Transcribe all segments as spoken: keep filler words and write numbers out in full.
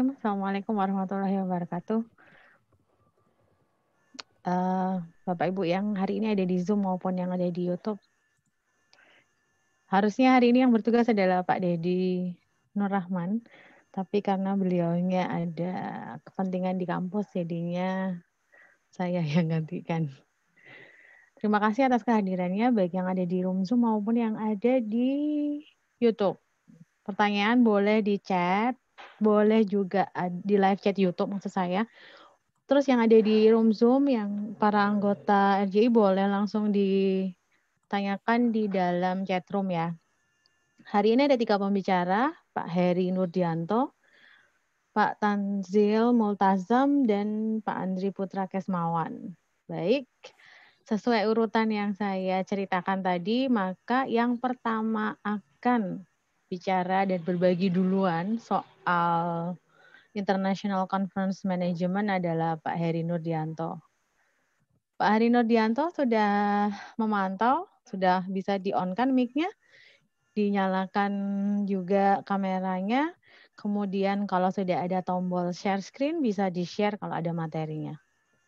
Bismillahirrahmanirrahim. Assalamualaikum warahmatullahi wabarakatuh. Uh, Bapak Ibu yang hari ini ada di Zoom maupun yang ada di YouTube. Harusnya hari ini yang bertugas adalah Pak Dedi Nur Rahman, tapi karena beliaunya ada kepentingan di kampus, jadinya saya yang gantikan. Terima kasih atas kehadirannya, baik yang ada di room Zoom maupun yang ada di YouTube. Pertanyaan boleh di chat, boleh juga di live chat YouTube maksud saya. Terus yang ada di room Zoom, yang para anggota R J I boleh langsung ditanyakan di dalam chat room ya. Hari ini ada tiga pembicara, Pak Heri Nurdianto, Pak Tanzil Multazam, dan Pak Andri Putra Kesmawan. Baik, sesuai urutan yang saya ceritakan tadi, maka yang pertama akan bicara dan berbagi duluan soal International Conference Management adalah Pak Heri Nurdianto. Pak Heri Nurdianto sudah memantau, sudah bisa di-on-kan mic-nya, dinyalakan juga kameranya, kemudian kalau sudah ada tombol share screen bisa di-share kalau ada materinya.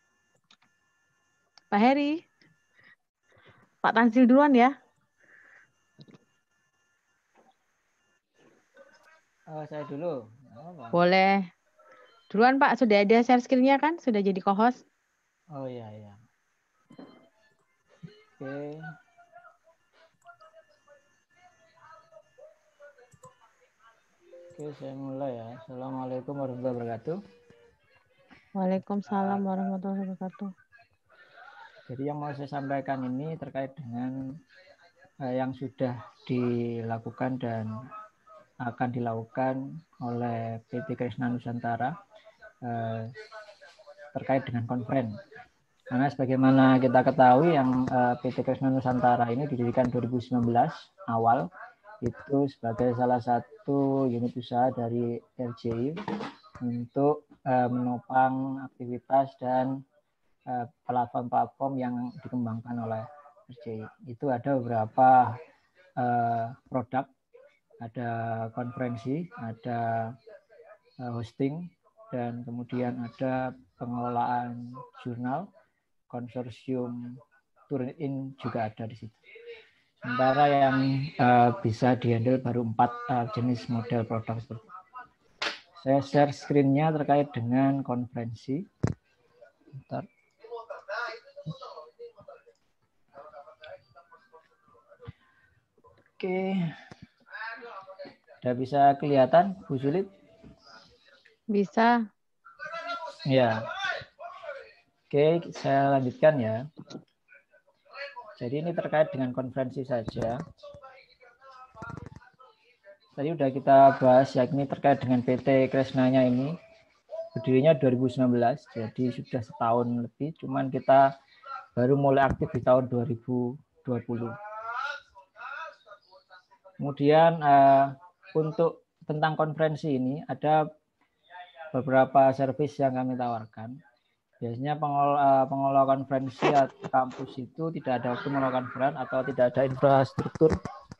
Pak Heri, Pak Tansil duluan ya. Oh, saya dulu. Oh, boleh. Duluan Pak, sudah ada share screen-nya kan? Sudah jadi co-host? Oh iya, iya. Oke. Oke, saya mulai ya. Assalamualaikum warahmatullahi wabarakatuh. Waalaikumsalam warahmatullahi wabarakatuh. Jadi yang mau saya sampaikan ini terkait dengan eh, yang sudah dilakukan dan akan dilakukan oleh P T Kresna Nusantara eh, terkait dengan konferen. Karena sebagaimana kita ketahui yang eh, P T Kresna Nusantara ini didirikan dua ribu sembilan belas awal itu sebagai salah satu unit usaha dari R J I untuk eh, menopang aktivitas dan eh, platform-platform yang dikembangkan oleh R J I. Itu ada beberapa eh, produk, ada konferensi, ada eh, hosting, dan kemudian ada pengelolaan jurnal, konsorsium Turnitin juga ada di situ. Sementara yang uh, bisa dihandle baru empat uh, jenis model produk seperti itu. Saya share screen-nya terkait dengan konferensi. Bentar. Oke. Sudah bisa kelihatan, Bu Sulit? Bisa. Ya. Oke, saya lanjutkan ya. Jadi ini terkait dengan konferensi saja. Tadi sudah kita bahas, yakni terkait dengan P T Kresnanya ini. Berdirinya dua ribu sembilan belas, jadi sudah setahun lebih. Cuman kita baru mulai aktif di tahun dua ribu dua puluh. Kemudian uh, untuk tentang konferensi ini ada beberapa servis yang kami tawarkan. Biasanya pengelola, pengelola konferensi atau kampus itu tidak ada waktu mengelola konferensi atau tidak ada infrastruktur,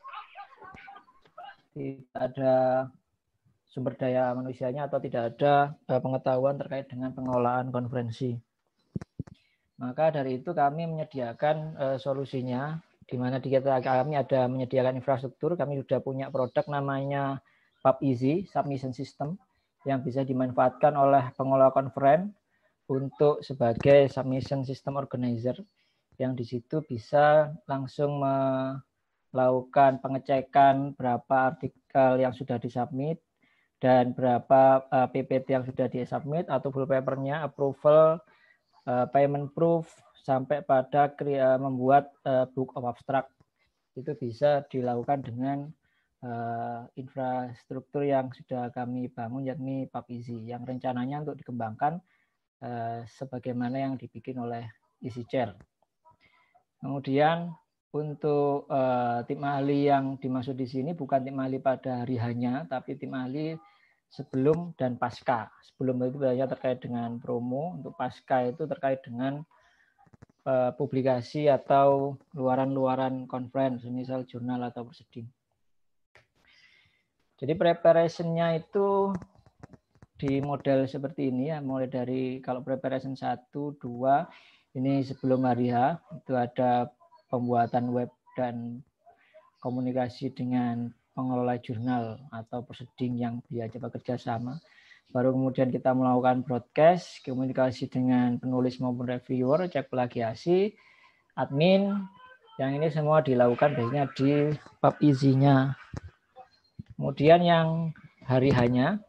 tidak ada sumber daya manusianya atau tidak ada pengetahuan terkait dengan pengelolaan konferensi. Maka dari itu kami menyediakan uh, solusinya, di mana di kita kami ada menyediakan infrastruktur. Kami sudah punya produk namanya PubEasy Submission System yang bisa dimanfaatkan oleh pengelola konferensi untuk sebagai submission system organizer, yang di situ bisa langsung melakukan pengecekan berapa artikel yang sudah disubmit dan berapa uh, P P T yang sudah disubmit atau full papernya, approval, uh, payment proof, sampai pada kria, membuat uh, book of abstract. Itu bisa dilakukan dengan uh, infrastruktur yang sudah kami bangun, yakni PubEasy, yang rencananya untuk dikembangkan uh, sebagaimana yang dibikin oleh EasyChair. Kemudian untuk uh, tim ahli yang dimaksud di sini bukan tim ahli pada hari hanya, tapi tim ahli sebelum dan pasca. Sebelum itu biasanya terkait dengan promo, untuk pasca itu terkait dengan uh, publikasi atau luaran-luaran conference, misal jurnal atau proceeding. Jadi preparation-nya itu di model seperti ini ya, mulai dari kalau preparation satu, dua, ini sebelum hari H, itu ada pembuatan web dan komunikasi dengan pengelola jurnal atau proceeding yang diajak bekerja sama. Baru kemudian kita melakukan broadcast, komunikasi dengan penulis maupun reviewer, cek plagiasi, admin, yang ini semua dilakukan biasanya di bab isinya. Kemudian yang hari hanya,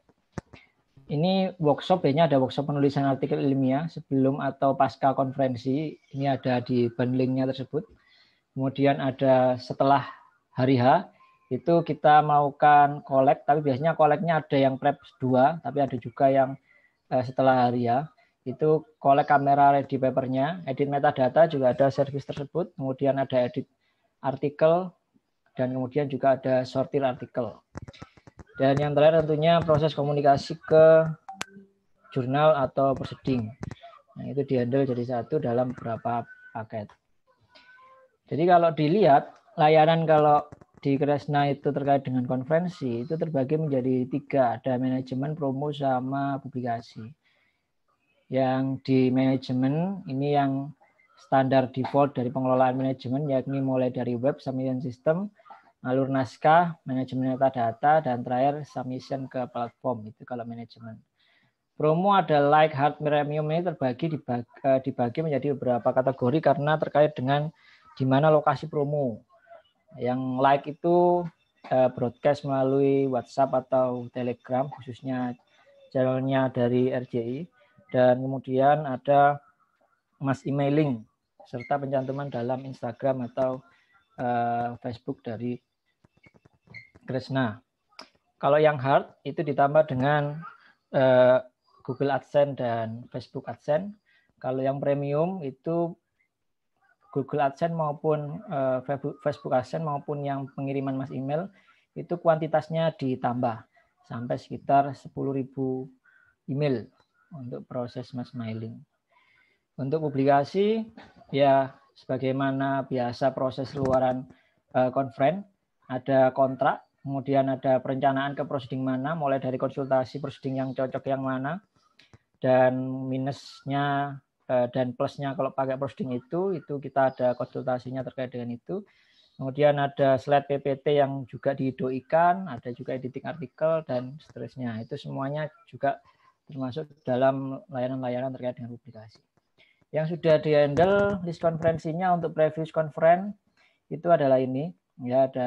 ini workshop, biasanya ada workshop penulisan artikel ilmiah sebelum atau pasca konferensi, ini ada di bundlingnya tersebut. Kemudian ada setelah hari H, itu kita melakukan kolek, tapi biasanya koleknya ada yang prep dua, tapi ada juga yang eh, setelah hari H. Itu kolek kamera ready papernya, edit metadata juga ada service tersebut, kemudian ada edit artikel, dan kemudian juga ada sortir artikel. Dan yang terakhir tentunya proses komunikasi ke jurnal atau proceeding. Nah, itu dihandle jadi satu dalam beberapa paket. Jadi kalau dilihat, layanan kalau di Kresna itu terkait dengan konferensi, itu terbagi menjadi tiga. Ada manajemen, promo, sama publikasi. Yang di manajemen, ini yang standar default dari pengelolaan manajemen, yakni mulai dari web, submission system, alur naskah, manajemen metadata, dan terakhir submission ke platform. Itu kalau manajemen. Promo ada like, hard, premium, ini terbagi dibagi, dibagi menjadi beberapa kategori karena terkait dengan di mana lokasi promo. Yang like itu broadcast melalui WhatsApp atau Telegram, khususnya channelnya dari R J I. Dan kemudian ada mass emailing, serta pencantuman dalam Instagram atau uh, Facebook dari Kresna. Kalau yang hard itu ditambah dengan uh, Google AdSense dan Facebook AdSense. Kalau yang premium itu Google AdSense maupun uh, Facebook AdSense maupun yang pengiriman mass email itu kuantitasnya ditambah sampai sekitar sepuluh ribu email untuk proses mass mailing. Untuk publikasi ya sebagaimana biasa proses luaran uh, konferen, ada kontrak, kemudian ada perencanaan ke proceeding mana, mulai dari konsultasi proceeding yang cocok yang mana, dan minusnya dan plusnya kalau pakai proceeding itu, itu kita ada konsultasinya terkait dengan itu. Kemudian ada slide P P T yang juga didoikan, ada juga editing artikel, dan seterusnya. Itu semuanya juga termasuk dalam layanan-layanan terkait dengan publikasi. Yang sudah di-handle list konferensinya untuk previous conference, itu adalah ini. Ya, ada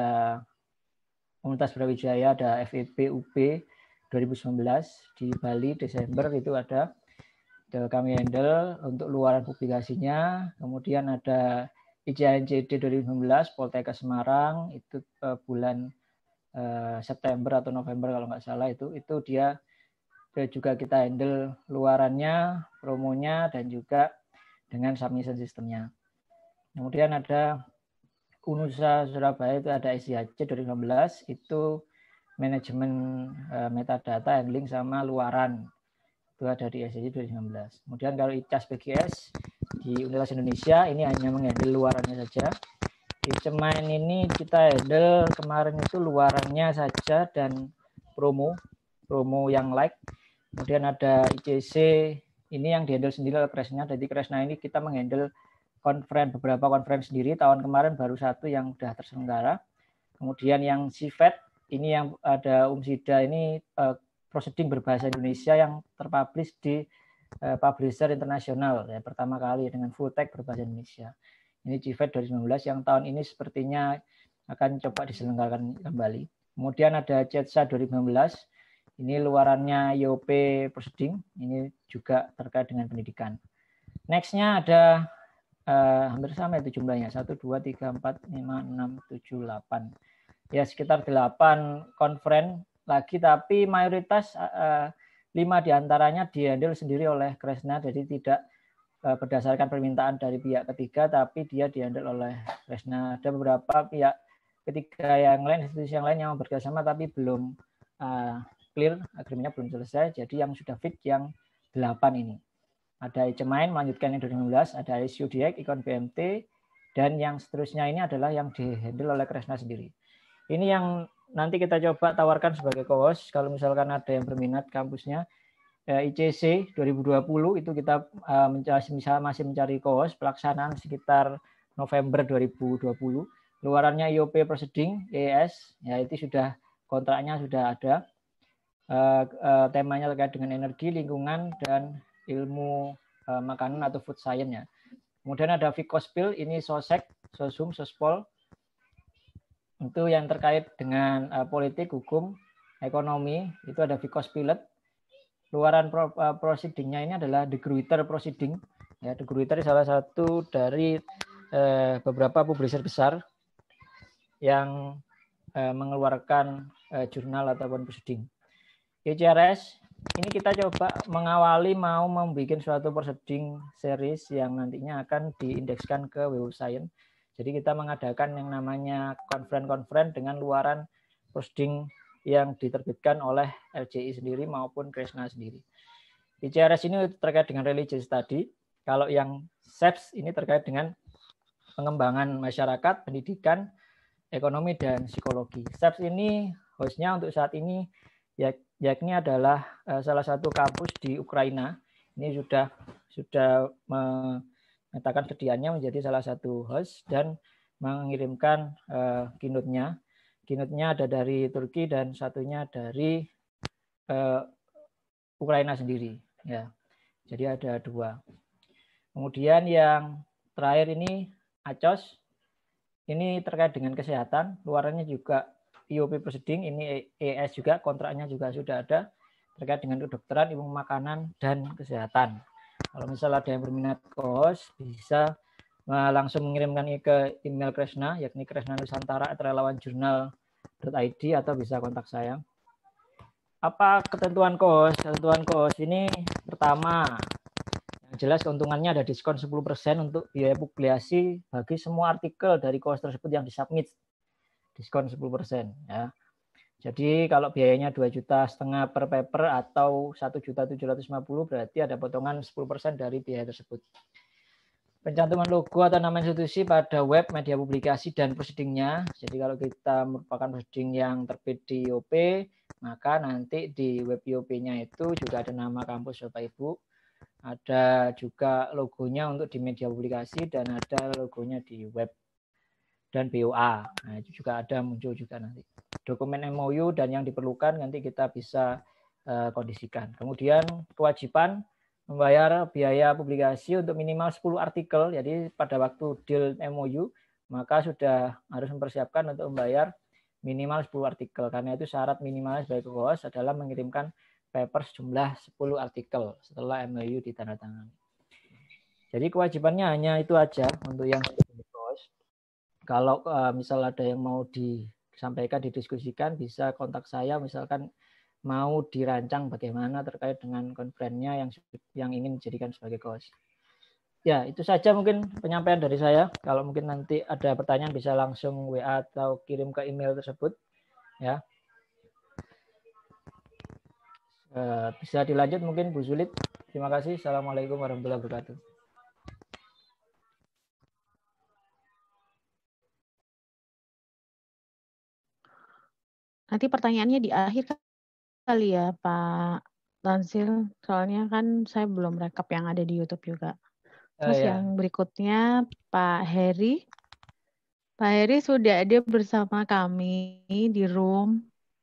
Komunitas Brawijaya, ada F E P U P dua ribu sembilan belas di Bali Desember, itu ada kami handle untuk luaran publikasinya. Kemudian ada I C A N C D dua ribu sembilan belas Poltekkes Semarang, itu uh, bulan uh, September atau November kalau nggak salah, itu itu dia juga kita handle luarannya, promonya, dan juga dengan submission sistemnya. Kemudian ada Unusa Surabaya, itu ada I C H C dua ribu sembilan belas, itu manajemen uh, metadata, handling, sama luaran. Itu ada di S C J dua ribu sembilan belas. Kemudian kalau I C A S P G S di Universitas Indonesia, ini hanya menghandle luarannya saja. Di Cemain ini kita handle kemarin itu luarannya saja dan promo, promo yang like. Kemudian ada I C C, ini yang dihandle sendiri oleh Kresna. Jadi Kresna ini kita menghandle konferen, beberapa konferen sendiri. Tahun kemarin baru satu yang sudah terselenggara. Kemudian yang C V E T, ini yang ada Umsida, ini uh, proceeding berbahasa Indonesia yang terpublish di uh, publisher internasional ya, pertama kali dengan full text berbahasa Indonesia. Ini C V E T dua ribu sembilan belas yang tahun ini sepertinya akan coba diselenggarakan kembali. Kemudian ada C E T S A dua ribu sembilan belas, ini luarannya I O P proceeding, ini juga terkait dengan pendidikan. Next-nya ada uh, hampir sama itu jumlahnya, satu, dua, tiga, empat, lima, enam, tujuh, delapan. Ya sekitar delapan konferen lagi, tapi mayoritas uh, lima diantaranya dihandle sendiri oleh Kresna, jadi tidak uh, berdasarkan permintaan dari pihak ketiga, tapi dia dihandle oleh Kresna. Ada beberapa pihak ketiga yang lain, institusi yang lain yang bekerjasama tapi belum uh, clear, agreementnya belum selesai, jadi yang sudah fit yang delapan ini. Ada Cemain melanjutkan yang dua ribu sembilan belas, ada I C U D I C, Ikon B M T, dan yang seterusnya ini adalah yang dihandle oleh Kresna sendiri. Ini yang nanti kita coba tawarkan sebagai co-host kalau misalkan ada yang berminat kampusnya. I C C dua ribu dua puluh itu kita uh, mencari, masih mencari co-host, pelaksanaan sekitar November dua ribu dua puluh. Luarannya I O P Proceeding E S, ya itu sudah kontraknya sudah ada. Uh, uh, temanya terkait dengan energi, lingkungan, dan ilmu uh, makanan atau food science ya. Kemudian ada Vikospil, ini Sosek, Sosum, Sospol. Itu yang terkait dengan uh, politik, hukum, ekonomi, itu ada Vikospilet. Luaran pro, uh, proceedingnya ini adalah De Gruyter Proceeding. Ya, De Gruyter salah satu dari uh, beberapa publisher besar yang uh, mengeluarkan uh, jurnal ataupun proceeding. I C R S, ini kita coba mengawali mau membuat suatu proceeding series yang nantinya akan diindekskan ke Web of Science. Jadi kita mengadakan yang namanya konferen-konferen dengan luaran proceeding yang diterbitkan oleh L J I sendiri maupun Kresna sendiri. I C R S ini terkait dengan religious study. Kalau yang S E P S ini terkait dengan pengembangan masyarakat, pendidikan, ekonomi, dan psikologi. S E P S ini hostnya untuk saat ini ya, yakni adalah uh, salah satu kampus di Ukraina. Ini sudah sudah menyatakan sedianya menjadi salah satu host dan mengirimkan uh, keynote-nya. Keynote-nya ada dari Turki dan satunya dari uh, Ukraina sendiri. Ya, jadi ada dua. Kemudian yang terakhir ini A C O S. Ini terkait dengan kesehatan. Luarannya juga I O P Proceeding, ini E S juga, kontraknya juga sudah ada terkait dengan kedokteran, ilmu makanan, dan kesehatan. Kalau misalnya ada yang berminat co-host, bisa langsung mengirimkan ke email Kresna, yakni kresna nusantara at relawan jurnal dot i d atau bisa kontak saya. Apa ketentuan co-host? Ketentuan co-host ini pertama, yang jelas keuntungannya ada diskon sepuluh persen untuk biaya publikasi bagi semua artikel dari co-host tersebut yang disubmit. Diskon sepuluh persen ya. Jadi kalau biayanya dua juta setengah per paper atau satu juta tujuh ratus lima puluh berarti ada potongan sepuluh persen dari biaya tersebut. Pencantuman logo atau nama institusi pada web media publikasi dan proceedingnya. Jadi kalau kita merupakan proceeding yang terbit di I O P, maka nanti di web I O P-nya itu juga ada nama kampus Bapak Ibu. Ada juga logonya untuk di media publikasi dan ada logonya di web dan B O A. Nah, itu juga ada muncul juga nanti. Dokumen M O U dan yang diperlukan nanti kita bisa uh, kondisikan. Kemudian kewajiban membayar biaya publikasi untuk minimal sepuluh artikel. Jadi pada waktu deal M O U maka sudah harus mempersiapkan untuk membayar minimal sepuluh artikel. Karena itu syarat minimalnya sebagai co-host adalah mengirimkan paper sejumlah sepuluh artikel setelah M O U ditandatangani. Jadi kewajibannya hanya itu aja untuk yang co-host. Kalau uh, misal ada yang mau disampaikan, didiskusikan, bisa kontak saya. Misalkan mau dirancang bagaimana terkait dengan konferennya yang yang ingin dijadikan sebagai co-host. Ya, itu saja mungkin penyampaian dari saya. Kalau mungkin nanti ada pertanyaan bisa langsung W A atau kirim ke email tersebut. Ya, uh, bisa dilanjut mungkin Bu Zulit. Terima kasih. Assalamualaikum warahmatullahi wabarakatuh. Nanti pertanyaannya di akhir kali ya Pak Tansil, soalnya kan saya belum rekap yang ada di YouTube juga. Terus uh, ya. Yang berikutnya Pak Heri. Pak Heri sudah ada bersama kami di room.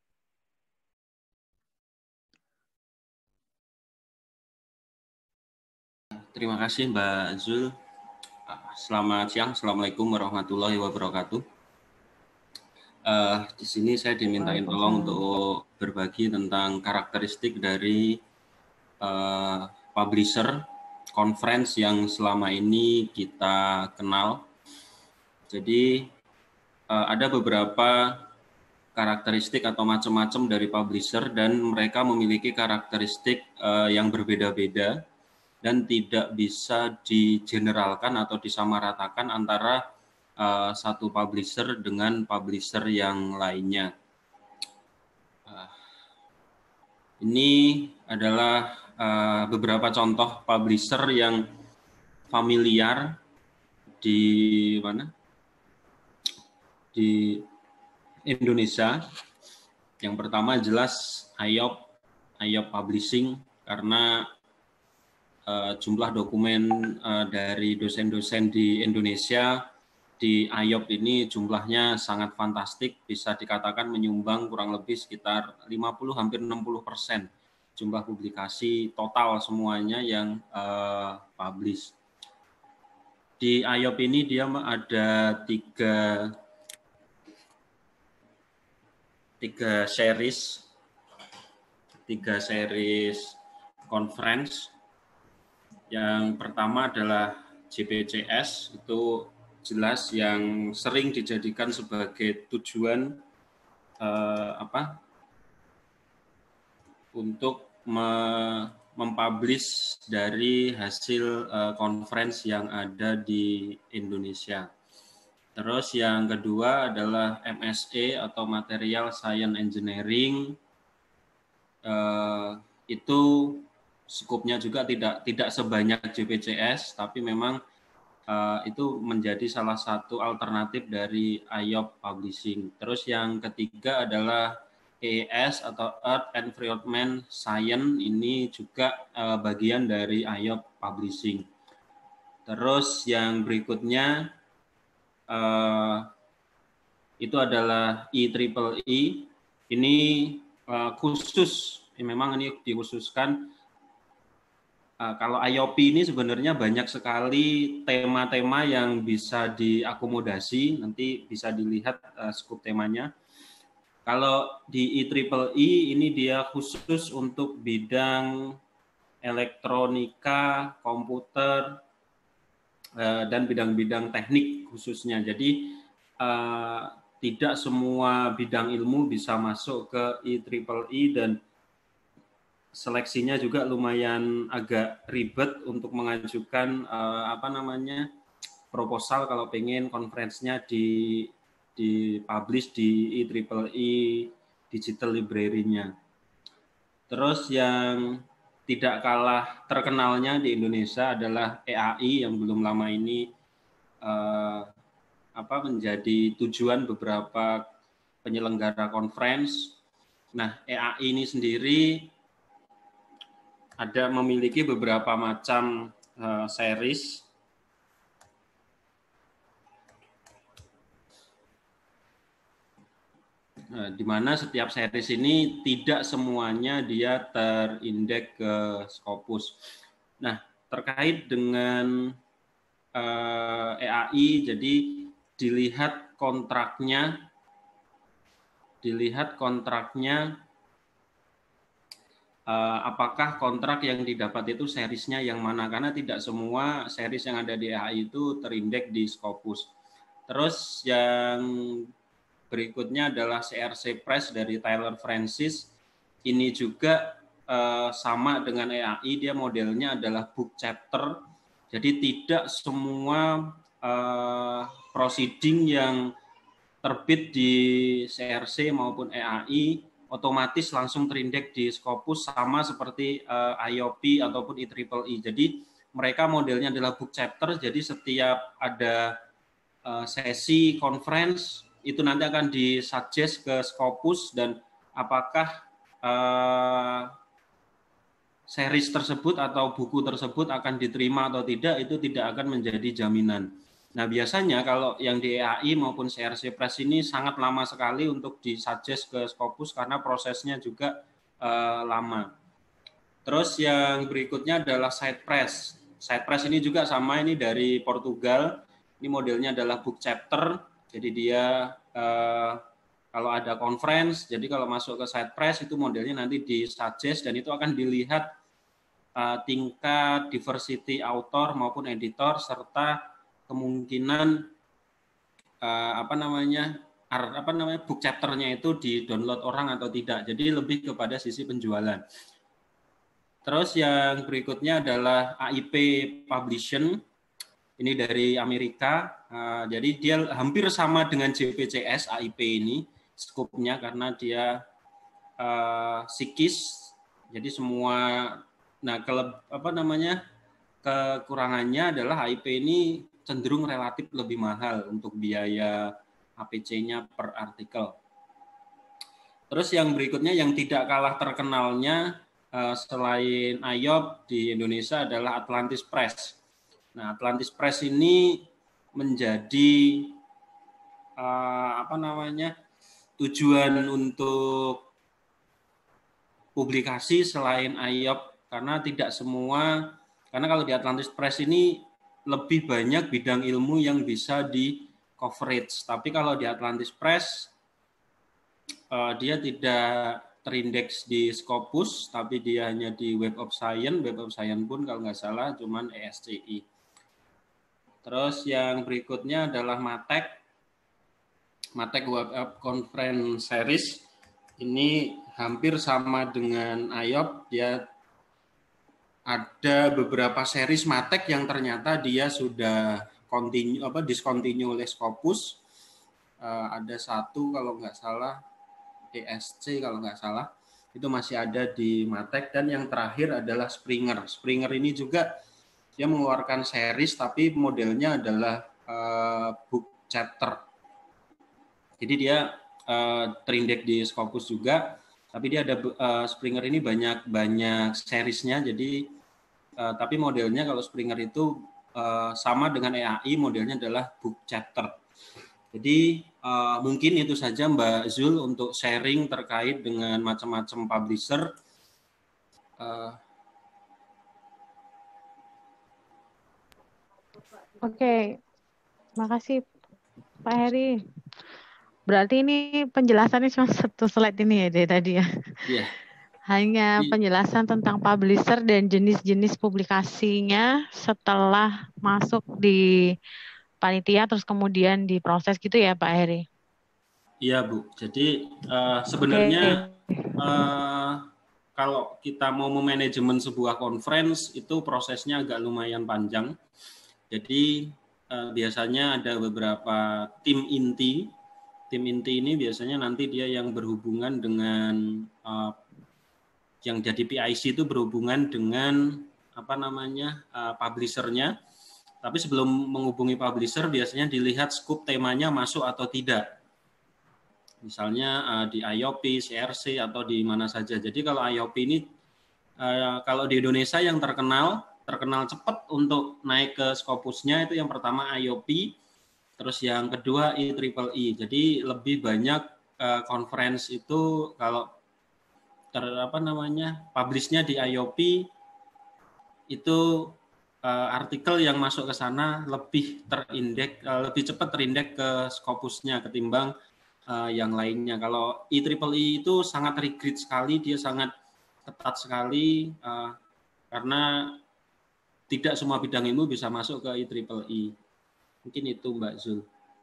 Terima kasih Mbak Zul. Selamat siang. Assalamualaikum warahmatullahi wabarakatuh. Uh, di sini saya dimintain tolong untuk berbagi tentang karakteristik dari uh, publisher conference yang selama ini kita kenal. Jadi uh, ada beberapa karakteristik atau macam-macam dari publisher dan mereka memiliki karakteristik uh, yang berbeda-beda dan tidak bisa digeneralkan atau disamaratakan antara Uh, satu publisher dengan publisher yang lainnya. Uh, ini adalah uh, beberapa contoh publisher yang familiar di mana? Di Indonesia. Yang pertama jelas I O P, I O P Publishing, karena uh, jumlah dokumen uh, dari dosen-dosen di Indonesia di I O P ini jumlahnya sangat fantastik, bisa dikatakan menyumbang kurang lebih sekitar lima puluh hampir enam puluh persen jumlah publikasi total semuanya yang uh, publish. Di I O P ini dia ada tiga tiga series tiga series conference. Yang pertama adalah J P C S, itu jelas yang sering dijadikan sebagai tujuan eh, apa untuk me mempublish dari hasil uh, conference yang ada di Indonesia. Terus yang kedua adalah M S A atau Material Science Engineering. Uh, itu skupnya juga tidak tidak sebanyak J P C S, tapi memang uh, itu menjadi salah satu alternatif dari I O P Publishing. Terus yang ketiga adalah E S atau Earth Environment Science, ini juga uh, bagian dari I O P Publishing. Terus yang berikutnya uh, itu adalah I triple E. Ini uh, khusus, memang ini dikhususkan. Uh, kalau I O P ini sebenarnya banyak sekali tema-tema yang bisa diakomodasi. Nanti bisa dilihat uh, skop temanya. Kalau di I triple E ini dia khusus untuk bidang elektronika, komputer, dan bidang-bidang teknik khususnya. Jadi uh, tidak semua bidang ilmu bisa masuk ke I triple E, dan seleksinya juga lumayan agak ribet untuk mengajukan uh, apa namanya proposal kalau pengen konferensinya di di publish di I triple E Digital Library-nya. Terus yang tidak kalah terkenalnya di Indonesia adalah E A I yang belum lama ini eh, apa menjadi tujuan beberapa penyelenggara conference. Nah, E A I ini sendiri ada memiliki beberapa macam eh, series. Di mana setiap series ini tidak semuanya dia terindeks ke Scopus. Nah, terkait dengan uh, E A I, jadi dilihat kontraknya, dilihat kontraknya, uh, apakah kontrak yang didapat itu seriesnya yang mana, karena tidak semua series yang ada di E A I itu terindeks di Scopus. Terus yang berikutnya adalah C R C Press dari Taylor Francis. Ini juga eh, sama dengan E A I, dia modelnya adalah book chapter. Jadi tidak semua eh, proceeding yang terbit di C R C maupun E A I otomatis langsung terindeks di Scopus, sama seperti eh, I O P ataupun I triple E. Jadi mereka modelnya adalah book chapter, jadi setiap ada eh, sesi conference itu nanti akan disuggest ke Scopus, dan apakah uh, series tersebut atau buku tersebut akan diterima atau tidak, itu tidak akan menjadi jaminan. Nah, biasanya kalau yang di E A I maupun C R C Press ini sangat lama sekali untuk disuggest ke Scopus karena prosesnya juga uh, lama. Terus yang berikutnya adalah Side Press. Side Press ini juga sama, ini dari Portugal. Ini modelnya adalah book chapter. Jadi dia eh, kalau ada conference, jadi kalau masuk ke Side Press itu modelnya nanti disuggest, dan itu akan dilihat eh, tingkat diversity author maupun editor, serta kemungkinan eh, apa namanya apa namanya book chapternya itu di-download orang atau tidak. Jadi lebih kepada sisi penjualan. Terus yang berikutnya adalah A I P Publishing. Ini dari Amerika, uh, jadi dia hampir sama dengan J P C S A I P ini skupnya, karena dia uh, psikis. Jadi semua, nah keleb, apa namanya kekurangannya adalah A I P ini cenderung relatif lebih mahal untuk biaya A P C-nya per artikel. Terus yang berikutnya yang tidak kalah terkenalnya uh, selain I O P di Indonesia adalah Atlantis Press. Nah, Atlantis Press ini menjadi uh, apa namanya tujuan untuk publikasi selain I O P, karena tidak semua, karena kalau di Atlantis Press ini lebih banyak bidang ilmu yang bisa di coverage, tapi kalau di Atlantis Press uh, dia tidak terindeks di Scopus, tapi dia hanya di Web of Science. Web of Science pun kalau nggak salah cuman E S C I. Terus yang berikutnya adalah Matek. Matek Web of Conference Series. Ini hampir sama dengan I O P. Dia ada beberapa series Matek yang ternyata dia sudah continue, apa, discontinue oleh Scopus. Uh, ada satu kalau nggak salah, E S C kalau nggak salah, itu masih ada di Matek. Dan yang terakhir adalah Springer. Springer ini juga dia mengeluarkan series tapi modelnya adalah uh, book chapter. Jadi dia uh, terindeks di Scopus juga, tapi dia ada uh, Springer ini banyak banyak seriesnya. Jadi uh, tapi modelnya kalau Springer itu uh, sama dengan E A I, modelnya adalah book chapter. Jadi uh, mungkin itu saja Mbak Zul untuk sharing terkait dengan macam-macam publisher. Uh, Oke, makasih Pak Heri. Berarti ini penjelasannya cuma satu slide ini ya dari tadi ya? Iya. Hanya penjelasan tentang publisher dan jenis-jenis publikasinya setelah masuk di panitia terus kemudian diproses gitu ya Pak Heri? Iya Bu, jadi uh, sebenarnya okay. uh, kalau kita mau memanajemen sebuah conference itu prosesnya agak lumayan panjang. Jadi uh, biasanya ada beberapa tim inti. Tim inti ini biasanya nanti dia yang berhubungan dengan uh, yang jadi P I C itu berhubungan dengan apa namanya uh, publishernya. Tapi sebelum menghubungi publisher biasanya dilihat scope temanya masuk atau tidak. Misalnya uh, di I O P, C R C atau di mana saja. Jadi kalau I O P ini uh, kalau di Indonesia yang terkenal terkenal cepat untuk naik ke Scopusnya itu yang pertama I O P, terus yang kedua I triple E. Jadi lebih banyak uh, conference itu kalau ter apa namanya publishnya di I O P itu uh, artikel yang masuk ke sana lebih terindeks uh, lebih cepat terindeks ke Scopusnya ketimbang uh, yang lainnya. Kalau I triple E itu sangat rigid sekali, dia sangat ketat sekali uh, karena tidak semua bidang ilmu bisa masuk ke I triple E. Mungkin itu Mbak Zul.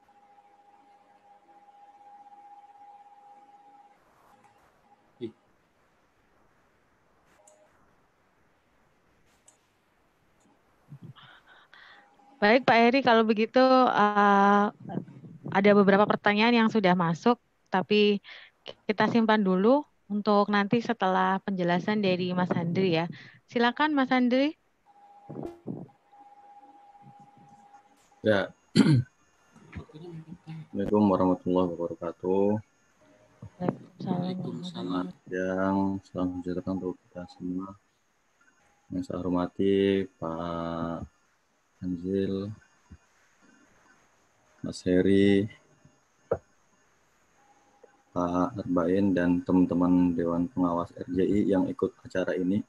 Baik Pak Heri, kalau begitu uh, ada beberapa pertanyaan yang sudah masuk, tapi kita simpan dulu untuk nanti setelah penjelasan dari Mas Handri ya. Silakan Mas Handri. Ya. Assalamualaikum warahmatullahi wabarakatuh. Waalaikumsalam. Yang salam sejahtera untuk kita semua. Yang saya hormati Pak Anzil, Mas Heri, Pak Arbain, dan teman-teman Dewan Pengawas R J I yang ikut acara ini.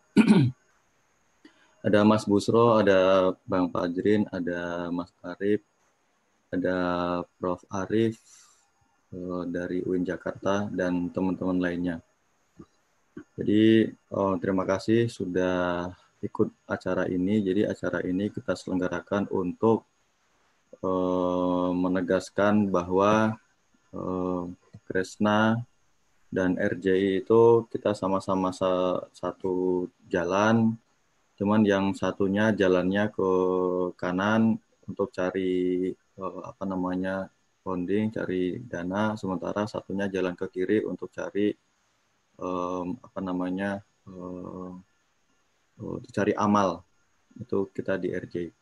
Ada Mas Busro, ada Bang Fajrin, ada Mas Arif, ada Prof Arif uh, dari U I N Jakarta, dan teman-teman lainnya. Jadi uh, terima kasih sudah ikut acara ini. Jadi acara ini kita selenggarakan untuk uh, menegaskan bahwa uh, Kresna dan R J I itu kita sama-sama sa satu jalan. Cuman yang satunya jalannya ke kanan untuk cari eh, apa namanya funding, cari dana, sementara satunya jalan ke kiri untuk cari eh, apa namanya eh, cari amal. Itu kita di R J I.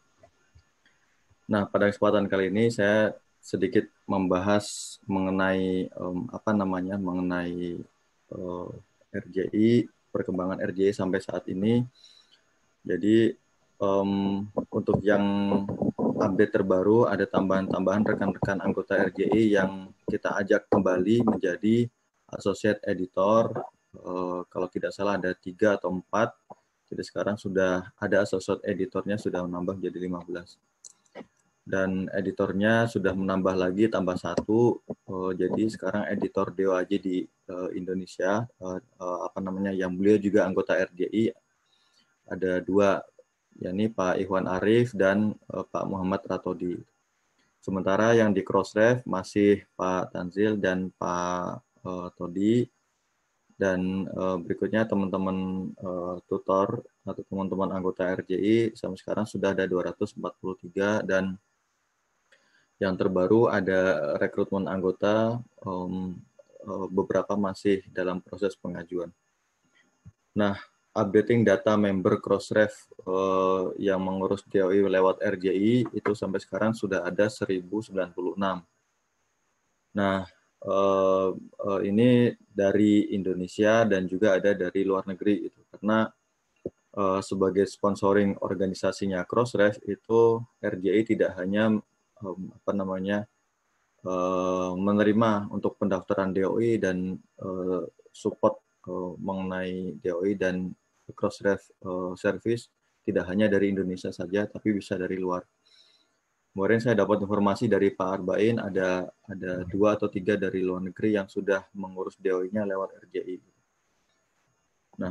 Nah, pada kesempatan kali ini saya sedikit membahas mengenai um, apa namanya mengenai uh, R J I perkembangan R J I sampai saat ini. Jadi um, untuk yang update terbaru ada tambahan-tambahan rekan-rekan anggota R J I yang kita ajak kembali menjadi associate editor. Uh, kalau tidak salah ada tiga atau empat. Jadi sekarang sudah ada associate editornya sudah menambah jadi lima belas. Dan editornya sudah menambah lagi tambah satu. Uh, jadi sekarang editor D O A J di uh, Indonesia uh, uh, apa namanya yang beliau juga anggota R J I ada dua, yakni Pak Ikhwan Arif dan uh, Pak Muhammad Ratodi. Sementara yang di Crossref masih Pak Tanzil dan Pak uh, Todi. Dan uh, berikutnya teman-teman uh, tutor atau teman-teman anggota R J I sampai sekarang sudah ada dua ratus empat puluh tiga dan yang terbaru ada rekrutmen anggota, um, uh, beberapa masih dalam proses pengajuan. Nah, updating data member Crossref uh, yang mengurus D O I lewat R J I itu sampai sekarang sudah ada seribu sembilan puluh enam. Nah, uh, uh, ini dari Indonesia dan juga ada dari luar negeri itu karena uh, sebagai sponsoring organisasinya Crossref itu R J I tidak hanya um, apa namanya uh, menerima untuk pendaftaran D O I dan uh, support uh, mengenai D O I dan Crossref uh, service tidak hanya dari Indonesia saja tapi bisa dari luar. Kemarin saya dapat informasi dari Pak Arbain ada ada dua atau tiga dari luar negeri yang sudah mengurus D O I-nya lewat R J I. Nah,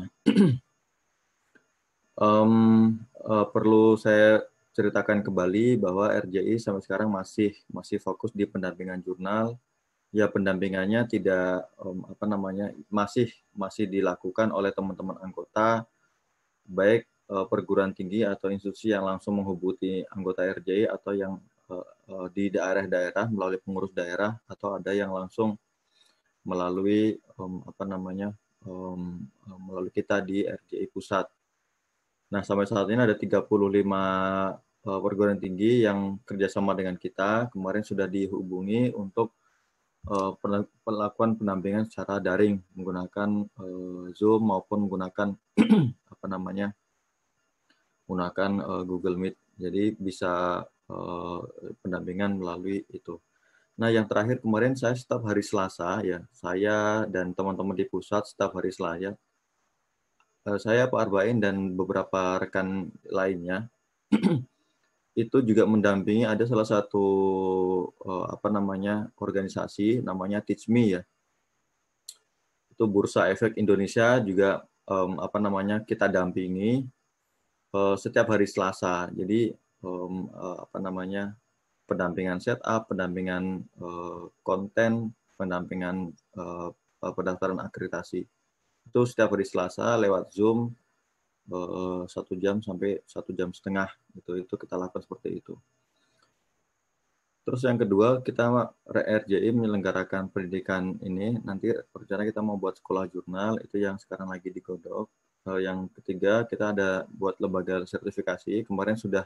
um, uh, perlu saya ceritakan kembali bahwa R J I sampai sekarang masih masih fokus di pendampingan jurnal. Ya pendampingannya tidak um, apa namanya masih masih dilakukan oleh teman-teman anggota baik uh, perguruan tinggi atau institusi yang langsung menghubungi anggota R J I atau yang uh, uh, di daerah-daerah melalui pengurus daerah atau ada yang langsung melalui um, apa namanya um, melalui kita di R J I pusat. Nah sampai saat ini ada tiga puluh lima uh, perguruan tinggi yang kerjasama dengan kita kemarin sudah dihubungi untuk uh, pelakuan pendampingan secara daring menggunakan uh, Zoom maupun menggunakan apa namanya menggunakan uh, Google Meet. Jadi bisa uh, pendampingan melalui itu. Nah, yang terakhir kemarin saya setiap hari Selasa ya, saya dan teman-teman di pusat setiap hari Selasa, uh, saya Pak Arbain dan beberapa rekan lainnya itu juga mendampingi ada salah satu uh, apa namanya organisasi namanya Teach Me ya. Itu Bursa Efek Indonesia juga um, apa namanya kita dampingi uh, setiap hari Selasa. Jadi um, uh, apa namanya pendampingan setup, pendampingan uh, konten, pendampingan uh, pendaftaran akreditasi. Itu setiap hari Selasa lewat Zoom uh, satu jam sampai satu jam setengah. Itu itu kita lakukan seperti itu. Terus yang kedua, kita R J I menyelenggarakan pendidikan ini. Nanti rencana kita mau buat sekolah jurnal, itu yang sekarang lagi digodok. Yang ketiga, kita ada buat lembaga sertifikasi. Kemarin sudah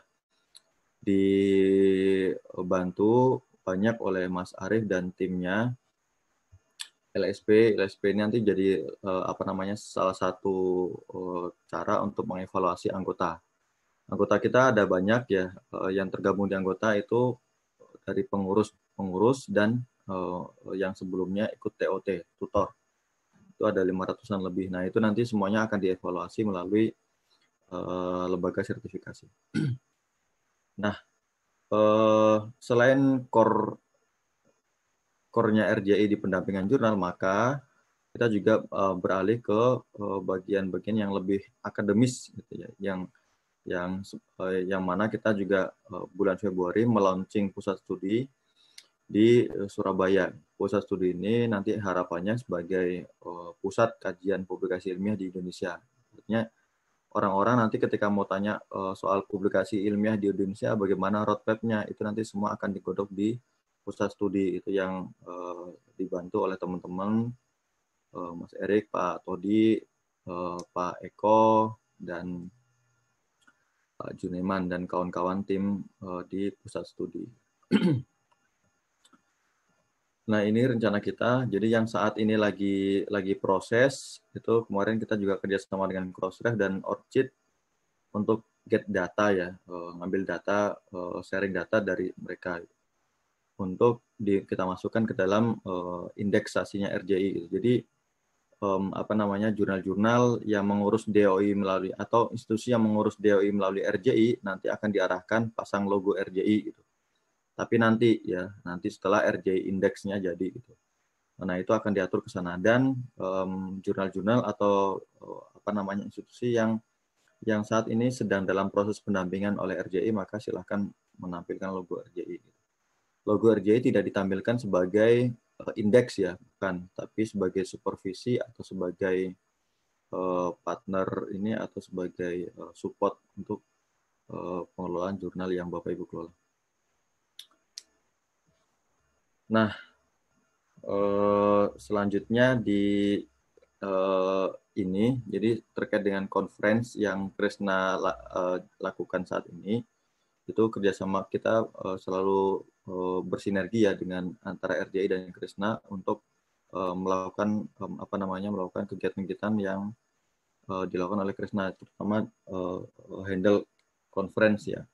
dibantu banyak oleh Mas Arif dan timnya. L S P, L S P ini nanti jadi apa namanya salah satu cara untuk mengevaluasi anggota. Anggota kita ada banyak ya, yang tergabung di anggota itu dari pengurus-pengurus dan uh, yang sebelumnya ikut T O T, tutor. Itu ada lima ratusan lebih. Nah, itu nanti semuanya akan dievaluasi melalui uh, lembaga sertifikasi. Nah, uh, selain core core-nya R J I di pendampingan jurnal, maka kita juga uh, beralih ke bagian-bagian uh, yang lebih akademis gitu ya, yang yang uh, yang mana kita juga uh, bulan Februari melaunching pusat studi di uh, Surabaya. Pusat studi ini nanti harapannya sebagai uh, pusat kajian publikasi ilmiah di Indonesia. Artinya orang-orang nanti ketika mau tanya uh, soal publikasi ilmiah di Indonesia, bagaimana roadmap-nya, itu nanti semua akan digodok di pusat studi itu yang uh, dibantu oleh teman-teman uh, Mas Erik, Pak Todi, uh, Pak Eko, dan Pak Juneman dan kawan-kawan tim uh, di pusat studi. Nah, ini rencana kita. Jadi yang saat ini lagi lagi proses itu kemarin kita juga kerjasama dengan Crossref dan Orchid untuk get data ya, uh, ngambil data, uh, sharing data dari mereka untuk di, kita masukkan ke dalam uh, indeksasinya R J I. Gitu. Jadi um, apa namanya jurnal-jurnal yang mengurus D O I melalui atau institusi yang mengurus D O I melalui R J I nanti akan diarahkan pasang logo R J I gitu. Tapi nanti ya, nanti setelah R J I indeksnya jadi gitu. Nah, itu akan diatur ke sana dan um, jurnal-jurnal atau uh, apa namanya institusi yang yang saat ini sedang dalam proses pendampingan oleh R J I maka silahkan menampilkan logo R J I. Logo R J I tidak ditampilkan sebagai uh, indeks ya, bukan, tapi sebagai supervisi atau sebagai uh, partner ini atau sebagai uh, support untuk uh, pengelolaan jurnal yang Bapak Ibu kelola. Nah, uh, selanjutnya di uh, ini, jadi terkait dengan conference yang Kresna uh, lakukan saat ini, itu kerjasama kita uh, selalu uh, bersinergi ya dengan antara R J I dan Kresna untuk uh, melakukan um, apa namanya melakukan kegiatan-kegiatan yang uh, dilakukan oleh Kresna, terutama uh, handle conference ya.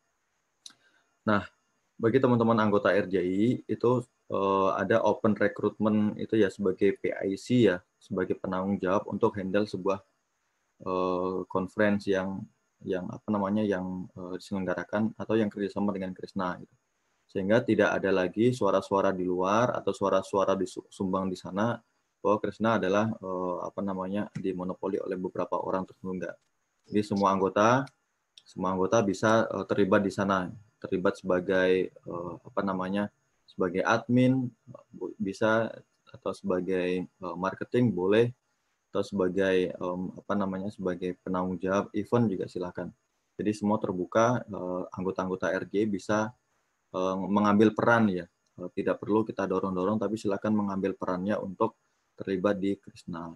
Nah, bagi teman-teman anggota R J I itu uh, ada open recruitment itu ya sebagai P I C ya, sebagai penanggung jawab untuk handle sebuah uh, conference yang yang apa namanya yang uh, diselenggarakan atau yang kerjasama dengan Kresna gitu. Sehingga tidak ada lagi suara-suara di luar atau suara-suara disumbang di sana bahwa Kresna adalah uh, apa namanya dimonopoli oleh beberapa orang tertentu enggak. Jadi semua anggota semua anggota bisa uh, terlibat di sana, terlibat sebagai uh, apa namanya sebagai admin bisa atau sebagai uh, marketing boleh atau sebagai um, apa namanya sebagai penanggung jawab event juga silakan. Jadi semua terbuka, uh, anggota-anggota R J I bisa uh, mengambil peran ya. Uh, tidak perlu kita dorong-dorong, tapi silakan mengambil perannya untuk terlibat di Kresna.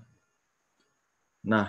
Nah,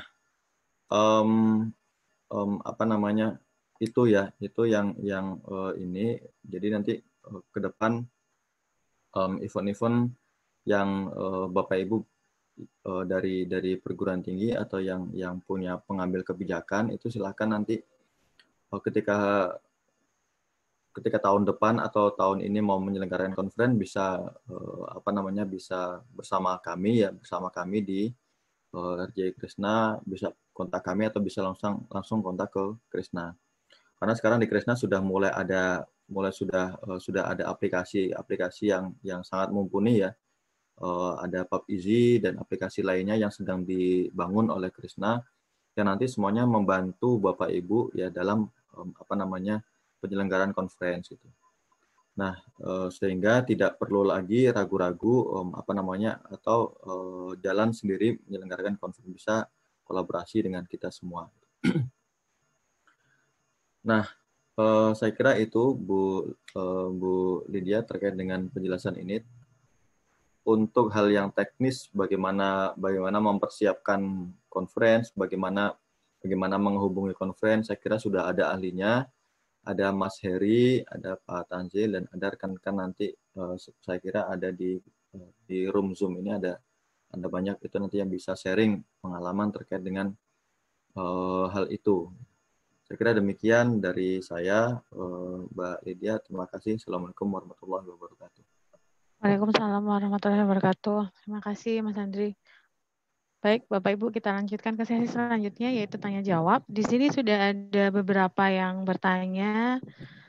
um, um, apa namanya itu ya, itu yang yang uh, ini. Jadi nanti uh, ke depan um, event-event yang uh, Bapak Ibu dari dari perguruan tinggi atau yang yang punya pengambil kebijakan itu silakan nanti ketika ketika tahun depan atau tahun ini mau menyelenggarakan conference bisa apa namanya bisa bersama kami ya bersama kami di R J I Kresna, bisa kontak kami atau bisa langsung langsung kontak ke Kresna. Karena sekarang di Kresna sudah mulai ada mulai sudah sudah ada aplikasi-aplikasi yang yang sangat mumpuni ya. Uh, ada PubEasy dan aplikasi lainnya yang sedang dibangun oleh Kresna yang nanti semuanya membantu Bapak Ibu ya dalam um, apa namanya penyelenggaraan conference itu. Nah, uh, sehingga tidak perlu lagi ragu-ragu um, apa namanya atau uh, jalan sendiri menyelenggarakan conference, bisa kolaborasi dengan kita semua. Nah, uh, saya kira itu Bu uh, Bu Lydia terkait dengan penjelasan ini. Untuk hal yang teknis, bagaimana bagaimana mempersiapkan conference, bagaimana bagaimana menghubungi conference, saya kira sudah ada ahlinya, ada Mas Heri, ada Pak Tanzil, dan ada rekan-rekan nanti, uh, saya kira ada di uh, di room Zoom ini ada ada banyak itu nanti yang bisa sharing pengalaman terkait dengan uh, hal itu. Saya kira demikian dari saya, uh, Mbak Lydia. Terima kasih. Assalamualaikum warahmatullahi wabarakatuh. Waalaikumsalam warahmatullahi wabarakatuh. Terima kasih Mas Andri. Baik, Bapak Ibu, kita lanjutkan ke sesi selanjutnya yaitu tanya jawab. Di sini sudah ada beberapa yang bertanya.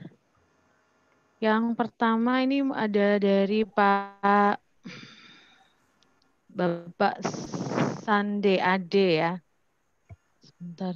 Yang pertama ini ada dari Pak Bapak Sande Ade ya. Sebentar.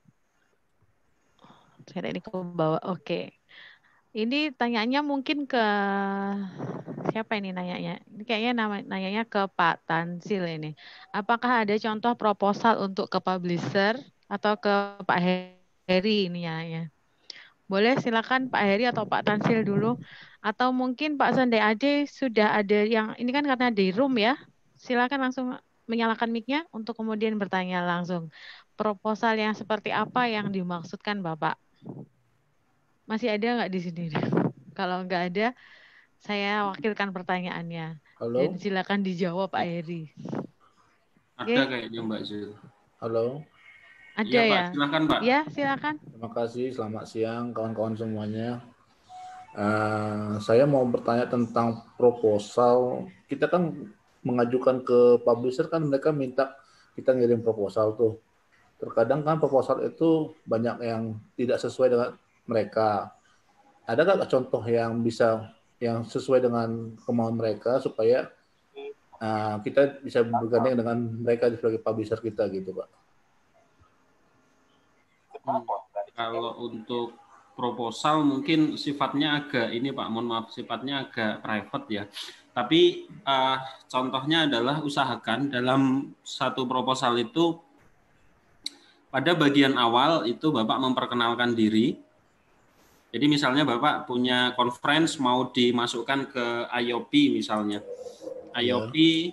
Saya ini ke bawah. Oke. Ini tanyanya mungkin ke siapa ini nanyanya? Ini kayaknya nama, nanyanya ke Pak Tansil ini. Apakah ada contoh proposal untuk ke publisher atau ke Pak Heri ini ya? Boleh silakan Pak Heri atau Pak Tansil dulu. Atau mungkin Pak Sande Ade sudah ada yang, ini kan karena di room ya. Silakan langsung menyalakan mic-nya untuk kemudian bertanya langsung. Proposal yang seperti apa yang dimaksudkan Bapak? Masih ada nggak di sini? Kalau nggak ada, saya wakilkan pertanyaannya. Halo. Dan silakan dijawab Pak Heri. Ada Oke. kayaknya Mbak Zul. Halo. Ada Iya, Pak. ya? Silakan, Pak. Ya, silakan. Terima kasih. Selamat siang kawan-kawan semuanya. Uh, saya mau bertanya tentang proposal. Kita kan mengajukan ke publisher kan mereka minta kita ngirim proposal tuh. Terkadang kan proposal itu banyak yang tidak sesuai dengan mereka. Ada nggak contoh yang bisa yang sesuai dengan kemauan mereka supaya uh, kita bisa bergandeng dengan mereka sebagai publisher kita gitu, Pak? Hmm. Kalau untuk proposal mungkin sifatnya agak ini Pak, mohon maaf sifatnya agak private ya. Tapi uh, contohnya adalah usahakan dalam satu proposal itu pada bagian awal itu Bapak memperkenalkan diri. Jadi misalnya Bapak punya conference mau dimasukkan ke I O P misalnya. I O P ya.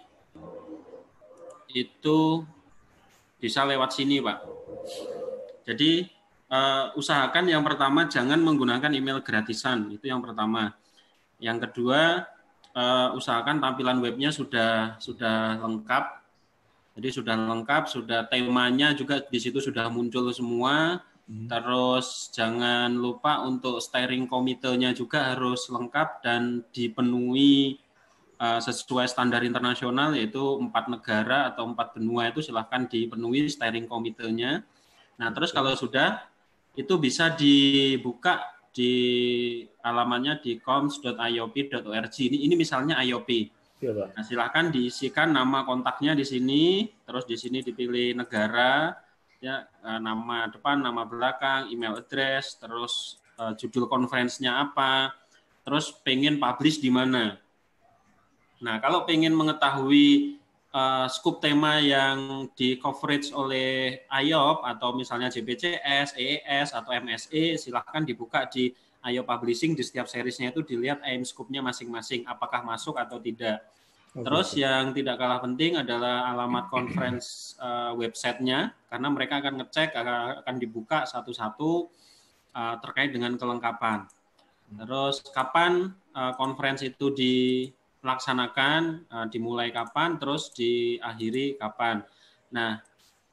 Itu bisa lewat sini Pak. Jadi uh, usahakan yang pertama jangan menggunakan email gratisan, itu yang pertama. Yang kedua, uh, usahakan tampilan webnya sudah sudah lengkap. Jadi sudah lengkap, sudah temanya juga di situ sudah muncul semua. Hmm. Terus jangan lupa untuk steering committee-nya juga harus lengkap dan dipenuhi uh, sesuai standar internasional, yaitu empat negara atau empat benua itu silahkan dipenuhi steering committee-nya. Nah, terus kalau sudah, itu bisa dibuka di alamannya di coms dot i o p dot org. Ini, ini misalnya I O P. Ya, Pak. Nah, silahkan diisikan nama kontaknya di sini, terus di sini dipilih negara, ya nama depan, nama belakang, email address, terus uh, judul konferensinya apa, terus pengen publish di mana. Nah, kalau pengen mengetahui Uh, scope tema yang di coverage oleh I O P atau misalnya J P C S, E E S atau M S E, silahkan dibuka di I O P Publishing, di setiap seriesnya itu dilihat aim scope-nya masing-masing, apakah masuk atau tidak. Okay. Terus yang tidak kalah penting adalah alamat conference uh, website-nya, karena mereka akan ngecek, akan dibuka satu-satu uh, terkait dengan kelengkapan. Terus kapan uh, conference itu di laksanakan, uh, dimulai kapan, terus diakhiri kapan. Nah,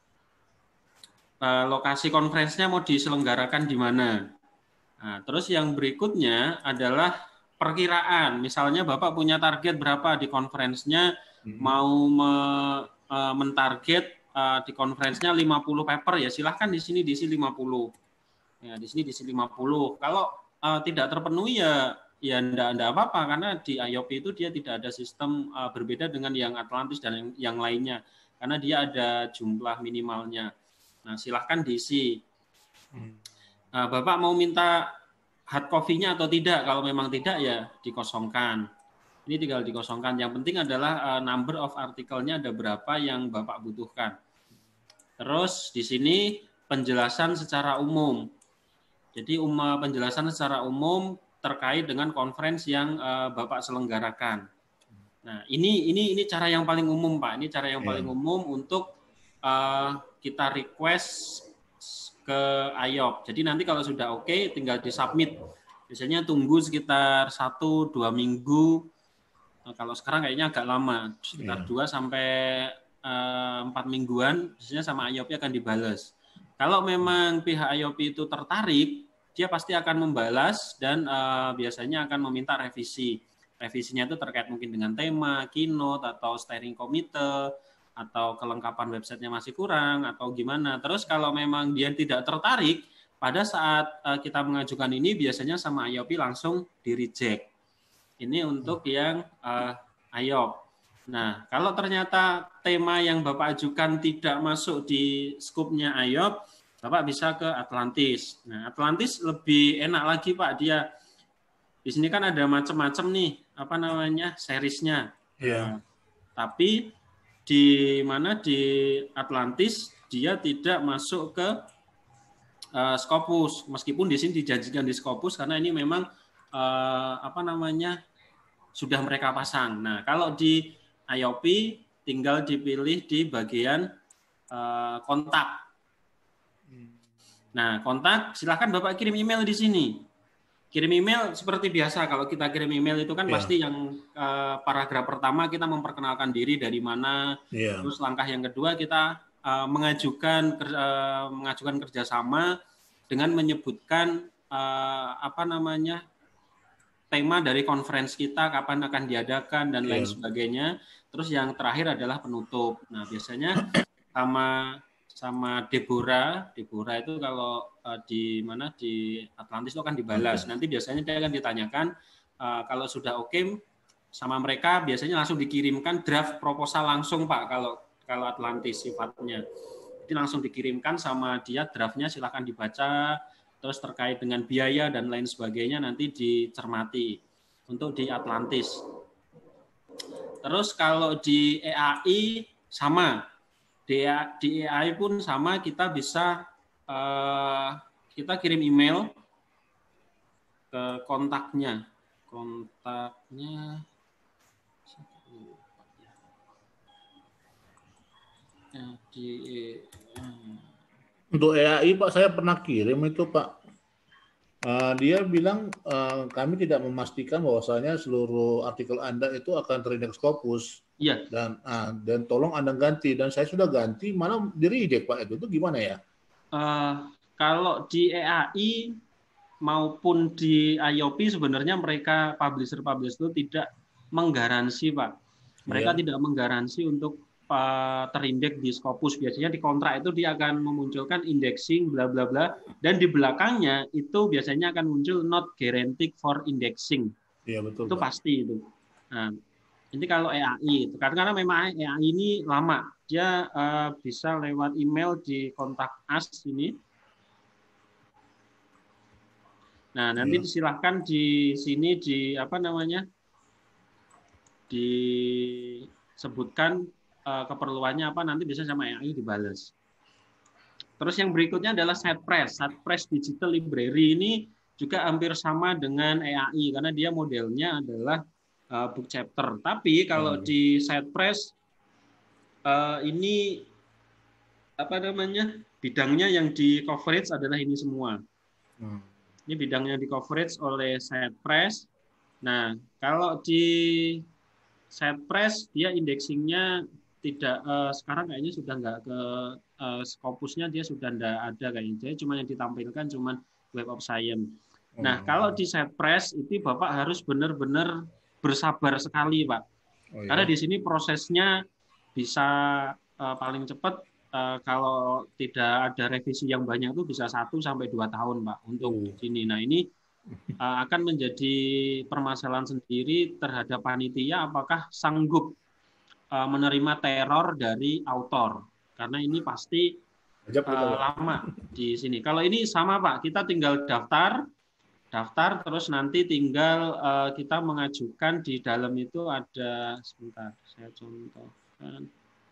uh, lokasi konferensinya mau diselenggarakan di mana. Nah, terus yang berikutnya adalah perkiraan. Misalnya Bapak punya target berapa di konferensinya, hmm. mau me, uh, mentarget uh, di konferensinya lima puluh paper, ya silahkan di sini diisi lima puluh. Ya, di sini diisi lima puluh. Kalau uh, tidak terpenuhi ya ya enggak, enggak apa-apa, karena di I O P itu dia tidak ada sistem uh, berbeda dengan yang Atlantis dan yang, yang lainnya, karena dia ada jumlah minimalnya. Nah, silahkan diisi. Uh, Bapak mau minta hard copy-nya atau tidak? Kalau memang tidak ya dikosongkan. Ini tinggal dikosongkan. Yang penting adalah uh, number of artikelnya ada berapa yang Bapak butuhkan. Terus di sini penjelasan secara umum. Jadi um, penjelasan secara umum terkait dengan konferensi yang uh, Bapak selenggarakan. Nah, ini ini ini cara yang paling umum, Pak. Ini cara yang paling yeah. umum untuk uh, kita request ke I O P. Jadi nanti kalau sudah oke, okay, tinggal disubmit. Biasanya tunggu sekitar satu dua minggu. Nah, kalau sekarang kayaknya agak lama, sekitar dua yeah. sampai empat uh, mingguan. Biasanya sama I O P akan dibalas. Kalau memang pihak I O P itu tertarik, dia pasti akan membalas dan uh, biasanya akan meminta revisi. Revisinya itu terkait mungkin dengan tema, keynote, atau steering committee, atau kelengkapan websitenya masih kurang, atau gimana. Terus kalau memang dia tidak tertarik, pada saat uh, kita mengajukan ini, biasanya sama I O P langsung di-reject. Ini untuk yang uh, I O P. Nah, kalau ternyata tema yang Bapak ajukan tidak masuk di skopnya I O P, Bapak bisa ke Atlantis. Nah, Atlantis lebih enak lagi, Pak. Dia di sini kan ada macam-macam nih, apa namanya, seriesnya. Iya. Nah, tapi di mana di Atlantis dia tidak masuk ke uh, Scopus, meskipun di sini dijanjikan di Scopus karena ini memang uh, apa namanya sudah mereka pasang. Nah, kalau di I O P tinggal dipilih di bagian uh, kontak. Nah, kontak, silakan Bapak kirim email di sini. Kirim email seperti biasa. Kalau kita kirim email itu kan yeah. pasti yang uh, paragraf pertama kita memperkenalkan diri dari mana. Yeah. Terus langkah yang kedua kita uh, mengajukan uh, mengajukan kerjasama dengan menyebutkan uh, apa namanya tema dari konferensi kita, kapan akan diadakan dan lain yeah. sebagainya. Terus yang terakhir adalah penutup. Nah biasanya sama sama Deborah, Deborah itu kalau uh, di mana di Atlantis itu akan dibalas. Nanti biasanya dia akan ditanyakan uh, kalau sudah oke okay, sama mereka biasanya langsung dikirimkan draft proposal langsung Pak kalau kalau Atlantis sifatnya. Jadi langsung dikirimkan sama dia draftnya silakan dibaca terus terkait dengan biaya dan lain sebagainya nanti dicermati untuk di Atlantis. Terus kalau di E A I sama. Di E A I pun sama, kita bisa uh, kita kirim email ke kontaknya, kontaknya di untuk E A I Pak saya pernah kirim itu Pak. Uh, dia bilang uh, kami tidak memastikan bahwasanya seluruh artikel Anda itu akan terindeks Scopus. Iya. Dan uh, dan tolong Anda ganti dan saya sudah ganti mana di reject Pak itu itu gimana ya? Uh, kalau di E A I maupun di I O P sebenarnya mereka publisher-publisher itu tidak menggaransi Pak. Mereka yeah. tidak menggaransi untuk uh, terindeks di Scopus. Biasanya di kontrak itu dia akan memunculkan indexing bla bla bla dan di belakangnya itu biasanya akan muncul not guaranteed for indexing. Iya yeah, betul. Itu Pak. pasti itu. Nah, ini kalau E A I itu karena memang E A I ini lama dia uh, bisa lewat email di kontak us ini. Nah nanti ya. Disilahkan di sini di apa namanya disebutkan uh, keperluannya apa nanti bisa sama E A I dibales. Terus yang berikutnya adalah SitePress. SitePress Digital Library ini juga hampir sama dengan E A I karena dia modelnya adalah Uh, book chapter. Tapi kalau hmm. di SitePress uh, ini apa namanya bidangnya yang di coverage adalah ini semua. Hmm. Ini bidangnya di coverage oleh SitePress. Nah kalau di SitePress dia indexingnya tidak uh, sekarang kayaknya sudah nggak ke uh, Scopusnya dia sudah nggak ada kayaknya. Cuma yang ditampilkan cuma Web of Science. Hmm. Nah kalau di SitePress itu Bapak harus benar-benar bersabar sekali Pak, oh, iya. Karena di sini prosesnya bisa uh, paling cepat uh, kalau tidak ada revisi yang banyak itu bisa satu sampai dua tahun Pak untuk oh. sini. Nah ini uh, akan menjadi permasalahan sendiri terhadap panitia apakah sanggup uh, menerima teror dari autor karena ini pasti uh, lama di sini. Kalau ini sama Pak, kita tinggal daftar. daftar terus nanti tinggal uh, kita mengajukan di dalam itu ada sebentar saya contohkan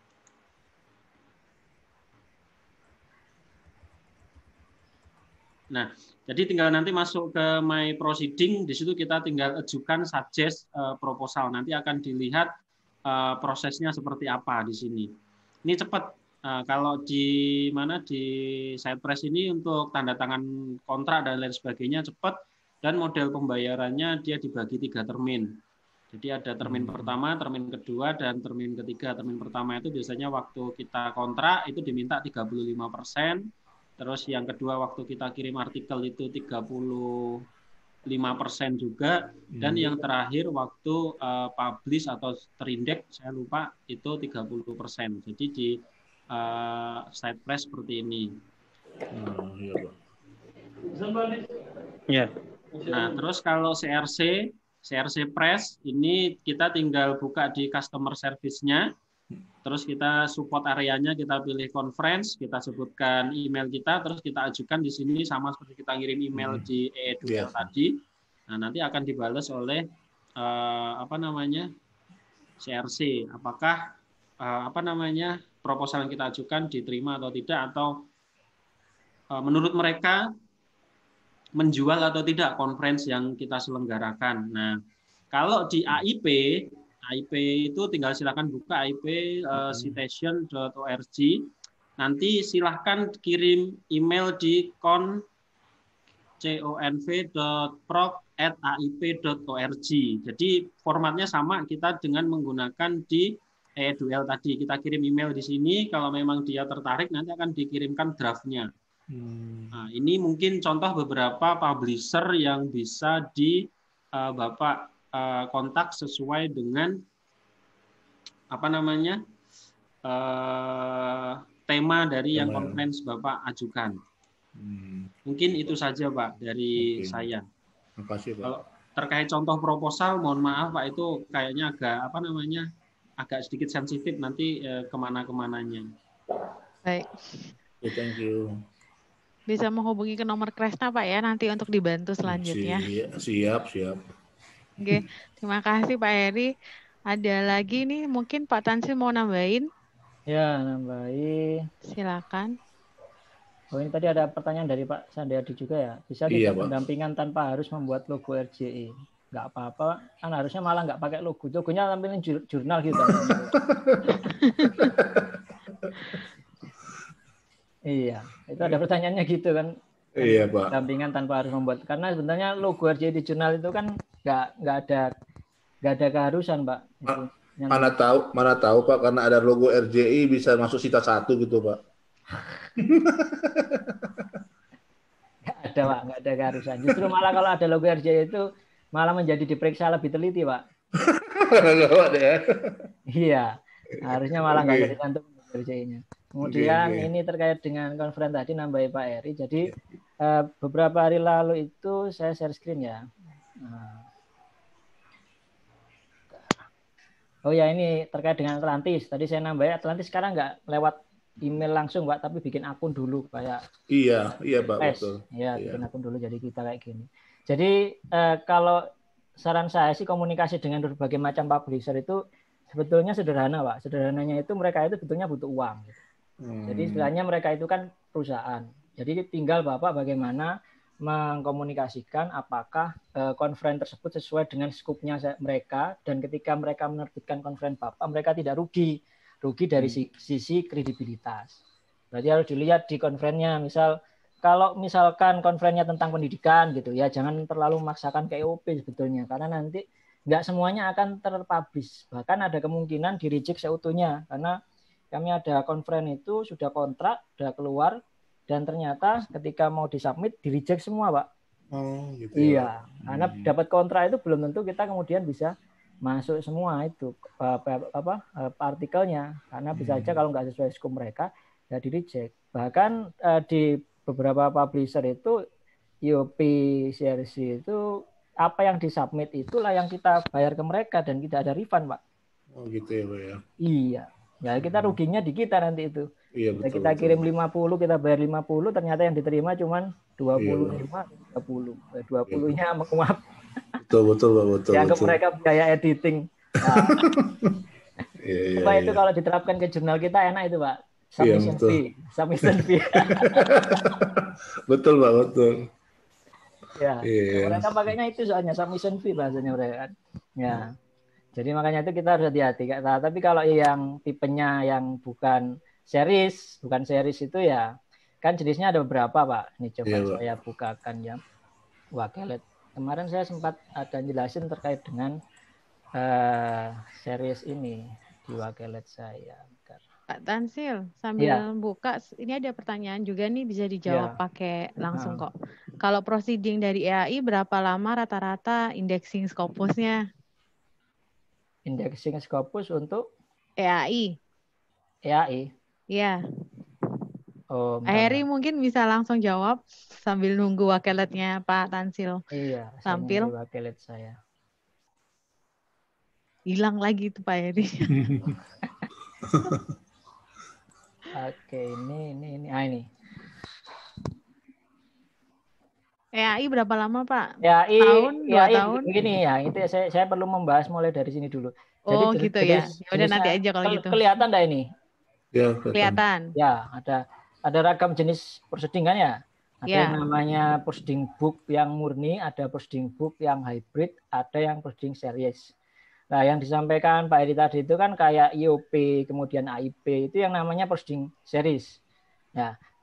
nah jadi tinggal nanti masuk ke my proceeding di situ kita tinggal ajukan suggest uh, proposal nanti akan dilihat uh, prosesnya seperti apa di sini ini cepat uh, kalau di mana di SitePress ini untuk tanda tangan kontrak dan lain sebagainya cepat dan model pembayarannya dia dibagi tiga termin. Jadi ada termin hmm. pertama, termin kedua, dan termin ketiga. Termin pertama itu biasanya waktu kita kontrak itu diminta tiga puluh lima persen. Terus yang kedua waktu kita kirim artikel itu tiga puluh lima persen juga. Dan hmm. yang terakhir waktu uh, publish atau terindeks, saya lupa, itu tiga puluh persen. Jadi di uh, SitePress seperti ini. Hmm, iya, Pak. Ya. Nah, terus kalau C R C, C R C Press, ini kita tinggal buka di customer service-nya, terus kita support areanya, kita pilih conference, kita sebutkan email kita, terus kita ajukan di sini sama seperti kita ngirim email di E E D U L yeah. tadi. Nah, nanti akan dibales oleh uh, apa namanya C R C, apakah uh, apa namanya proposal yang kita ajukan diterima atau tidak, atau uh, menurut mereka menjual atau tidak konferensi yang kita selenggarakan. Nah, kalau di A I P, A I P itu tinggal silakan buka A I P uh, citation dot org. Nanti silahkan kirim email di kon conv dot proc at a i p dot org. Jadi formatnya sama kita dengan menggunakan di EduL tadi. Kita kirim email di sini, kalau memang dia tertarik nanti akan dikirimkan draftnya. Hmm. Nah, ini mungkin contoh beberapa publisher yang bisa di uh, Bapak uh, kontak sesuai dengan apa namanya uh, tema dari tema yang conference Bapak ajukan. Hmm. Mungkin itu saja Pak dari Oke. saya. Terima kasih Pak. Kalau terkait contoh proposal, mohon maaf Pak, itu kayaknya agak apa namanya agak sedikit sensitif nanti eh, kemana-kemananya. Baik. Okay, thank you. Bisa menghubungi ke nomor Kresna Pak ya nanti untuk dibantu selanjutnya. Siap, siap. Oke, terima kasih Pak Heri. Ada lagi nih mungkin Pak Tansil mau nambahin? Ya, nambahin. Silakan. Oh, ini tadi ada pertanyaan dari Pak Sandiadi juga ya. Bisa tidak iya, pendampingan tanpa harus membuat logo R J I? Nggak apa-apa, kan harusnya malah nggak pakai logo. Logonya tampilin jurnal gitu. Iya, itu ada pertanyaannya gitu kan. Iya Pak. Pendampingan tanpa harus membuat. Karena sebenarnya logo R J I di jurnal itu kan nggak nggak ada nggak ada keharusan Pak. Ma mana tahu mana tahu Pak, karena ada logo R J I bisa masuk sita satu gitu Pak. Nggak ada Pak, nggak ada keharusan. Justru malah kalau ada logo R J I itu malah menjadi diperiksa lebih teliti Pak. Iya, harusnya malah nggak okay. jadi cantum R J I-nya. Kemudian okay, okay. ini terkait dengan konferensi tadi nambahin Pak Eri. Jadi eh, beberapa hari lalu itu saya share screen ya. Nah. Oh ya, ini terkait dengan Atlantis. Tadi saya nambahin Atlantis sekarang nggak lewat email langsung Pak, tapi bikin akun dulu kayak. Iya, iya Pak, tes. betul. Iya, bikin akun dulu jadi kita kayak gini. Jadi eh, kalau saran saya sih komunikasi dengan berbagai macam publisher itu sebetulnya sederhana Pak. Sederhananya itu mereka itu sebetulnya butuh uang. Hmm. Jadi istilahnya mereka itu kan perusahaan. Jadi tinggal Bapak bagaimana mengkomunikasikan apakah eh, konferensi tersebut sesuai dengan skupnya mereka, dan ketika mereka menerbitkan konferensi Bapak, mereka tidak rugi. Rugi dari hmm. sisi kredibilitas. Berarti harus dilihat di konferensinya. Misal kalau misalkan konferensinya tentang pendidikan gitu ya, jangan terlalu memaksakan ke E O P sebetulnya, karena nanti nggak semuanya akan terpublish. Bahkan ada kemungkinan di reject seutuhnya, karena kami ada konferensi itu sudah kontrak, sudah keluar, dan ternyata ketika mau disubmit di reject semua Pak. Oh, gitu iya, ya. karena hmm. dapat kontrak itu belum tentu kita kemudian bisa masuk semua itu apa, apa artikelnya, karena bisa aja kalau nggak sesuai scope mereka ya di reject. Bahkan eh, di beberapa publisher itu I O P C R C itu apa yang disubmit itulah yang kita bayar ke mereka dan tidak ada refund Pak. Oh gitu ya Pak ya. Iya, ya kita ruginya di kita nanti itu. Iya, betul, kita betul. kirim lima puluh, kita bayar lima puluh, ternyata yang diterima cuma dua puluh lima, tiga puluh. dua puluh-nya iya. menguap. Betul, betul, Pak, betul. Yang betul. mereka biaya editing. Nah, iya, iya, Pak, iya. itu kalau diterapkan ke jurnal kita enak itu, Pak. Submission iya, fee. Submission fee. Betul, Pak, betul. Ya, iya. mereka pakainya itu soalnya submission fee bahasanya mereka kan. Ya. Jadi makanya itu kita harus hati-hati. Nah, tapi kalau yang tipenya yang bukan series, bukan series itu ya kan jenisnya ada beberapa Pak. Ini coba iya, saya bukakan ya. Wakelet. Kemarin saya sempat ada jelasin terkait dengan uh, series ini di Wakelet saya. Bentar. Pak Tansil, sambil ya. buka, ini ada pertanyaan juga nih bisa dijawab ya. pakai langsung nah. kok. Kalau proceeding dari E A I berapa lama rata-rata indexing Scopusnya? Indexing Scopus untuk E A I. E A I. Iya. Oh, Heri mungkin bisa langsung jawab sambil nunggu wakeletnya Pak Tansil. Iya, tampil. Wakelet saya. Hilang lagi itu Pak Heri. Oke, ini ini ini ah ini. E A I berapa lama Pak? E A I tahun, dua E A I, tahun. Begini ya, itu saya saya perlu membahas mulai dari sini dulu. Oh Jadi, gitu jenis, ya. Ya udah nanti aja kalau ke, gitu. Kelihatan enggak ini? Ya, kelihatan. Ya, ada ada ragam jenis proceeding kan ya. Ada ya. yang namanya proceeding book yang murni, ada proceeding book yang hybrid, ada yang proceeding series. Nah, yang disampaikan Pak Edi tadi itu kan kayak I O P, kemudian A I P, itu yang namanya proceeding series. Ya,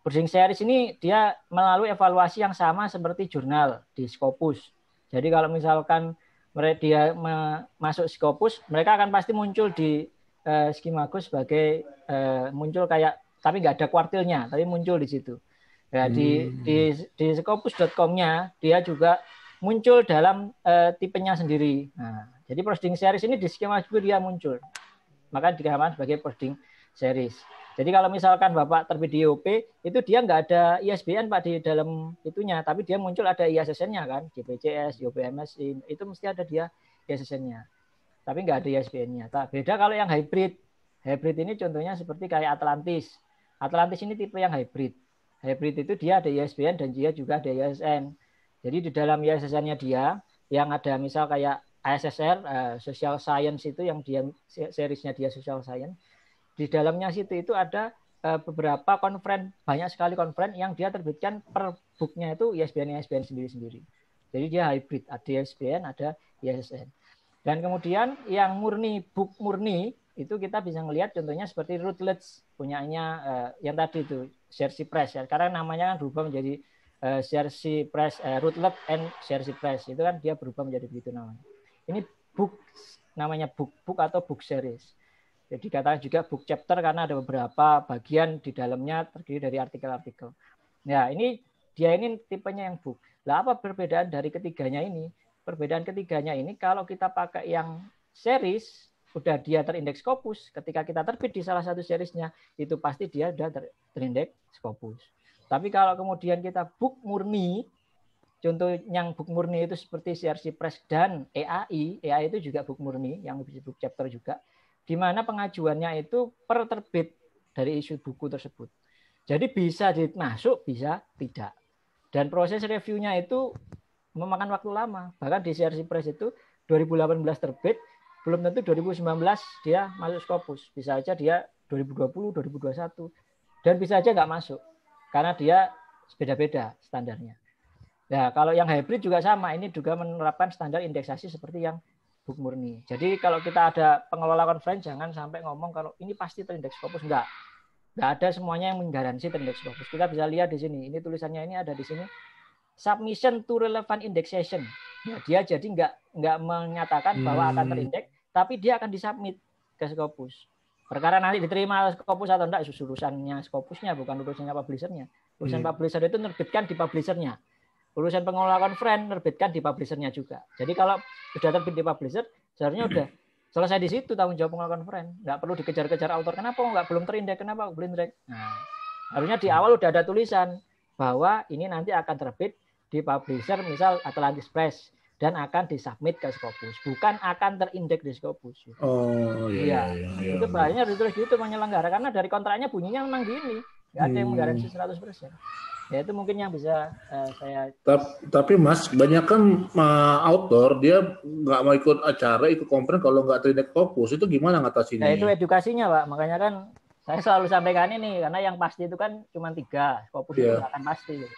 Bridging series ini dia melalui evaluasi yang sama seperti jurnal di Scopus. Jadi kalau misalkan mereka dia masuk Scopus, mereka akan pasti muncul di uh, Schimagos sebagai uh, muncul kayak tapi nggak ada kuartilnya, tapi muncul di situ. Ya, hmm. di di di scopus dot com-nya dia juga muncul dalam uh, tipenya sendiri. Nah, jadi proceeding series ini di Schimagos dia muncul. Maka dikatakan sebagai proceeding series. Jadi kalau misalkan Bapak terbit di I O P, itu dia nggak ada I S B N Pak di dalam itunya, tapi dia muncul ada I S S N-nya kan, G P C S, I O P M S, itu mesti ada dia I S S N-nya. Tapi nggak ada I S B N-nya. Nah, beda kalau yang hybrid. Hybrid ini contohnya seperti kayak Atlantis. Atlantis ini tipe yang hybrid. Hybrid itu dia ada I S B N dan dia juga ada I S S N. Jadi di dalam I S S N-nya dia, yang ada misal kayak A S S R, uh, Social Science itu yang dia seriesnya dia Social Science. Di dalamnya situ itu ada uh, beberapa konferen, banyak sekali konferen yang dia terbitkan per booknya itu I S B N I S B N sendiri-sendiri. Jadi dia hybrid, ada I S B N, ada I S S N. Dan kemudian yang murni, book murni itu kita bisa melihat contohnya seperti Routledge punyanya uh, yang tadi itu Jersey Press ya. Karena namanya kan berubah menjadi uh, Jersey Press, uh, Routledge and Jersey Press. Itu kan dia berubah menjadi begitu namanya. Ini book namanya book book atau book series. Jadi katakan juga book chapter karena ada beberapa bagian di dalamnya terdiri dari artikel-artikel. Nah, ini dia ini tipenya yang book. Lah apa perbedaan dari ketiganya ini? Perbedaan ketiganya ini kalau kita pakai yang series, udah dia terindeks Scopus. Ketika kita terbit di salah satu seriesnya, itu pasti dia sudah ter, terindeks Scopus. Tapi kalau kemudian kita book murni, contoh yang book murni itu seperti C R C Press dan E A I, E A I itu juga book murni, yang book chapter juga, di mana pengajuannya itu per terbit dari isu buku tersebut. Jadi bisa dimasuk, bisa tidak. Dan proses reviewnya itu memakan waktu lama. Bahkan di C R C Press itu dua ribu delapan belas terbit, belum tentu dua ribu sembilan belas dia masuk Scopus. Bisa aja dia dua ribu dua puluh, dua ribu dua puluh satu. Dan bisa aja nggak masuk. Karena dia beda-beda standarnya. Nah, kalau yang hybrid juga sama. Ini juga menerapkan standar indeksasi seperti yang book murni. Jadi kalau kita ada pengelola conference, jangan sampai ngomong kalau ini pasti terindeks Scopus. Enggak. Enggak ada semuanya yang menggaransi terindeks Scopus. Kita bisa lihat di sini. Ini tulisannya ini ada di sini. Submission to relevant indexation. Ya, dia jadi enggak enggak menyatakan bahwa akan terindeks, tapi dia akan disubmit ke Scopus. Perkara nanti diterima Scopus atau enggak, urusannya Scopusnya, bukan urusannya publishernya. Urusan hmm. publisher itu nerbitkan di publishernya. Urusan pengelola conference nerbitkan di publishernya juga. Jadi kalau sudah terbit di publisher, seharusnya udah selesai di situ tanggung jawab pengelola conference. Nggak perlu dikejar-kejar autor. Kenapa nggak belum terindeks? Kenapa belum terindeks? Nah, harusnya di awal udah ada tulisan bahwa ini nanti akan terbit di publisher, misal Atlantis Press, dan akan disubmit ke Scopus. Bukan akan terindeks di Scopus. Oh iya. iya, iya itu bahayanya harus ditulis gitu menyelenggara. Karena dari kontraknya bunyinya memang gini. Nggak ada yang menggaransi seratus persen. Ya itu mungkin yang bisa uh, saya. Tapi, tapi Mas, banyak kan uh, author dia nggak mau ikut acara, ikut conference kalau nggak terindeks Scopus. Itu gimana ngatasinnya? Nah, itu edukasinya, Pak. Makanya kan saya selalu sampaikan ini karena yang pasti itu kan cuma tiga. Scopus yeah. itu akan pasti. Gitu.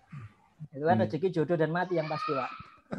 Itu kan hmm. rezeki, jodoh dan mati yang pasti, Pak.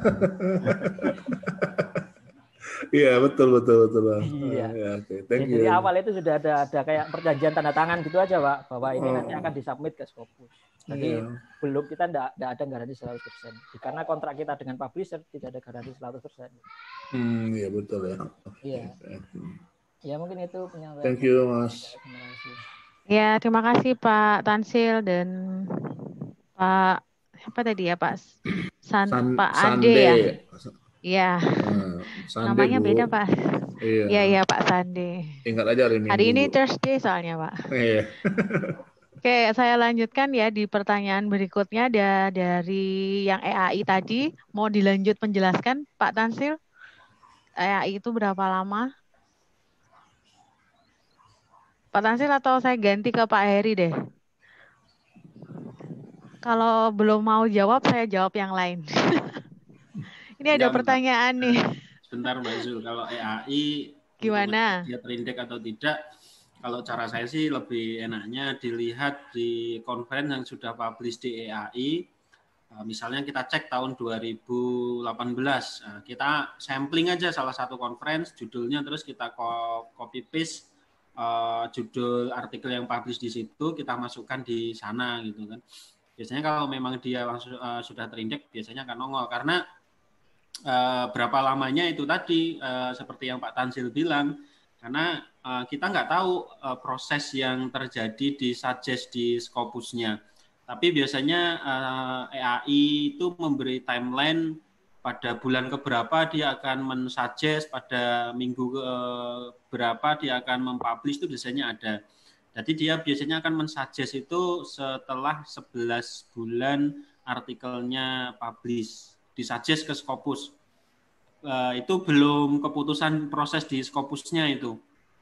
Iya betul betul betul. Iya. Ya, okay. Thank Jadi you. dari awal itu sudah ada ada kayak perjanjian tanda tangan gitu aja, Pak, bahwa ini oh. nanti akan disubmit ke Scopus. Jadi yeah. belum kita enggak ada garansi seratus persen. Karena kontrak kita dengan publisher tidak ada garansi seratus persen. Hmm, iya betul ya. Iya. Ya mungkin itu penyampaian. Thank you, Mas. Terima kasih. Ya, terima kasih Pak Tansil dan Pak apa tadi ya, Pak San, San, Pak Ade Sande. ya. Iya. Nah, namanya Bu. beda, Pak. Iya. Iya, iya Pak Sande. Ingat aja hari Minggu. Hari ini Thursday soalnya, Pak. Iya. Oke, saya lanjutkan ya di pertanyaan berikutnya da dari yang E A I tadi. Mau dilanjut menjelaskan, Pak Tansil? E A I itu berapa lama? Pak Tansil atau saya ganti ke Pak Heri deh? Kalau belum mau jawab, saya jawab yang lain. Ini ada ya, pertanyaan nih. Sebentar Mbak Zul, kalau E A I gimana? Dia terindeks atau tidak? Kalau cara saya sih lebih enaknya dilihat di conference yang sudah publish di E A I. Misalnya kita cek tahun dua ribu delapan belas, kita sampling aja salah satu conference, judulnya terus kita copy paste uh, judul artikel yang publish di situ kita masukkan di sana gitu kan. Biasanya kalau memang dia langsung uh, sudah terindeks biasanya akan nongol karena uh, berapa lamanya itu tadi uh, seperti yang Pak Tansil bilang, karena uh, kita nggak tahu uh, proses yang terjadi di suggest di Scopusnya. Tapi biasanya uh, E A I itu memberi timeline pada bulan keberapa dia akan mensuggest, pada minggu ke berapa dia akan mempublish, itu biasanya ada. Jadi dia biasanya akan mensuggest itu setelah sebelas bulan artikelnya publish, disuggest ke Scopus. Uh, itu belum keputusan proses di Scopusnya itu.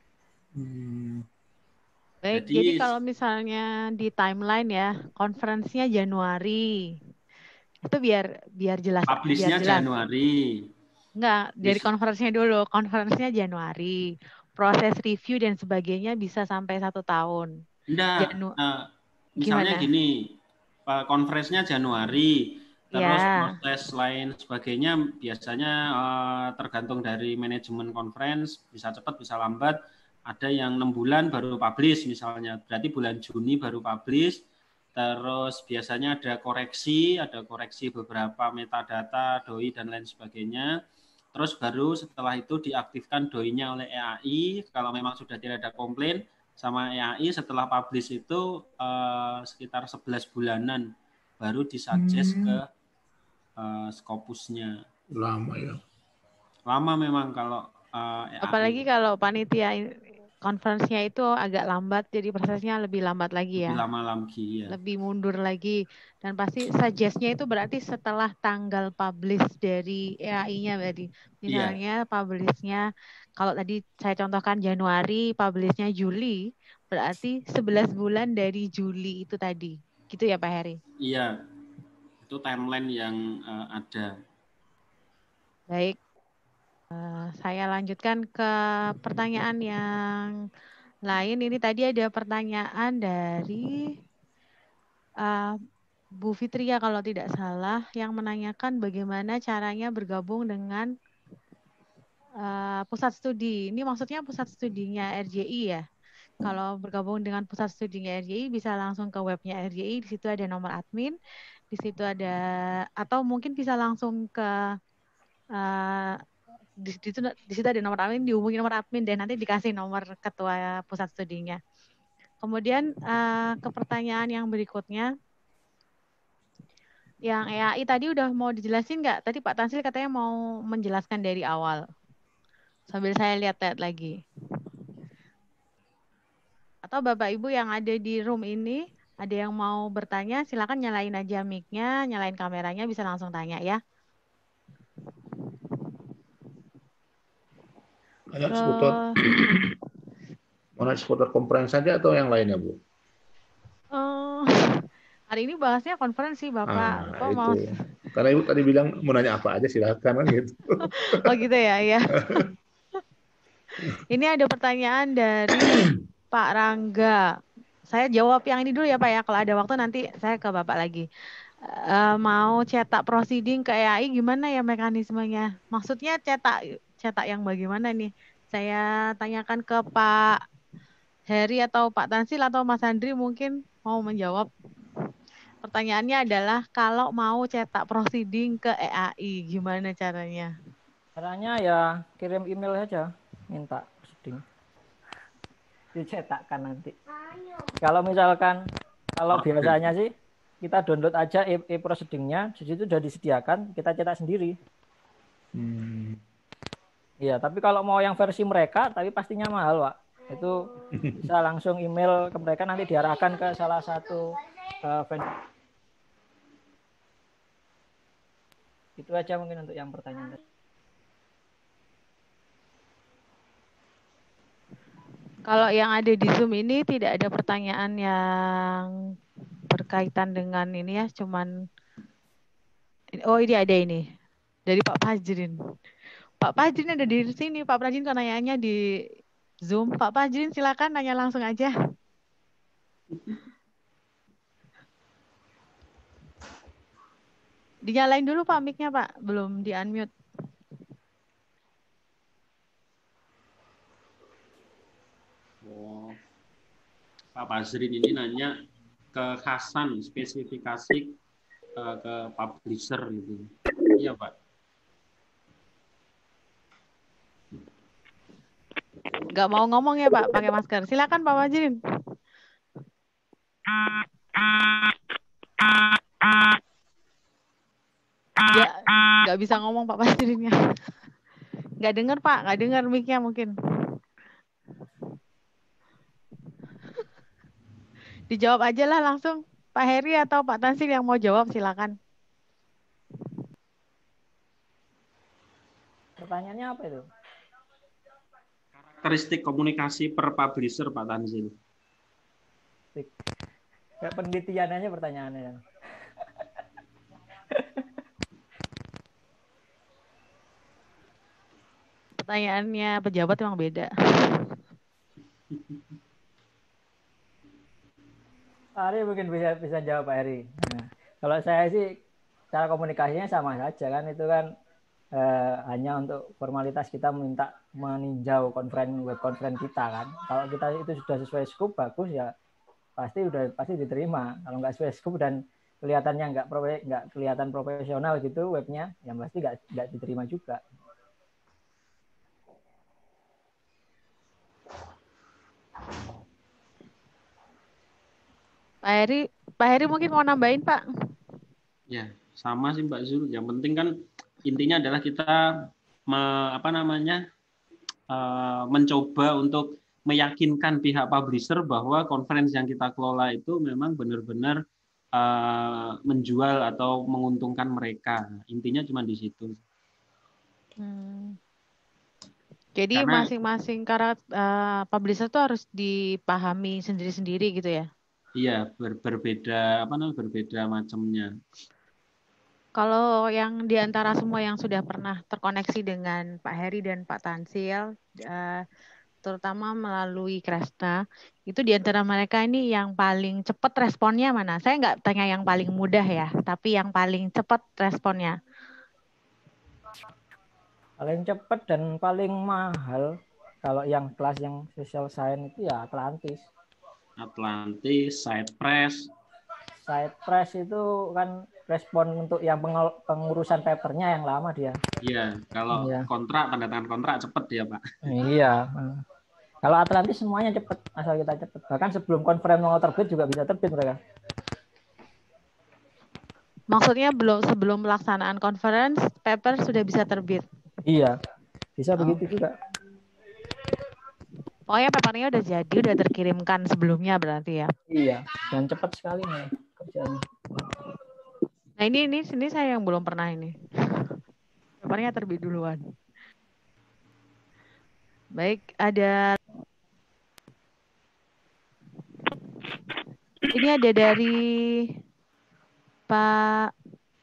Hmm. Baik, jadi, jadi kalau misalnya di timeline ya, konferensinya Januari. Itu biar biar jelas. Publish-nya biar jelas. Januari. Enggak, dari konferensinya dulu. Konferensinya Januari. Proses review dan sebagainya bisa sampai satu tahun. Enggak, Janu- uh, misalnya Gimana? gini, konferensinya Januari, terus ya. Proses lain sebagainya biasanya uh, tergantung dari manajemen conference, bisa cepat, bisa lambat. Ada yang enam bulan baru publish misalnya, berarti bulan Juni baru publish. Terus biasanya ada koreksi, ada koreksi beberapa metadata, doi, dan lain sebagainya. Terus baru setelah itu diaktifkan doi-nya oleh E A I, kalau memang sudah tidak ada komplain sama E A I, setelah publish itu uh, sekitar sebelas bulanan baru disuggest hmm. ke uh, Scopusnya. Lama ya. Lama memang kalau uh, E A I. Apalagi kalau panitia konferensinya itu agak lambat, jadi prosesnya lebih lambat lagi ya. Lebih lama lagi ya. Lebih mundur lagi. Dan pasti suggest-nya itu berarti setelah tanggal publish dari E A I-nya berarti. Misalnya yeah. publish-nya, kalau tadi saya contohkan Januari, publish-nya Juli, berarti sebelas bulan dari Juli itu tadi. Gitu ya Pak Heri? Iya, itu timeline yang uh, ada. Baik. Uh, saya lanjutkan ke pertanyaan yang lain. Ini tadi ada pertanyaan dari uh, Bu Fitria kalau tidak salah yang menanyakan bagaimana caranya bergabung dengan uh, pusat studi. Ini maksudnya pusat studinya R J I ya. Kalau bergabung dengan pusat studinya R J I bisa langsung ke webnya R J I. Di situ ada nomor admin. Di situ ada, atau mungkin bisa langsung ke uh, di situ di situ ada nomor admin, dihubungi nomor admin dan nanti dikasih nomor ketua pusat studinya. Kemudian uh, ke pertanyaan yang berikutnya, yang E A I tadi udah mau dijelasin nggak? Tadi Pak Tansil katanya mau menjelaskan dari awal. Sambil saya lihat-lihat lagi. Atau Bapak Ibu yang ada di room ini, ada yang mau bertanya, silakan nyalain aja mic-nya, nyalain kameranya, bisa langsung tanya ya. Hanya seputar, mana seputar konferensi saja atau yang lainnya, Bu? Uh, hari ini bahasnya konferensi, Bapak. Ah, itu. Mau... Karena Ibu tadi bilang mau nanya apa aja, silakan gitu. Oh gitu ya, ya. Ini ada pertanyaan dari Pak Rangga. Saya jawab yang ini dulu ya Pak ya. Kalau ada waktu nanti saya ke Bapak lagi. Uh, mau cetak proceeding ke E A I gimana ya mekanismenya? Maksudnya cetak cetak yang bagaimana nih? Saya tanyakan ke Pak Heri atau Pak Tansil atau Mas Andri mungkin mau menjawab. Pertanyaannya adalah kalau mau cetak proceeding ke E A I gimana caranya? Caranya ya kirim email aja, minta proceeding. Dicetakkan nanti. Kalau misalkan kalau okay. biasanya sih kita download aja e-proceedingnya, di situ sudah disediakan, kita cetak sendiri. Hmm. Iya, tapi kalau mau yang versi mereka, tapi pastinya mahal, Pak. Itu bisa langsung email ke mereka, nanti diarahkan ke salah satu uh, vendor. Itu aja mungkin untuk yang pertanyaan. Kalau yang ada di Zoom ini tidak ada pertanyaan yang berkaitan dengan ini ya, cuman oh ini ada ini dari Pak Fajrin. Pak Fajrin ada di sini. Pak Fajrin kan nanyanya di Zoom. Pak Fajrin silakan nanya langsung aja. Dinyalain dulu Pak mic-nya Pak, belum di-unmute. Oh, Pak Bazrin ini nanya kekhasan spesifikasi uh, ke publisher gitu. Iya Pak. Nggak mau ngomong ya Pak, pakai masker. Silakan Pak Bazrin. Ya, nggak bisa ngomong Pak Bazrinnya. Nggak dengar Pak, nggak dengar mic-nya mungkin. Dijawab aja lah langsung. Pak Heri atau Pak Tansil yang mau jawab silakan. Pertanyaannya apa itu? Karakteristik komunikasi per publisher Pak Tansil. Kayak penelitiannya pertanyaannya. Pertanyaannya pejabat memang beda. Pak Heri mungkin bisa bisa jawab Pak Heri. Nah, kalau saya sih cara komunikasinya sama saja kan, itu kan eh, hanya untuk formalitas kita minta meninjau konferen web konferen kita kan. Kalau kita itu sudah sesuai scope bagus ya pasti udah pasti diterima. Kalau nggak sesuai scope dan kelihatannya nggak nggak kelihatan profesional gitu webnya, yang pasti nggak nggak diterima juga. Pak Heri, Pak Heri mungkin mau nambahin Pak? Ya, sama sih Mbak Zul. Yang penting kan intinya adalah kita me, apa namanya uh, mencoba untuk meyakinkan pihak publisher bahwa conference yang kita kelola itu memang benar-benar uh, menjual atau menguntungkan mereka. Intinya cuma di situ. Hmm. Jadi Karena, masing-masing karakter uh, publisher itu harus dipahami sendiri-sendiri gitu ya? Iya, ber, berbeda apa namanya berbeda macamnya. Kalau yang diantara semua yang sudah pernah terkoneksi dengan Pak Heri dan Pak Tansil, uh, terutama melalui Kresna, itu diantara mereka ini yang paling cepat responnya mana? Saya nggak tanya yang paling mudah ya, tapi yang paling cepat responnya. Paling cepat dan paling mahal kalau yang kelas yang social science itu ya Atlantis. Atlantis, Sidepress. Sidepress itu kan respon untuk yang pengurusan papernya yang lama dia. Iya, kalau iya. kontrak, tanda tangan kontrak cepat ya Pak. Iya. Kalau Atlantis semuanya cepat, asal kita cepat. Bahkan sebelum konferen mau terbit juga bisa terbit mereka. Maksudnya belum sebelum pelaksanaan conference, paper sudah bisa terbit? Iya, bisa oh. begitu juga. Pokoknya papernya udah jadi, udah terkirimkan sebelumnya berarti ya? Iya, dan cepat sekali nih kerjanya. Nah ini, ini, ini saya yang belum pernah ini. Papernya terbit duluan. Baik, ada... Ini ada dari Pak...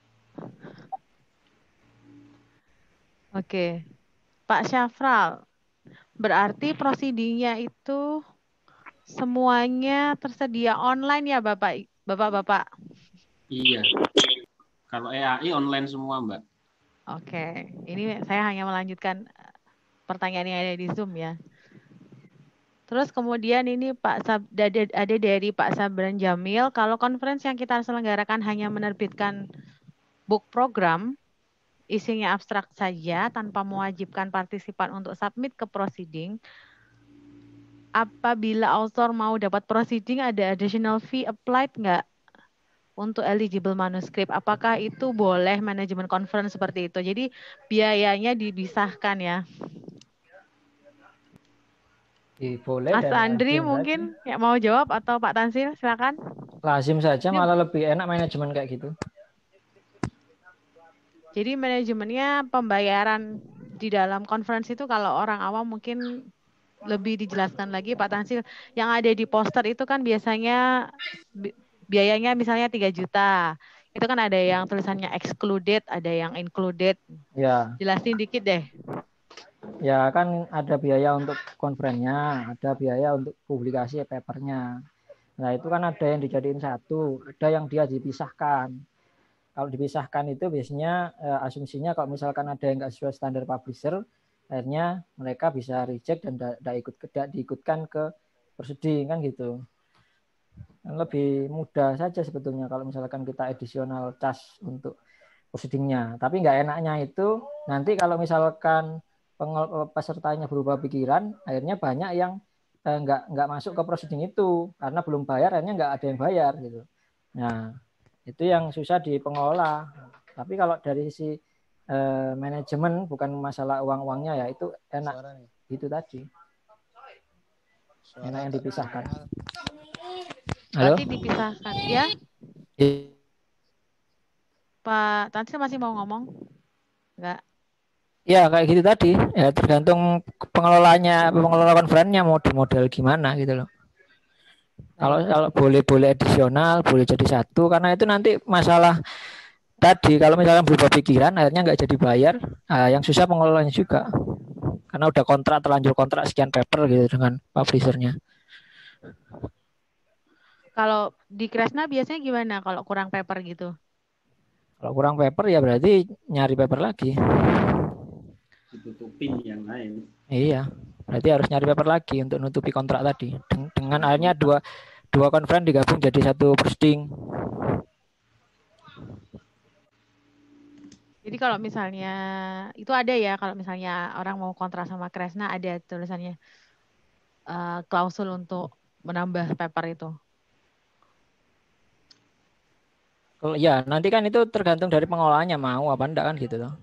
Oke, Pak Syafral. Berarti prosidingnya itu semuanya tersedia online ya Bapak, Bapak-Bapak? Iya. Kalau E A I online semua Mbak. Oke, ini saya hanya melanjutkan pertanyaan yang ada di Zoom ya. Terus kemudian ini Pak Sab, ada, ada dari Pak Sabran Jamil, kalau conference yang kita selenggarakan hanya menerbitkan book program, isinya abstrak saja tanpa mewajibkan partisipan untuk submit ke proceeding. Apabila author mau dapat proceeding, ada additional fee applied nggak untuk eligible manuskrip? Apakah itu boleh manajemen conference seperti itu? Jadi biayanya dipisahkan ya. Eh, boleh. Mas Andri mungkin ya, mau jawab atau Pak Tansil silakan. Lazim saja, malah lebih enak manajemen kayak gitu. Jadi manajemennya pembayaran di dalam conference itu kalau orang awam mungkin lebih dijelaskan lagi Pak Tansil. Yang ada di poster itu kan biasanya biayanya misalnya tiga juta. Itu kan ada yang tulisannya excluded, ada yang included. Ya. Jelasin dikit deh. Ya kan ada biaya untuk konferennya, ada biaya untuk publikasi papernya. Nah itu kan ada yang dijadiin satu, ada yang dia dipisahkan. Kalau dipisahkan itu biasanya eh, asumsinya kalau misalkan ada yang nggak sesuai standar publisher, akhirnya mereka bisa reject dan tidak ikut tidak diikutkan ke proceeding kan gitu. Lebih mudah saja sebetulnya kalau misalkan kita additional charge untuk proceedingnya. Tapi nggak enaknya itu nanti kalau misalkan pesertanya berubah pikiran, akhirnya banyak yang eh, nggak nggak masuk ke proceeding itu karena belum bayar, akhirnya nggak ada yang bayar gitu. Nah itu yang susah di pengelola. Tapi kalau dari sisi eh, manajemen bukan masalah uang-uangnya ya itu enak. Itu tadi enak yang dipisahkan. Halo? Berarti dipisahkan ya? I- Pak Tansil masih mau ngomong? Enggak. Ya kayak gitu tadi. Ya tergantung pengelolanya, pengelola konferennya mau di model gimana gitu loh. Kalau kalau boleh boleh additional, boleh jadi satu karena itu nanti masalah tadi kalau misalkan berubah pikiran akhirnya nggak jadi bayar, nah, yang susah pengelolanya juga. Karena udah kontrak terlanjur kontrak sekian paper gitu dengan publishernya. Kalau di Kresna biasanya gimana kalau kurang paper gitu? Kalau kurang paper ya berarti nyari paper lagi. Ditutupin yang lain. Iya, berarti harus nyari paper lagi untuk nutupi kontrak tadi. Den- dengan akhirnya dua dua konferen digabung jadi satu proceeding. Jadi kalau misalnya itu ada ya kalau misalnya orang mau kontrak sama Kresna ada tulisannya uh, klausul untuk menambah paper itu. Kalau ya nanti kan itu tergantung dari pengelolanya mau apa enggak kan gitu loh.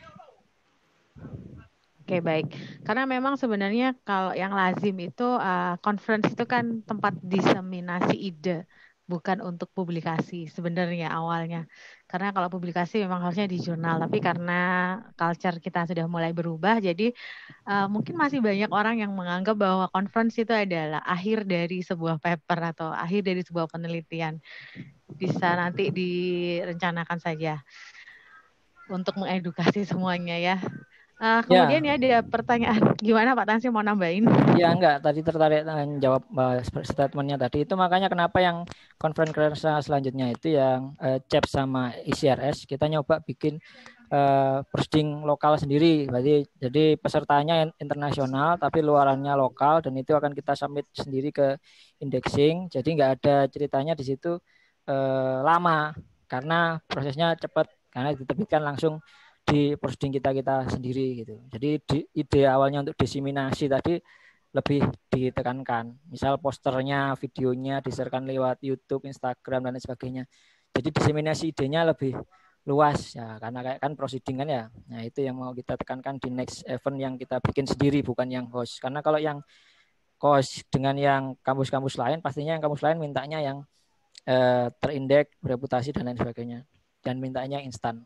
Oke, baik. Karena memang sebenarnya kalau yang lazim itu uh, conference itu kan tempat diseminasi ide, bukan untuk publikasi sebenarnya awalnya. Karena kalau publikasi memang harusnya di jurnal, tapi karena culture kita sudah mulai berubah, jadi uh, mungkin masih banyak orang yang menganggap bahwa conference itu adalah akhir dari sebuah paper atau akhir dari sebuah penelitian. Bisa nanti direncanakan saja untuk mengedukasi semuanya ya. Uh, kemudian ya. ya ada pertanyaan, gimana Pak Tansil mau nambahin? Ya enggak, tadi tertarik dengan jawab uh, statementnya tadi itu makanya kenapa yang konferensi selanjutnya itu yang uh, C E P sama I C R S kita nyoba bikin uh, proceeding lokal sendiri, berarti jadi pesertanya internasional tapi luarannya lokal dan itu akan kita submit sendiri ke indexing, jadi nggak ada ceritanya di situ uh, lama karena prosesnya cepat karena diterbitkan langsung di proceeding kita kita sendiri gitu. Jadi di, ide awalnya untuk diseminasi tadi lebih ditekankan. Misal posternya, videonya diserahkan lewat YouTube, Instagram dan lain sebagainya. Jadi diseminasi idenya lebih luas ya karena kayak kan proceeding kan ya. Nah itu yang mau kita tekankan di next event yang kita bikin sendiri bukan yang host. Karena kalau yang host dengan yang kampus-kampus lain pastinya yang kampus lain mintanya yang eh, terindeks, bereputasi dan lain sebagainya. Dan mintanya instan.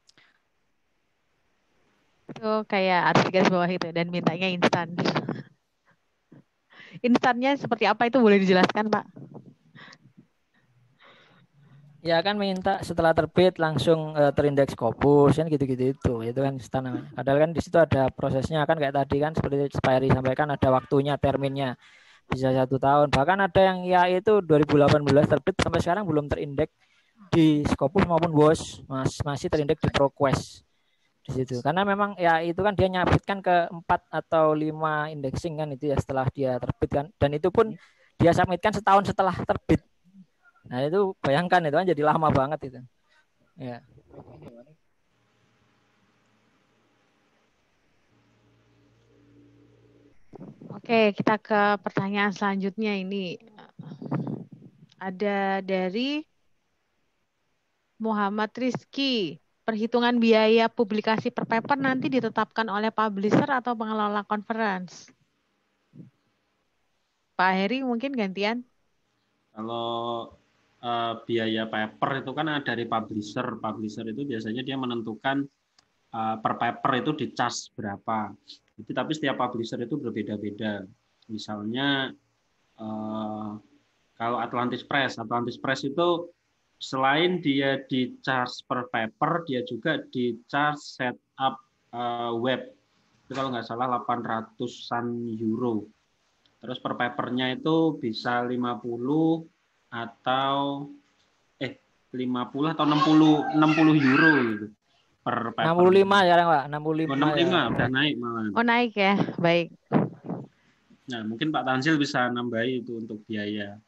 Itu kayak harus digaris bawah itu dan mintanya instan. Instannya seperti apa itu boleh dijelaskan Pak? Ya kan minta setelah terbit langsung uh, terindeks Scopus kan gitu-gitu itu. Itu kan instan namanya. Padahal kan di situ ada prosesnya kan kayak tadi kan seperti Pak Heri sampaikan ada waktunya, terminnya. Bisa satu tahun. Bahkan ada yang ya itu dua ribu delapan belas terbit sampai sekarang belum terindeks di Scopus maupun W O S. Mas, masih terindeks di ProQuest. Di situ karena memang ya itu kan dia nyabitkan ke empat atau lima indexing kan itu ya setelah dia terbit kan dan itu pun dia submitkan setahun setelah terbit. Nah itu bayangkan itu kan jadi lama banget itu ya. Oke, kita ke pertanyaan selanjutnya ini ada dari Muhammad Rizky. Perhitungan biaya publikasi per paper nanti ditetapkan oleh publisher atau pengelola conference? Pak Heri mungkin gantian. Kalau uh, biaya paper itu kan dari publisher. Publisher itu biasanya dia menentukan uh, per paper itu di charge berapa. Itu, tapi setiap publisher itu berbeda-beda. Misalnya uh, kalau Atlantis Press, Atlantis Press itu selain dia di charge per paper, dia juga di charge setup uh, web. Itu kalau nggak salah delapan ratusan euro. Terus per papernya itu bisa lima puluh atau eh lima puluh atau enam puluh enam puluh euro gitu per paper. enam puluh lima sekarang Pak, enam puluh lima. Oh, enam puluh lima ya. udah naik malah. Oh naik ya, baik. Nah, mungkin Pak Tansil bisa nambahi itu untuk biaya.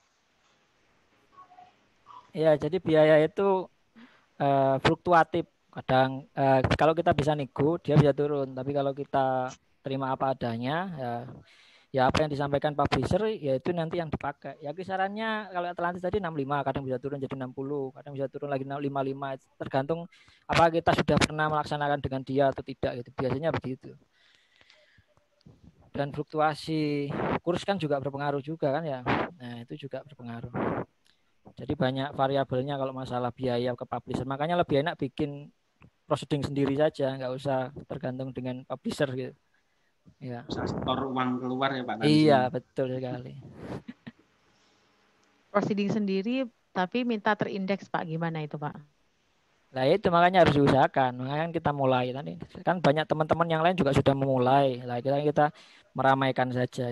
Ya, jadi biaya itu uh, fluktuatif. Kadang uh, kalau kita bisa nego, dia bisa turun. Tapi kalau kita terima apa adanya, ya, ya apa yang disampaikan publisher, ya itu nanti yang dipakai. Ya kisarannya kalau Atlantis tadi enam puluh lima, kadang bisa turun jadi enam puluh, kadang bisa turun lagi lima puluh lima. Tergantung apa kita sudah pernah melaksanakan dengan dia atau tidak. Gitu. Biasanya begitu. Dan fluktuasi kurs kan juga berpengaruh juga kan ya. Nah itu juga berpengaruh. Jadi banyak variabelnya kalau masalah biaya ke publisher. Makanya lebih enak bikin proceeding sendiri saja, nggak usah tergantung dengan publisher gitu. Ya. Bisa store uang keluar ya Pak Tansil. Iya betul sekali. Proceeding sendiri tapi minta terindeks Pak, gimana itu Pak? Nah itu makanya harus diusahakan. Makanya kita mulai tadi. Kan banyak teman-teman yang lain juga sudah memulai. Lah kita kita meramaikan saja.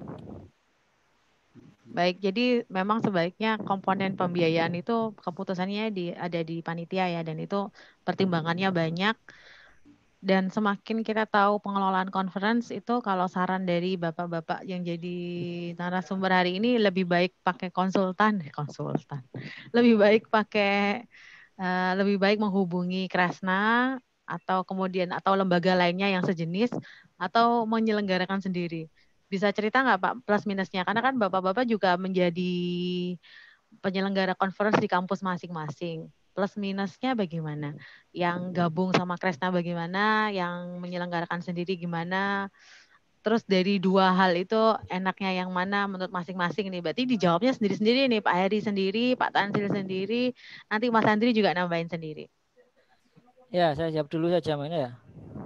Baik, jadi memang sebaiknya komponen pembiayaan itu keputusannya di ada di panitia ya, dan itu pertimbangannya banyak. Dan semakin kita tahu pengelolaan conference itu, kalau saran dari bapak-bapak yang jadi narasumber hari ini, lebih baik pakai konsultan, konsultan, lebih baik pakai, uh, lebih baik menghubungi Kresna atau kemudian atau lembaga lainnya yang sejenis, atau menyelenggarakan sendiri. Bisa cerita nggak Pak plus minusnya? Karena kan bapak-bapak juga menjadi penyelenggara conference di kampus masing-masing. Plus minusnya bagaimana? Yang gabung sama Kresna bagaimana? Yang menyelenggarakan sendiri gimana? Terus dari dua hal itu enaknya yang mana menurut masing-masing nih? Berarti dijawabnya sendiri-sendiri nih, Pak Heri sendiri, Pak Tansil sendiri, nanti Mas Andri juga nambahin sendiri. Ya, saya jawab dulu saja ini ya.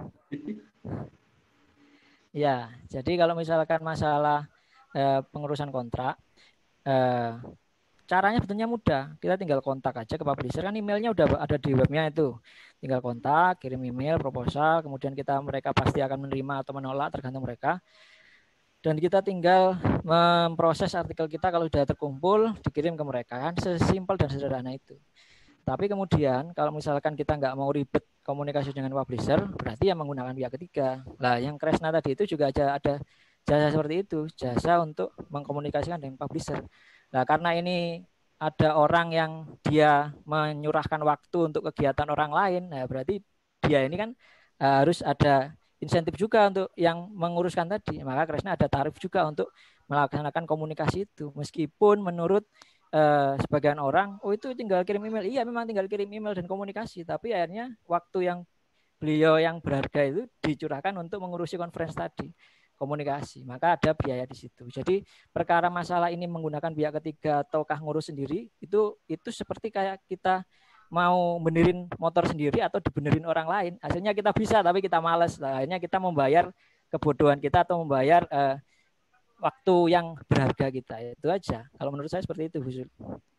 Ya, jadi kalau misalkan masalah eh, pengurusan kontrak, eh, caranya sebetulnya mudah. Kita tinggal kontak aja ke publisher, kan emailnya udah ada di webnya itu. Tinggal kontak, kirim email, proposal, kemudian kita mereka pasti akan menerima atau menolak tergantung mereka. Dan kita tinggal memproses artikel kita kalau sudah terkumpul, dikirim ke mereka. Kan sesimpel dan sederhana itu. Tapi kemudian kalau misalkan kita nggak mau ribet komunikasi dengan publisher, berarti yang menggunakan pihak ketiga. Nah, yang Kresna tadi itu juga ada, ada jasa seperti itu, jasa untuk mengkomunikasikan dengan publisher. Nah, karena ini ada orang yang dia menyurahkan waktu untuk kegiatan orang lain, nah berarti dia ini kan uh, harus ada insentif juga untuk yang menguruskan tadi. Maka Kresna ada tarif juga untuk melaksanakan komunikasi itu. Meskipun menurut uh, sebagian orang, oh itu tinggal kirim email. Iya, memang tinggal kirim email dan komunikasi. Tapi akhirnya waktu yang beliau yang berharga itu dicurahkan untuk mengurusi konferensi tadi, komunikasi. Maka ada biaya di situ. Jadi perkara masalah ini menggunakan pihak ketiga ataukah ngurus sendiri, itu itu seperti kayak kita mau benerin motor sendiri atau dibenerin orang lain. Hasilnya kita bisa tapi kita malas. Nah, akhirnya kita membayar kebodohan kita atau membayar uh, waktu yang berharga kita. Itu aja. Kalau menurut saya seperti itu, Bu Sul.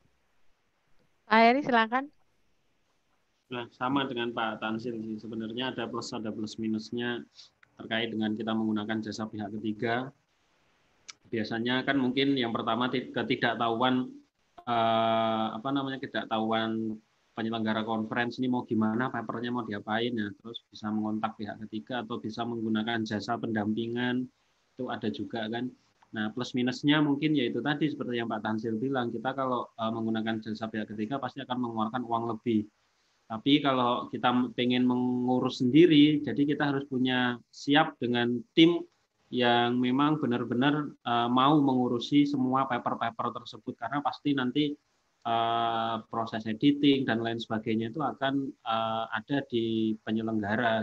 Pak Heri silakan. Nah, sama dengan Pak Tansil sih. Sebenarnya ada plus ada plus minusnya terkait dengan kita menggunakan jasa pihak ketiga. Biasanya kan mungkin yang pertama ketidaktahuan eh, apa namanya ketidaktahuan penyelenggara conference ini mau gimana, papernya mau diapain ya, terus bisa mengontak pihak ketiga atau bisa menggunakan jasa pendampingan, itu ada juga kan. Nah, plus minusnya mungkin yaitu tadi seperti yang Pak Tansil bilang, kita kalau uh, menggunakan jasa pihak ketiga pasti akan mengeluarkan uang lebih. Tapi kalau kita pengen mengurus sendiri, jadi kita harus punya siap dengan tim yang memang benar-benar uh, mau mengurusi semua paper-paper tersebut, karena pasti nanti Uh, proses editing dan lain sebagainya itu akan uh, ada di penyelenggara.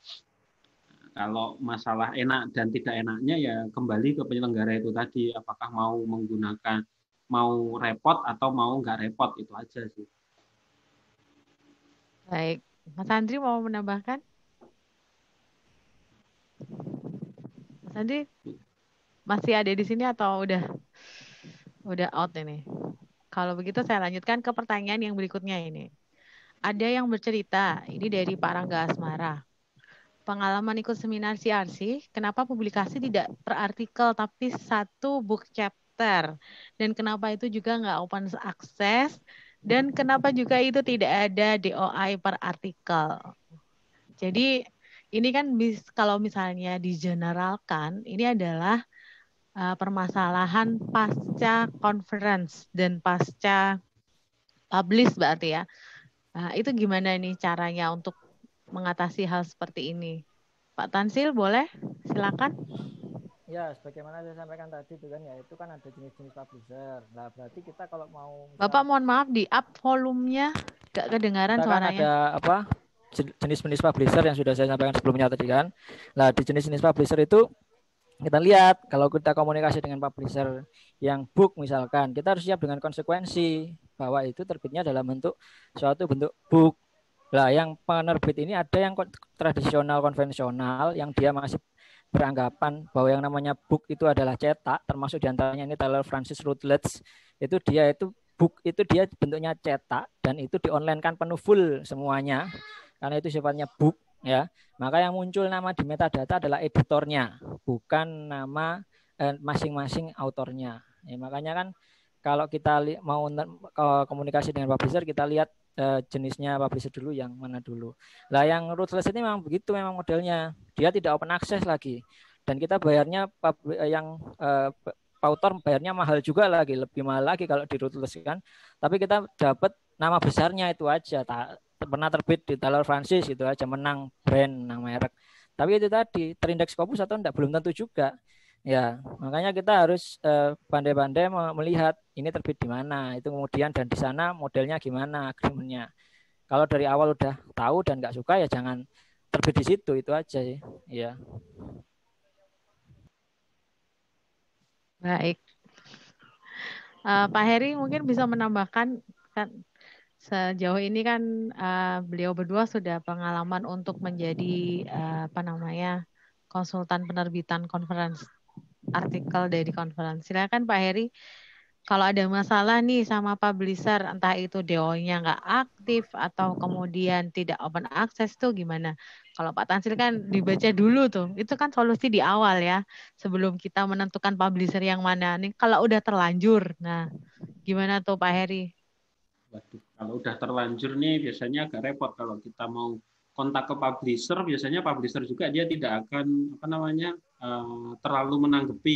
Kalau masalah enak dan tidak enaknya ya kembali ke penyelenggara itu tadi, apakah mau menggunakan, mau repot atau mau nggak repot, itu aja sih. Baik, Mas Andri mau menambahkan? Mas Andri masih ada di sini atau udah udah out ini? Kalau begitu saya lanjutkan ke pertanyaan yang berikutnya ini. Ada yang bercerita, ini dari Pak Rangga Asmara. Pengalaman ikut seminar C R C, kenapa publikasi tidak per artikel tapi satu book chapter? Dan kenapa itu juga nggak open access? Dan kenapa juga itu tidak ada D O I per artikel? Jadi ini kan kalau misalnya digeneralkan, ini adalah uh, permasalahan pasca conference dan pasca publish berarti ya. Uh, itu gimana nih caranya untuk mengatasi hal seperti ini? Pak Tansil boleh? Silakan. Ya, sebagaimana saya sampaikan tadi itu kan ya, itu kan ada jenis-jenis publisher. Nah, berarti kita kalau mau misal, Bapak mohon maaf di up volumenya, gak kedengaran kita suaranya. Kan ada apa? Jenis-jenis publisher yang sudah saya sampaikan sebelumnya tadi kan. Nah, di jenis-jenis publisher itu kita lihat kalau kita komunikasi dengan publisher yang book misalkan, kita harus siap dengan konsekuensi bahwa itu terbitnya dalam bentuk suatu bentuk book. Nah, yang penerbit ini ada yang tradisional konvensional yang dia masih beranggapan bahwa yang namanya book itu adalah cetak, termasuk diantaranya ini Taylor Francis Routledge, itu dia itu book itu dia bentuknya cetak dan itu di online kan penuh full semuanya karena itu sifatnya book ya. Maka yang muncul nama di metadata adalah editornya, bukan nama eh, masing-masing autornya. Ya, makanya kan kalau kita li- mau komunikasi dengan publisher kita lihat eh, jenisnya publisher dulu yang mana dulu. Lah yang Routledge ini memang begitu memang modelnya. Dia tidak open access lagi. Dan kita bayarnya yang eh, autor bayarnya mahal juga lagi, lebih mahal lagi kalau di Routledge kan. Tapi kita dapat nama besarnya itu aja. Tak pernah terbit di Taylor Francis itu aja, menang brand, menang merek. Tapi itu tadi terindeks Scopus atau enggak belum tentu juga. Ya, makanya kita harus eh, pandai-pandai melihat ini terbit di mana, itu kemudian dan di sana modelnya gimana, agreementnya. Kalau dari awal udah tahu dan nggak suka ya jangan terbit di situ, itu aja sih. Ya. Baik. Uh, Pak Heri mungkin bisa menambahkan kan sejauh ini kan uh, beliau berdua sudah pengalaman untuk menjadi uh, apa namanya konsultan penerbitan conference artikel dari conference. Silakan Pak Heri. Kalau ada masalah nih sama publisher, entah itu D O-nya nggak aktif atau kemudian tidak open access tuh gimana? Kalau Pak Tansil kan dibaca dulu tuh, itu kan solusi di awal ya, sebelum kita menentukan publisher yang mana. Nih kalau udah terlanjur, nah gimana tuh Pak Heri? Waduh, kalau udah terlanjur nih biasanya agak repot kalau kita mau kontak ke publisher, biasanya publisher juga dia tidak akan apa namanya uh, terlalu menanggapi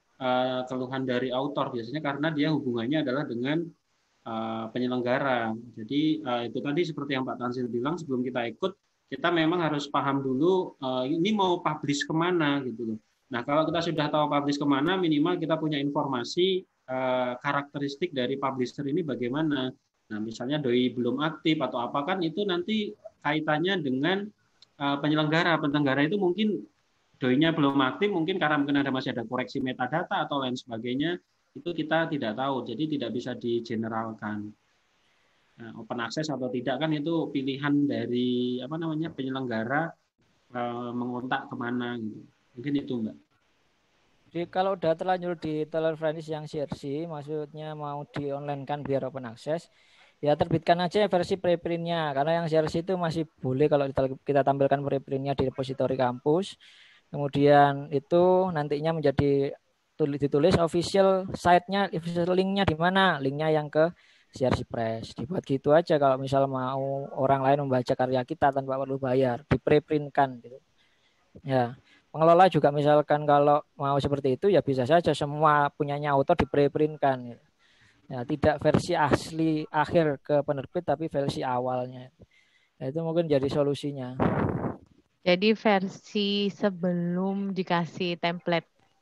uh, keluhan dari autor biasanya karena dia hubungannya adalah dengan uh, penyelenggara. Jadi uh, itu tadi seperti yang Pak Tansil bilang sebelum kita ikut kita memang harus paham dulu uh, ini mau publish kemana gitu loh. Nah kalau kita sudah tahu publish kemana minimal kita punya informasi uh, karakteristik dari publisher ini bagaimana. Nah, misalnya doi belum aktif atau apa kan itu nanti kaitannya dengan uh, penyelenggara. Penyelenggara itu mungkin doinya belum aktif, mungkin karena mungkin ada masih ada koreksi metadata atau lain sebagainya, itu kita tidak tahu. Jadi tidak bisa digeneralkan. Nah, open access atau tidak kan itu pilihan dari apa namanya penyelenggara uh, mengontak kemana gitu. Mungkin itu Mbak. Jadi kalau udah terlanjur di Taylor Francis yang C R C, maksudnya mau di online kan biar open access, ya terbitkan aja versi preprintnya karena yang C R C itu masih boleh kalau kita tampilkan preprintnya di repository kampus. Kemudian itu nantinya menjadi tulis ditulis official site-nya, official link-nya di mana? Link-nya yang ke C R C Press. Dibuat gitu aja kalau misal mau orang lain membaca karya kita tanpa perlu bayar, di preprintkan gitu. Ya. Pengelola juga misalkan kalau mau seperti itu ya bisa saja semua punyanya autor di preprintkan gitu. Ya, tidak versi asli akhir ke penerbit tapi versi awalnya. Nah, itu mungkin jadi solusinya. Jadi versi sebelum dikasih template.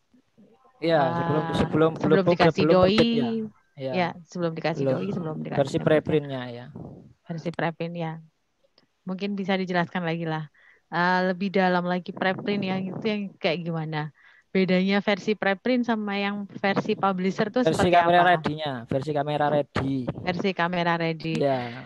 Iya, uh, sebelum sebelum sebelum belum dikasih belum doi. terbit, ya. Ya. ya, sebelum dikasih belum. doi, sebelum dikasih versi preprintnya ya. Versi preprint ya. Mungkin bisa dijelaskan lagi lah. Uh, lebih dalam lagi preprint yang itu yang kayak gimana? Bedanya versi preprint sama yang versi publisher tuh versi seperti kamera apa? ready-nya, versi kamera ready. Versi kamera ready. Ya.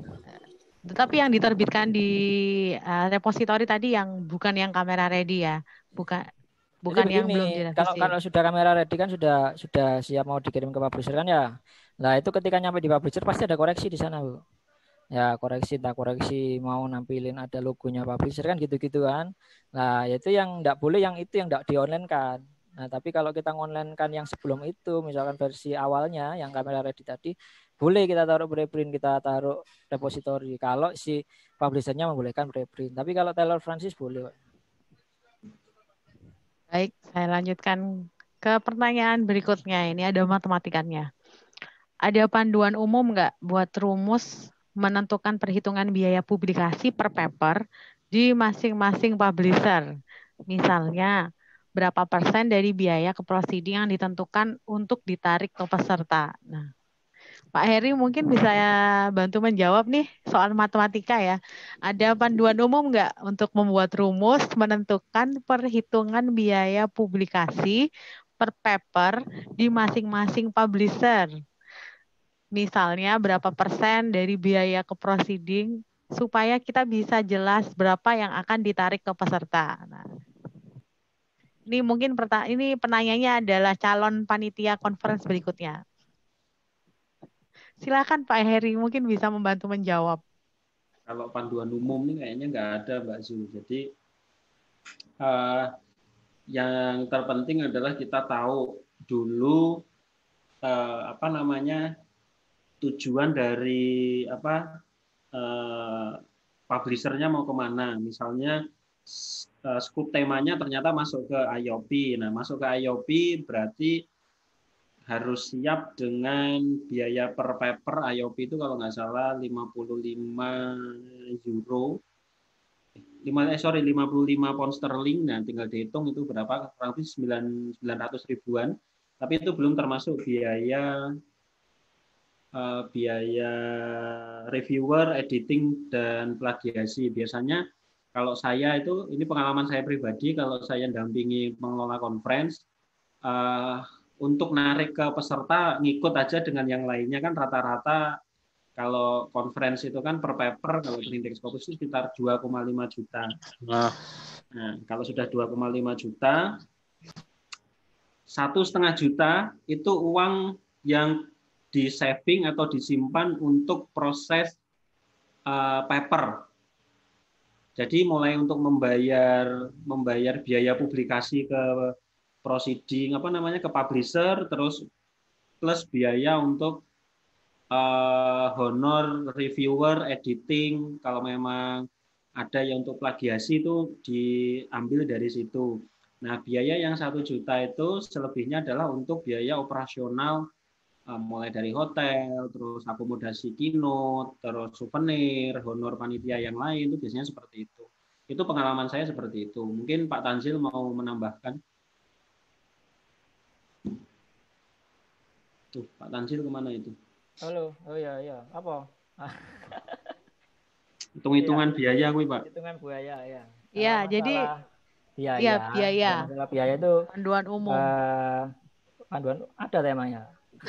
Tetapi yang diterbitkan di uh, repository tadi yang bukan yang kamera ready ya, bukan bukan begini, yang belum direvisi. Kalau kalau sudah kamera ready kan sudah sudah siap mau dikirim ke publisher kan ya. Nah itu ketika nyampe di publisher pasti ada koreksi di sana Bu. Ya koreksi tak koreksi mau nampilin ada logonya publisher kan gitu-gitu kan. Nah itu yang enggak boleh, yang itu yang enggak di online kan. Nah tapi kalau kita online kan yang sebelum itu misalkan versi awalnya yang kamera ready tadi boleh kita taruh preprint, kita taruh repository kalau si publishernya membolehkan preprint. Tapi kalau Taylor Francis boleh. Baik, saya lanjutkan ke pertanyaan berikutnya. Ini ada matematikanya. Ada panduan umum nggak buat rumus menentukan perhitungan biaya publikasi per paper di masing-masing publisher? Misalnya, berapa persen dari biaya ke proceeding yang ditentukan untuk ditarik ke peserta? Nah, Pak Heri mungkin bisa bantu menjawab nih soal matematika ya. Ada panduan umum nggak untuk membuat rumus menentukan perhitungan biaya publikasi per paper di masing-masing publisher? Misalnya berapa persen dari biaya ke proceeding supaya kita bisa jelas berapa yang akan ditarik ke peserta. Nah, ini mungkin perta- ini penanyanya adalah calon panitia conference berikutnya. Silakan Pak Heri, mungkin bisa membantu menjawab. Kalau panduan umum ini kayaknya nggak ada, Mbak Zu. Jadi uh, yang terpenting adalah kita tahu dulu uh, apa namanya tujuan dari apa uh, publishernya mau kemana. Misalnya uh, scope temanya ternyata masuk ke I O P. Nah, masuk ke I O P berarti harus siap dengan biaya per paper. I O P itu kalau nggak salah lima puluh lima euro. lima eh sorry lima puluh lima pound sterling. Nah, tinggal dihitung itu berapa, kurang lebih sembilan ratus ribuan. Tapi itu belum termasuk biaya Uh, biaya reviewer, editing, dan plagiasi. Biasanya kalau saya itu, ini pengalaman saya pribadi, kalau saya dampingi pengelola conference, uh, untuk narik ke peserta, ngikut aja dengan yang lainnya kan rata-rata kalau conference itu kan per paper, kalau berindeks Scopus itu sekitar dua koma lima juta. Nah, kalau sudah dua koma lima juta, satu setengah juta itu uang yang di saving atau disimpan untuk proses uh, paper. Jadi mulai untuk membayar membayar biaya publikasi ke proceeding apa namanya ke publisher, terus plus biaya untuk uh, honor reviewer, editing, kalau memang ada yang untuk plagiasi itu diambil dari situ. Nah, biaya yang satu juta itu selebihnya adalah untuk biaya operasional, mulai dari hotel, terus akomodasi keynote, terus souvenir, honor panitia yang lain, itu biasanya seperti itu. Itu pengalaman saya seperti itu. Mungkin Pak Tanzil mau menambahkan. Tuh, Pak Tanzil kemana itu? Halo, oh ya ya, apa? Hitung-hitungan ya, biaya, gue Pak. Hitungan biaya ya. Iya, jadi biaya, ya, biaya. Masalah biaya itu panduan umum. Uh, panduan ada temanya.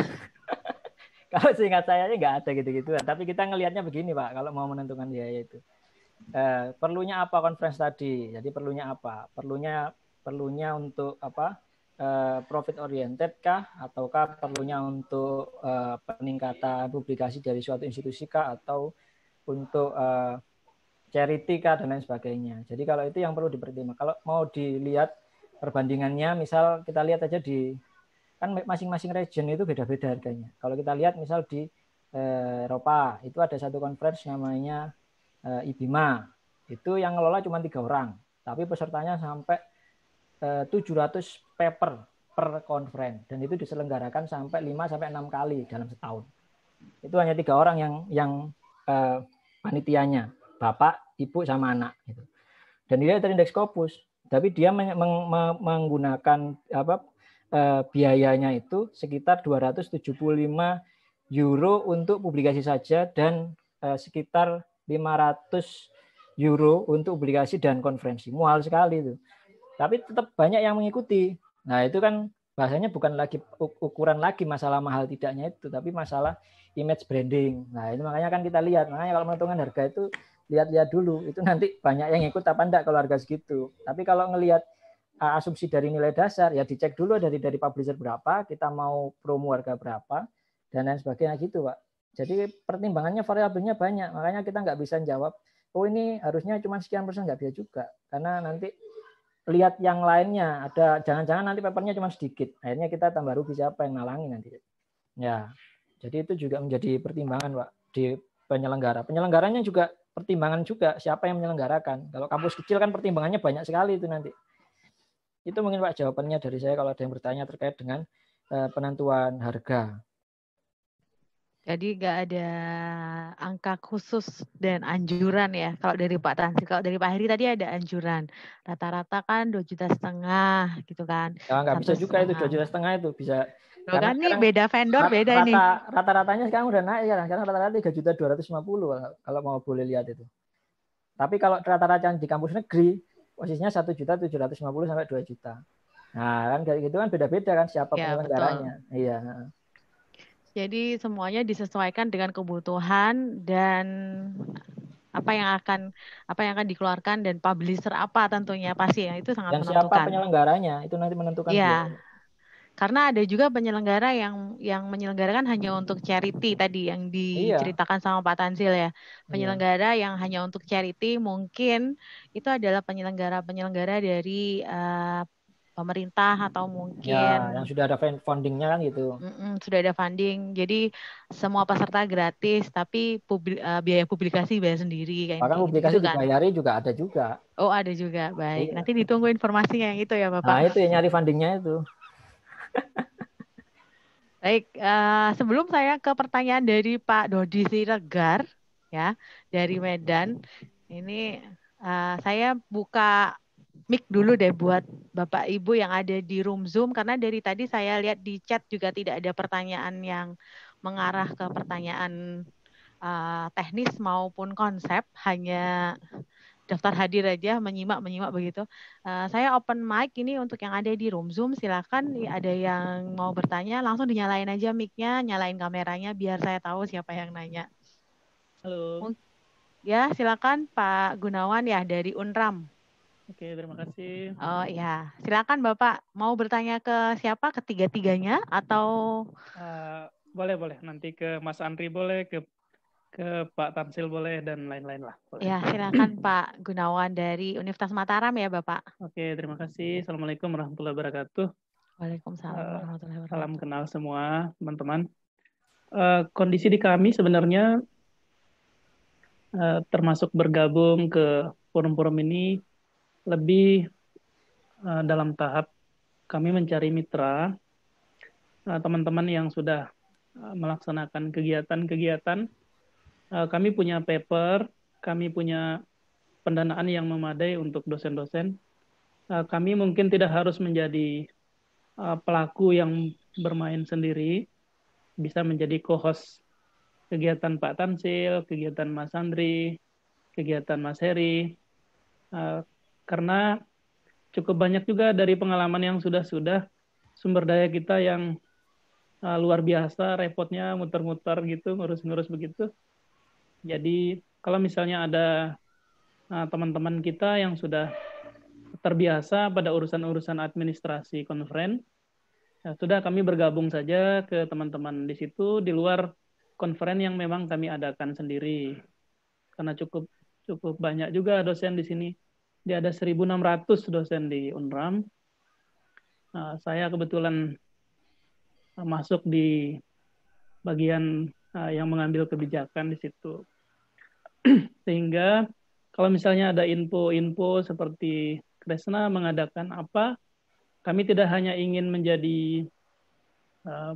Kalau seingat saya nggak ada gitu-gitu, tapi kita ngelihatnya begini Pak, kalau mau menentukan biaya itu. Eh, perlunya apa conference tadi? Jadi perlunya apa? Perlunya perlunya untuk apa? Eh, profit oriented kah? Ataukah perlunya untuk eh, peningkatan publikasi dari suatu institusi kah? Atau untuk eh, charity kah dan lain sebagainya. Jadi kalau itu yang perlu dipertimbangkan. Kalau mau dilihat perbandingannya, misal kita lihat aja di kan masing-masing region itu beda-beda harganya. Kalau kita lihat misal di eh, Eropa itu ada satu conference namanya eh, I B M A, itu yang ngelola cuma tiga orang, tapi pesertanya sampai eh, tujuh ratus paper per conference, dan itu diselenggarakan sampai lima sampai enam kali dalam setahun. Itu hanya tiga orang yang yang eh, panitianya, bapak, ibu, sama anak. Gitu. Dan dia terindeks Scopus, tapi dia meng- meng- menggunakan apa? Eh, biayanya itu sekitar dua ratus tujuh puluh lima euro untuk publikasi saja dan eh, sekitar lima ratus euro untuk publikasi dan konferensi. Mahal sekali itu. Tapi tetap banyak yang mengikuti. Nah, itu kan bahasanya bukan lagi ukuran lagi masalah mahal tidaknya itu, tapi masalah image branding. Nah, ini makanya kan kita lihat. Makanya kalau menentukan harga itu lihat-lihat dulu. Itu nanti banyak yang ikut apa enggak kalau harga segitu. Tapi kalau ngelihat asumsi dari nilai dasar, ya dicek dulu dari dari publisher berapa, kita mau promo harga berapa, dan lain sebagainya gitu, Pak. Jadi pertimbangannya variabelnya banyak, makanya kita nggak bisa jawab, oh ini harusnya cuma sekian persen, nggak bisa juga. Karena nanti lihat yang lainnya, ada jangan-jangan nanti papernya cuma sedikit, akhirnya kita tambah rugi, siapa yang nalangi nanti. Ya, jadi itu juga menjadi pertimbangan, Pak, di penyelenggara. Penyelenggaranya juga pertimbangan juga, siapa yang menyelenggarakan. Kalau kampus kecil kan pertimbangannya banyak sekali itu nanti. Itu mungkin Pak jawabannya dari saya kalau ada yang bertanya terkait dengan uh, penentuan harga. Jadi nggak ada angka khusus dan anjuran ya. Kalau dari Pak Tansil, kalau dari Pak Heri tadi ada anjuran. Rata-rata kan dua juta setengah gitu kan. Ya nggak bisa juga itu dua juta setengah itu bisa. Loh kan nih beda vendor beda rata, nih. Rata-ratanya sekarang udah naik ya. Sekarang rata-rata tiga juta dua ratus lima puluh kalau mau boleh lihat itu. Tapi kalau rata-rata di kampus negeri posisinya satu juta tujuh ratus lima puluh sampai dua juta. Nah kan kayak gitu kan beda-beda kan siapa ya, penyelenggaranya. Betul. Iya. Jadi semuanya disesuaikan dengan kebutuhan dan apa yang akan apa yang akan dikeluarkan dan publisher apa tentunya pasti ya itu sangat dan menentukan. Siapa penyelenggaranya itu nanti menentukan. Iya. Karena ada juga penyelenggara yang yang menyelenggarakan hanya untuk charity tadi yang diceritakan iya. sama Pak Tansil ya. Penyelenggara iya. yang hanya untuk charity mungkin itu adalah penyelenggara-penyelenggara dari uh, pemerintah atau mungkin ya, yang sudah ada fundingnya kan gitu. Sudah ada funding, jadi semua peserta gratis, tapi publi, uh, biaya publikasi bayar sendiri. Bahkan publikasi gitu, dibayari kan? Juga ada juga. Oh ada juga, baik. Iya. Nanti ditunggu informasinya yang itu ya Bapak. Nah itu yang nyari fundingnya itu. Baik, uh, sebelum saya ke pertanyaan dari Pak Dodi Siregar, ya dari Medan, ini uh, saya buka mic dulu deh buat Bapak Ibu yang ada di room Zoom karena dari tadi saya lihat di chat juga tidak ada pertanyaan yang mengarah ke pertanyaan uh, teknis maupun konsep, hanya daftar hadir aja, menyimak-menyimak begitu. Uh, saya open mic ini untuk yang ada di room Zoom, silakan ada yang mau bertanya langsung dinyalain aja mic-nya, nyalain kameranya biar saya tahu siapa yang nanya. Halo. Ya, silakan Pak Gunawan ya dari Unram. Oke, terima kasih. Oh ya, silakan Bapak. Mau bertanya ke siapa? Ketiga-tiganya atau? Uh, boleh, boleh. Nanti ke Mas Andri boleh, ke ke Pak Tansil boleh, dan lain-lain lah. Boleh. Ya, silakan Pak Gunawan dari Universitas Mataram ya Bapak. Oke, terima kasih. Assalamualaikum warahmatullahi wabarakatuh. Waalaikumsalam warahmatullahi wabarakatuh. Salam kenal semua teman-teman. Uh, kondisi di kami sebenarnya uh, termasuk bergabung ke forum-forum ini lebih uh, dalam tahap kami mencari mitra, uh, teman-teman yang sudah uh, melaksanakan kegiatan-kegiatan. Uh, kami punya paper, kami punya pendanaan yang memadai untuk dosen-dosen. Uh, kami mungkin tidak harus menjadi uh, pelaku yang bermain sendiri, bisa menjadi co-host kegiatan Pak Tansil, kegiatan Mas Andri, kegiatan Mas Heri, uh, karena cukup banyak juga dari pengalaman yang sudah-sudah sumber daya kita yang uh, luar biasa, repotnya muter-muter gitu, ngurus-ngurus begitu. Jadi kalau misalnya ada uh, teman-teman kita yang sudah terbiasa pada urusan-urusan administrasi konferen, ya sudah kami bergabung saja ke teman-teman di situ di luar konferen yang memang kami adakan sendiri. Karena cukup cukup banyak juga dosen di sini. Dia ada seribu enam ratus dosen di Unram. Nah, saya kebetulan masuk di bagian uh, yang mengambil kebijakan di situ. Sehingga kalau misalnya ada info-info seperti Kresna mengadakan apa, kami tidak hanya ingin menjadi uh,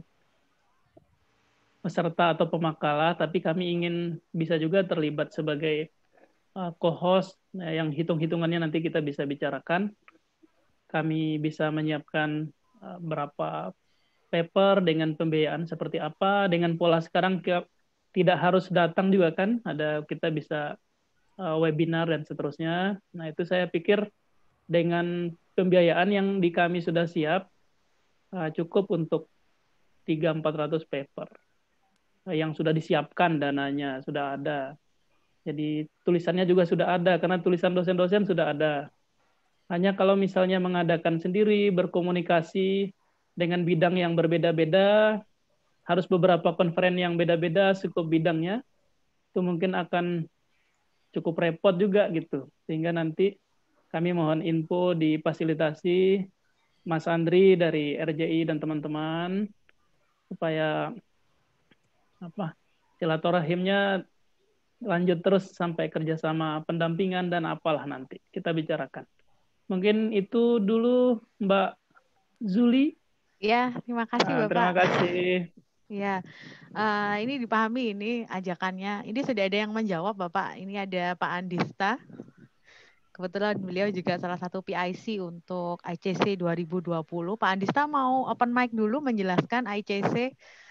peserta atau pemakalah, tapi kami ingin bisa juga terlibat sebagai uh, co-host nah, yang hitung-hitungannya nanti kita bisa bicarakan. Kami bisa menyiapkan uh, berapa paper dengan pembiayaan seperti apa, dengan pola sekarang ke, tidak harus datang juga kan, ada kita bisa uh, webinar dan seterusnya. Nah itu saya pikir dengan pembiayaan yang di kami sudah siap, uh, cukup untuk tiga sampai empat ratus paper uh, yang sudah disiapkan, dananya sudah ada. Jadi tulisannya juga sudah ada, karena tulisan dosen-dosen sudah ada. Hanya kalau misalnya mengadakan sendiri, berkomunikasi dengan bidang yang berbeda-beda, harus beberapa konferen yang beda-beda, cukup bidangnya, itu mungkin akan cukup repot juga gitu. Sehingga nanti kami mohon info difasilitasi Mas Andri dari R J I dan teman-teman, supaya apa silaturahimnya lanjut terus sampai kerjasama pendampingan dan apalah nanti kita bicarakan. Mungkin itu dulu Mbak Zuli. Ya, terima kasih Nah, Bapak. terima kasih. Ya, uh, ini dipahami ini ajakannya. Ini sudah ada yang menjawab Bapak. Ini ada Pak Andista. Kebetulan beliau juga salah satu P I C untuk I C C dua ribu dua puluh. Pak Andista mau open mic dulu menjelaskan I C C.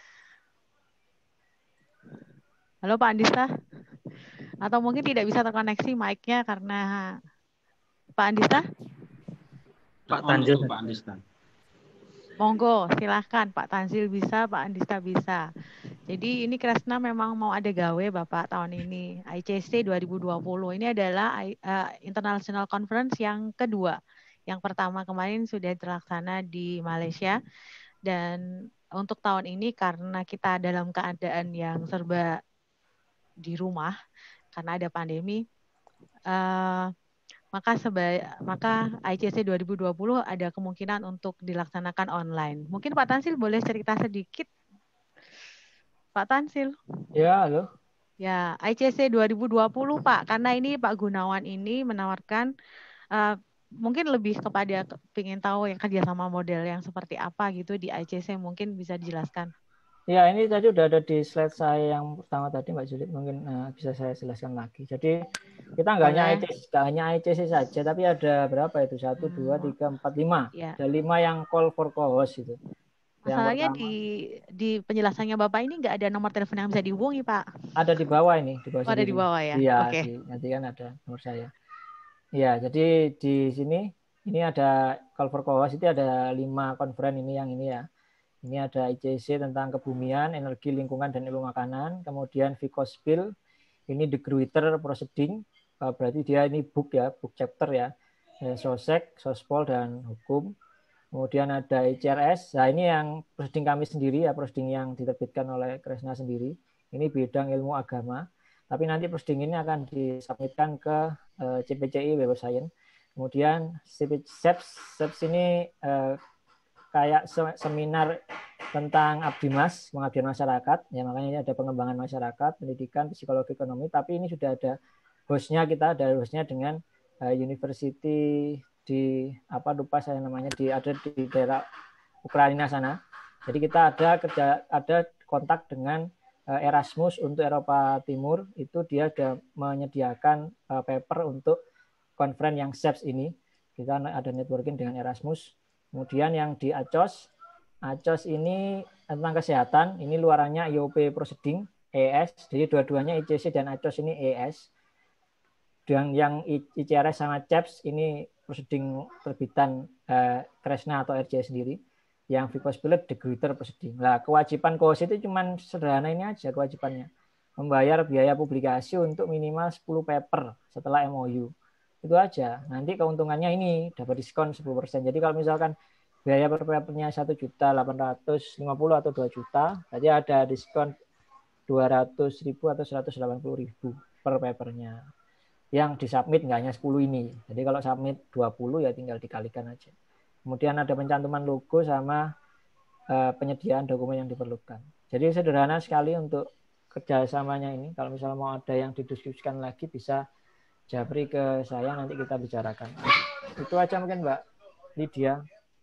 Halo Pak Andista. Atau mungkin tidak bisa terkoneksi mic-nya karena Pak Andista? Pak Tanzil. Pak Andista. Monggo, silahkan. Pak Tanzil bisa, Pak Andista bisa. Jadi ini Kresna memang mau ada gawe Bapak tahun ini. I C C dua ribu dua puluh ini adalah uh, International Conference yang kedua. Yang pertama kemarin sudah terlaksana di Malaysia. Dan untuk tahun ini karena kita dalam keadaan yang serba di rumah, karena ada pandemi, uh, maka seba, maka I C C dua ribu dua puluh ada kemungkinan untuk dilaksanakan online. Mungkin Pak Tanzil boleh cerita sedikit, Pak Tanzil. Ya, halo. Ya, I C C dua ribu dua puluh Pak, karena ini Pak Gunawan ini menawarkan uh, mungkin lebih kepada ingin tahu yang kerjasama model yang seperti apa gitu di I C C, mungkin bisa dijelaskan. Ya, ini tadi udah ada di slide saya yang pertama tadi Mbak Juli, mungkin uh, bisa saya jelaskan lagi. Jadi kita nggak hanya I C C, nggak hanya I C C saja, tapi ada berapa itu? Satu, dua, tiga, empat, lima. Ya. Ada lima yang call for co-host itu. Masalahnya di di penjelasannya Bapak ini nggak ada nomor telepon yang bisa dihubungi Pak. Ada di bawah ini, di bawah. Oh, ada di bawah ya. Iya, Oke. di, nanti kan ada nomor saya. Iya, jadi di sini ini ada call for co-host itu ada lima conference ini yang ini ya. Ini ada I C C tentang kebumian, energi, lingkungan, dan ilmu makanan. Kemudian Vicospil, ini The Gruiter Proceeding, berarti dia ini book ya, book chapter ya. Sosek, Sospol, dan Hukum. Kemudian ada I C R S, nah ini yang proceeding kami sendiri ya, proceeding yang diterbitkan oleh Kresna sendiri. Ini bidang ilmu agama. Tapi nanti proceeding ini akan disubmitkan ke uh, C P C I Web of Science. Kemudian S E P S, S E P S ini uh, kayak seminar tentang Abdimas, pengabdian masyarakat, ya makanya ini ada pengembangan masyarakat, pendidikan, psikologi, ekonomi, tapi ini sudah ada hostnya, kita ada hostnya dengan uh, university di apa lupa saya namanya, di ada di daerah Ukraina sana. Jadi kita ada kerja ada kontak dengan uh, Erasmus untuk Eropa Timur, itu dia ada menyediakan uh, paper untuk conference yang S E P S ini. Kita ada networking dengan Erasmus. Kemudian yang di A C O S, A C O S ini tentang kesehatan, ini luarannya I O P Proceeding, E S, jadi dua-duanya I C C dan A C O S ini E S. Dan yang I C R S sama C E P S ini Proceeding terbitan eh, Kresna atau R J sendiri. Yang Vicospil The Gruiter Proceeding. Nah, kewajiban C O S itu cuma sederhana ini aja kewajibannya. Membayar biaya publikasi untuk minimal sepuluh paper setelah M O U. Itu aja. Nanti keuntungannya ini dapat diskon sepuluh persen. Jadi kalau misalkan biaya per papernya satu juta delapan ratus lima puluh atau dua juta, berarti ada diskon dua ratus ribu atau seratus delapan puluh ribu per papernya. Yang disubmit nggak hanya sepuluh ini. Jadi kalau submit dua puluh ya tinggal dikalikan aja. Kemudian ada pencantuman logo sama uh, penyediaan dokumen yang diperlukan. Jadi sederhana sekali untuk kerjasamanya ini. Kalau misalnya mau ada yang didiskusikan lagi bisa japri ke saya, nanti kita bicarakan. Itu aja mungkin Mbak Lydia.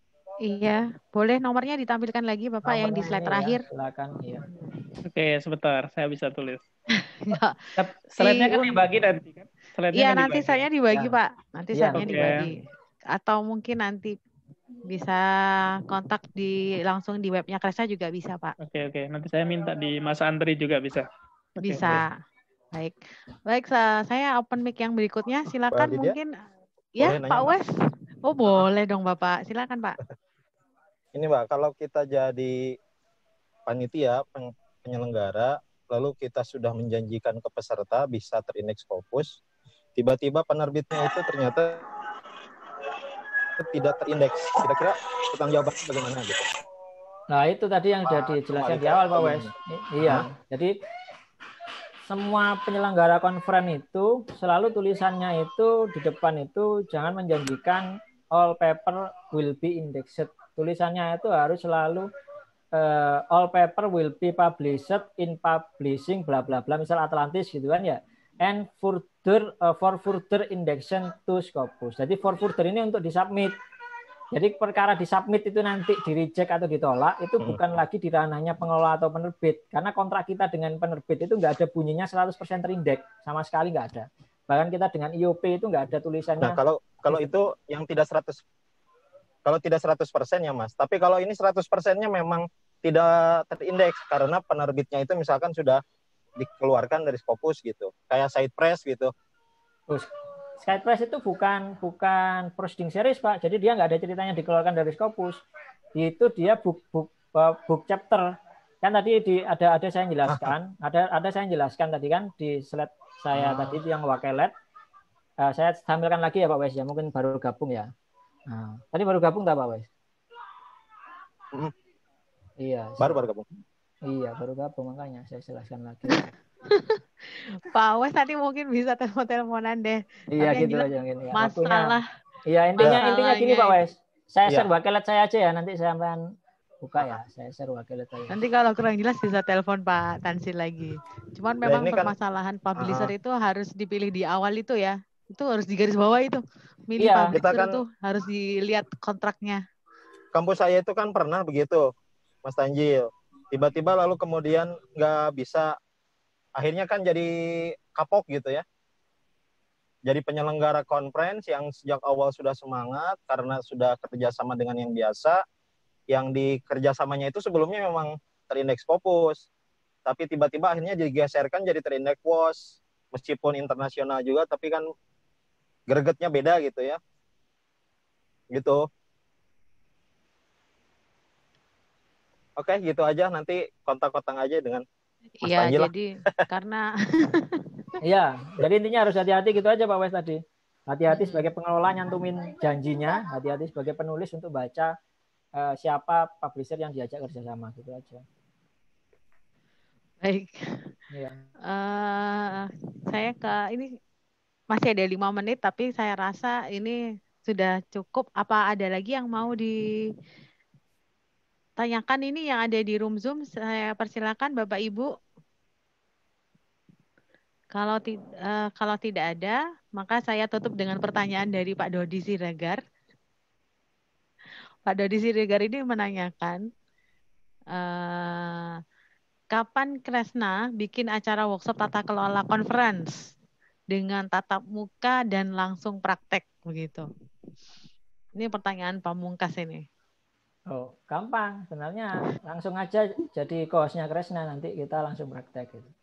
Iya, boleh nomornya ditampilkan lagi Bapak nomornya yang di slide terakhir. Ya, silakan. Iya. Oke, sebentar, saya bisa tulis. Ya. Slide-nya kan dibagi nanti kan? Iya, nanti saya dibagi ya. Pak. Nanti ya, slide-nya okay. dibagi. Atau mungkin nanti bisa kontak di langsung di webnya Kresna juga bisa Pak. Oke, oke. Nanti saya minta di Mas Andri juga bisa. Okay. Bisa. Baik, baik saya open mic yang berikutnya. Silakan mungkin ya Pak Wes. Oh boleh dong Bapak, silakan Pak. Ini Mbak, kalau kita jadi panitia penyelenggara, lalu kita sudah menjanjikan ke peserta bisa terindeks Scopus, tiba-tiba penerbitnya itu ternyata tidak terindeks. Kira-kira pertanggungjawabannya bagaimana gitu? Nah itu tadi yang sudah dijelaskan di awal Pak Wes. Iya, jadi semua penyelenggara conference itu selalu tulisannya itu di depan itu jangan menjanjikan all paper will be indexed. Tulisannya itu harus selalu uh, all paper will be published in publishing bla bla bla, misal Atlantis gitu kan ya. and further uh, for further indexion to Scopus. Jadi for further ini untuk disubmit. Jadi perkara disubmit itu nanti di reject atau ditolak itu bukan lagi di ranahnya pengelola atau penerbit, karena kontrak kita dengan penerbit itu nggak ada bunyinya seratus persen terindeks, sama sekali nggak ada. Bahkan kita dengan I O P itu nggak ada tulisannya. Nah, kalau kalau itu yang tidak seratus kalau tidak seratus persen ya Mas. Tapi kalau ini seratus persen-nya memang tidak terindeks karena penerbitnya itu misalkan sudah dikeluarkan dari Scopus gitu. Kayak side press gitu. Terus Skypress itu bukan bukan proceeding series Pak, jadi dia nggak ada ceritanya dikeluarkan dari Scopus. Itu dia book book book chapter. Kan tadi di ada ada saya jelaskan, ada ada saya jelaskan tadi kan di slide saya ah. tadi yang wakelet. Uh, saya tampilkan lagi ya Pak Wes ya, mungkin baru gabung ya. Nah, tadi baru gabung tak Pak Wes? Mm. Iya. Baru baru gabung. Iya baru gabung makanya saya jelaskan lagi. Pak Wes nanti mungkin bisa telepon-teleponan deh. Iya gitu aja mungkin. Ya. Masalah. Iya intinya intinya gini Pak Wes. Saya ya. share wakelet saya aja ya, nanti saya akan buka ya. Saya share wakelet saya. Nanti kalau kurang jelas bisa telepon Pak Tansil lagi. Cuman memang nah, permasalahan kan, publisher uh, itu harus dipilih di awal itu ya. Itu harus digaris bawah itu. Milih iya, publisher kan, itu harus dilihat kontraknya. Kampus saya itu kan pernah begitu, Mas Tanjil. Tiba-tiba lalu kemudian nggak bisa. Akhirnya kan jadi kapok gitu ya. Jadi penyelenggara conference yang sejak awal sudah semangat karena sudah kerjasama dengan yang biasa. Yang di kerjasamanya itu sebelumnya memang terindeks Scopus. Tapi tiba-tiba akhirnya digeserkan jadi terindeks W O S. Meskipun internasional juga, tapi kan gregetnya beda gitu ya. Gitu. Oke, gitu aja. Nanti kontak-kontak aja dengan Iya, jadi karena iya, jadi intinya harus hati-hati gitu aja Pak Wes tadi. Hati-hati sebagai pengelola nyantumin janjinya, hati-hati sebagai penulis untuk baca uh, siapa publisher yang diajak kerjasama gitu aja. Baik. Iya. Uh, saya ke ini masih ada lima menit, tapi saya rasa ini sudah cukup. Apa ada lagi yang mau di tanyakan ini yang ada di room Zoom? Saya persilakan Bapak Ibu. Kalau, uh, kalau tidak ada, maka saya tutup dengan pertanyaan dari Pak Dodi Siregar. Pak Dodi Siregar ini menanyakan, uh, kapan Kresna bikin acara workshop tata kelola conference dengan tatap muka dan langsung praktek begitu? Ini pertanyaan pamungkas ini. Oh, gampang. Sebenarnya langsung aja jadi co-hostnya Kresna, nanti kita langsung praktek gitu.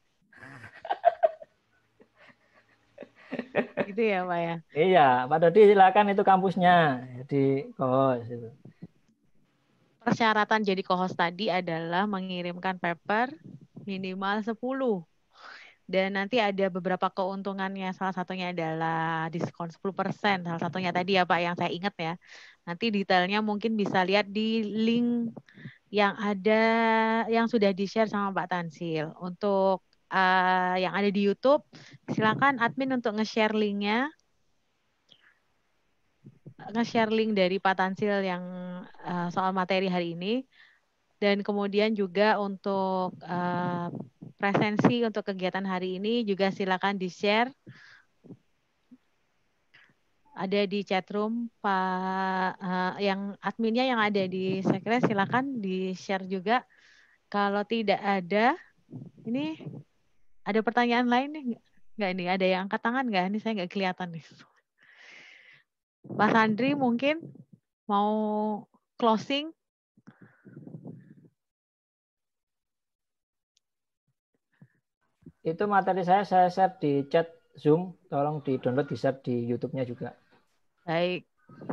Gitu ya Pak ya? Iya, Pak Dodi silakan itu kampusnya jadi co-host itu. Persyaratan jadi co-host tadi adalah mengirimkan paper minimal sepuluh. Dan nanti ada beberapa keuntungannya. Salah satunya adalah diskon sepuluh persen. Salah satunya tadi ya Pak yang saya ingat ya. Nanti detailnya mungkin bisa lihat di link yang ada, yang sudah di-share sama Pak Tansil. Untuk uh, yang ada di YouTube, silakan admin untuk nge-share linknya. Nge-share link dari Pak Tansil yang uh, soal materi hari ini. Dan kemudian juga untuk uh, presensi untuk kegiatan hari ini juga silakan di-share. Ada di chatroom Pak uh, yang adminnya yang ada di Sekres, silakan di-share juga. Kalau tidak ada, ini ada pertanyaan lain nih nggak ini? Ada yang angkat tangan nggak? Ini saya nggak kelihatan nih. Mas Andri mungkin mau closing? Itu materi saya saya share di chat Zoom, tolong di-download, di-share di YouTube-nya juga. Baik.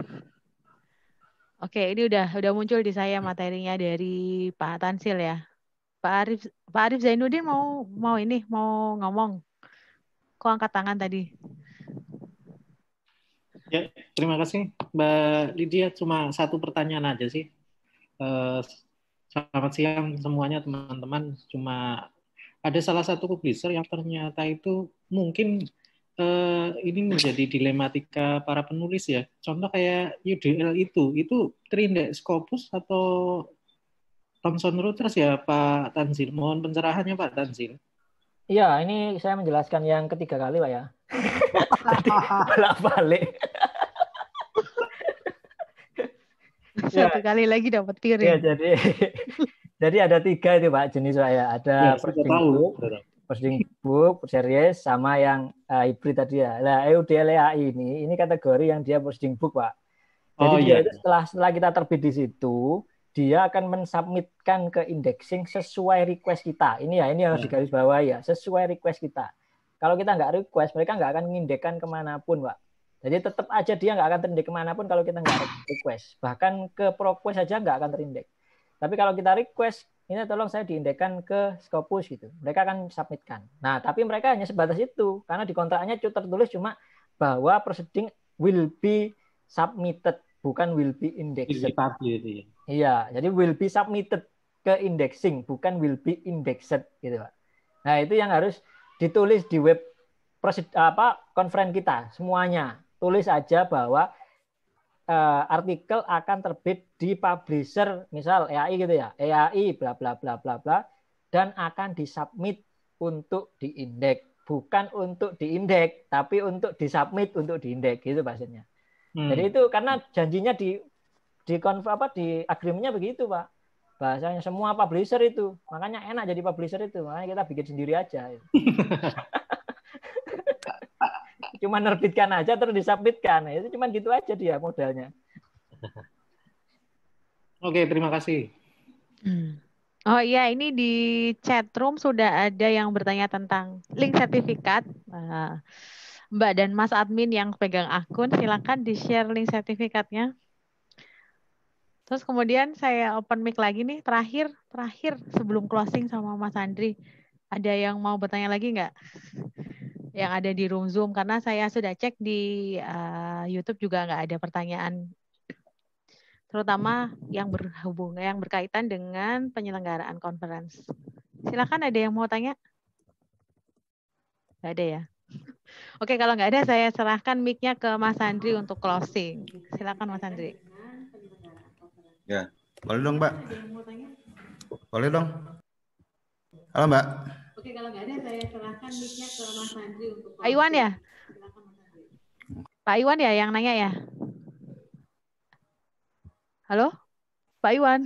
Oke, ini udah udah muncul di saya materinya dari Pak Tansil ya. Pak Arif Pak Arif Zainuddin mau mau ini mau ngomong. Kok angkat tangan tadi? Ya, terima kasih Mbak Lydia. Cuma satu pertanyaan aja sih. Uh, selamat siang semuanya teman-teman. Cuma ada salah satu publisher yang ternyata itu mungkin uh, ini menjadi dilematika para penulis ya. Contoh kayak U D L itu, itu terindeks Scopus atau Thomson Reuters ya Pak Tanzil? Mohon pencerahannya Pak Tanzil. Iya, ini saya menjelaskan yang ketiga kali, Pak ya. Tadi bolak-balik. Satu ya. Kali lagi dapat piring. Ya, jadi jadi ada tiga itu, Pak, jenis Pak ya. Ada Ya, proceeding tahu. book, proceeding book, series, sama yang uh, hybrid tadi ya. Nah, E U D L E A I ini, ini kategori yang dia proceeding book, Pak. Jadi Oh, dia iya. itu setelah setelah kita terbit di situ, dia akan mensubmitkan ke indexing sesuai request kita. Ini ya, ini harus Ya. digarisbawahi ya, sesuai request kita. Kalau kita nggak request, mereka nggak akan mengindekkan kemanapun, Pak. Jadi tetap aja dia nggak akan terindek kemanapun kalau kita nggak request. Bahkan ke ProQuest saja nggak akan terindek. Tapi kalau kita request, ini tolong saya diindekkan ke Scopus gitu. Mereka akan submitkan. Nah, tapi mereka hanya sebatas itu. Karena di kontraknya tertulis cuma bahwa proceeding will be submitted, bukan will be indexed. Gitu ya. Iya, jadi will be submitted ke indexing, bukan will be indexed gitu, Pak. Nah, itu yang harus ditulis di web prosedur apa konferen kita semuanya. Tulis aja bahwa uh, artikel akan terbit di publisher misal E A I gitu ya. E A I bla bla bla bla bla dan akan disubmit untuk diindeks, bukan untuk diindeks, tapi untuk disubmit untuk diindeks gitu bahasanya. Hmm. Jadi itu karena janjinya di di konf apa di agreementnya begitu, Pak. Bahasanya semua publisher itu. Makanya enak jadi publisher itu. Makanya kita bikin sendiri aja. Cuma nerbitkan aja terus disubmitkan. Itu cuma gitu aja dia modalnya. Oke, terima kasih. Hmm. Oh iya, ini di chat room sudah ada yang bertanya tentang link sertifikat. Uh, Mbak dan Mas admin yang pegang akun, silakan di-share link sertifikatnya. Terus kemudian saya open mic lagi nih, terakhir, terakhir sebelum closing sama Mas Andri. Ada yang mau bertanya lagi nggak? Yang ada di room Zoom, karena saya sudah cek di uh, YouTube juga nggak ada pertanyaan. Terutama yang berhubungan, yang berkaitan dengan penyelenggaraan conference. Silakan, ada yang mau tanya? Nggak ada ya? Oke, kalau nggak ada saya serahkan mic-nya ke Mas Andri untuk closing. Silakan Mas Andri. Ya, boleh dong Mbak. Boleh dong. Halo Mbak. Oke, kalau nggak ada saya serahkan mic-nya ke Mas Andri untuk closing. Pak Iwan ya? Pak Iwan ya yang nanya ya? Halo? Pak Iwan?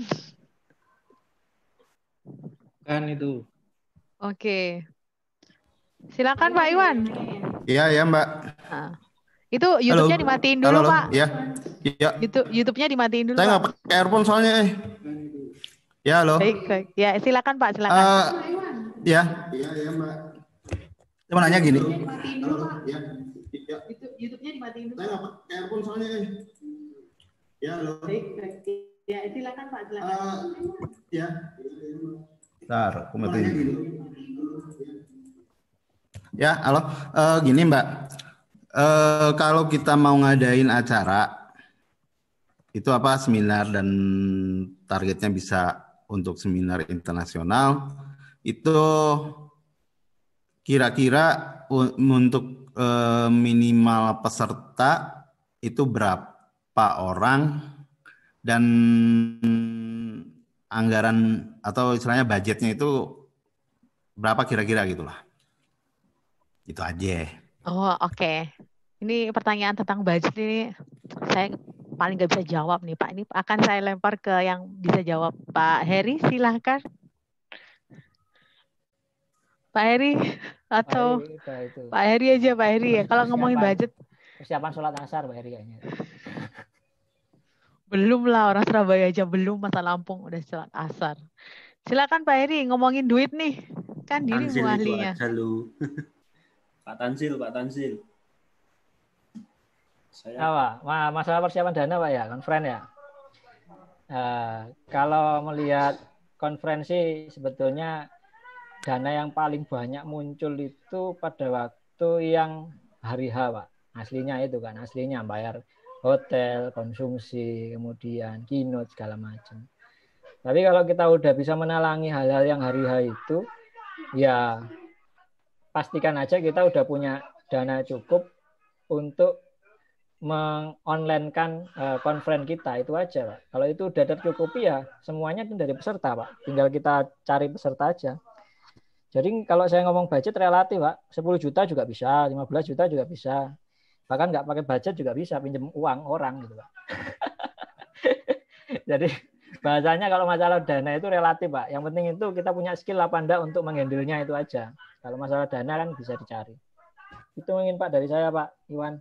Kan itu. Oke. Silakan Pak Iwan. Iya, ya Mbak. Nah, itu YouTube-nya dimatiin dulu, halo, halo. Pak. Iya. Iya. YouTube YouTube-nya dimatiin dulu. Saya nggak pakai earphone soalnya eh. Ya, halo. Baik, baik. Ya, silakan Pak, silakan. Uh, ya. Iya, ya, Mbak. Saya mau nanya gini. Dimatiin dulu, Pak. Ya. YouTube-nya dimatiin dulu. Saya nggak pakai earphone soalnya eh. Ya, halo. Baik, baik. Ya, silakan Pak, silakan. Uh, ya. Bentar, aku matiin. Ya, halo. Uh, gini Mbak, uh, kalau kita mau ngadain acara, itu apa seminar dan targetnya bisa untuk seminar internasional, itu kira-kira untuk uh, minimal peserta itu berapa orang dan anggaran atau istilahnya budgetnya itu berapa kira-kira gitulah. Itu aja. Oh, oke. Okay. Ini pertanyaan tentang budget ini saya paling nggak bisa jawab nih Pak. Ini akan saya lempar ke yang bisa jawab. Pak Heri, silahkan. Pak Heri atau Pak Heri, itu. Pak Heri aja Pak Heri ya. Kalau ngomongin budget. Persiapan sholat asar Pak Heri kayaknya. Belum lah, orang Surabaya aja belum, masa Lampung udah sholat asar. Silakan Pak Heri ngomongin duit nih. Kan diri ahlinya. Pak Tansil, Pak Tansil. Saya... Apa? Masalah persiapan dana Pak ya, konferen ya. Uh, kalau melihat konferensi sebetulnya dana yang paling banyak muncul itu pada waktu yang hari H Pak. Aslinya itu kan, aslinya bayar hotel, konsumsi, kemudian keynote segala macam. Tapi kalau kita udah bisa menalangi hal-hal yang hari H itu, ya pastikan aja kita udah punya dana cukup untuk mengonlinekan uh, konferen kita, itu aja Pak. Kalau itu udah tercukupi ya semuanya itu dari peserta Pak. Tinggal kita cari peserta aja. Jadi kalau saya ngomong budget relatif, Pak, sepuluh juta juga bisa, lima belas juta juga bisa. Bahkan nggak pakai budget juga bisa pinjam uang orang gitu, Pak. Jadi bahasanya kalau masalah dana itu relatif, Pak. Yang penting itu kita punya skill apa enggak untuk menghandle-nya itu aja. Kalau masalah dana kan bisa dicari. Itu mungkin Pak dari saya, Pak Iwan.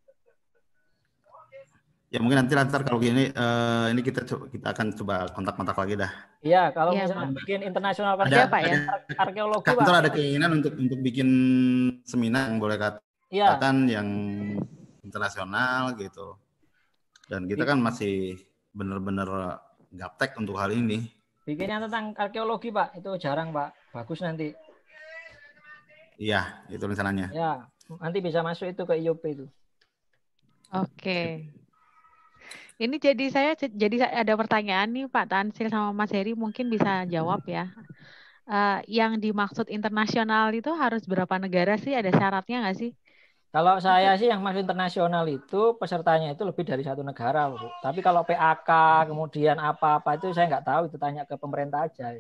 Ya mungkin nanti lantar kalau gini uh, ini kita coba, kita akan coba kontak-kontak lagi dah. Iya, kalau Iya, misalnya Pak. bikin internasional kan Ada, Pak, ya? arkeologi, Pak. Kantor ada keinginan untuk untuk bikin seminar yang boleh katakan ya. Yang internasional gitu. Dan kita kan masih benar-benar gaptek untuk hal ini. Bikinnya tentang arkeologi, Pak. Itu jarang, Pak. Bagus nanti. Iya, itu rencananya. Ya, nanti bisa masuk itu ke I O P itu. Oke. Ini jadi saya jadi ada pertanyaan nih Pak Tansil sama Mas Heri, mungkin bisa jawab ya. Uh, yang dimaksud internasional itu harus berapa negara sih? Ada syaratnya nggak sih? Kalau saya sih yang maksud internasional itu pesertanya itu lebih dari satu negara, Bu. Tapi kalau P A K kemudian apa-apa itu saya nggak tahu, itu tanya ke pemerintah aja.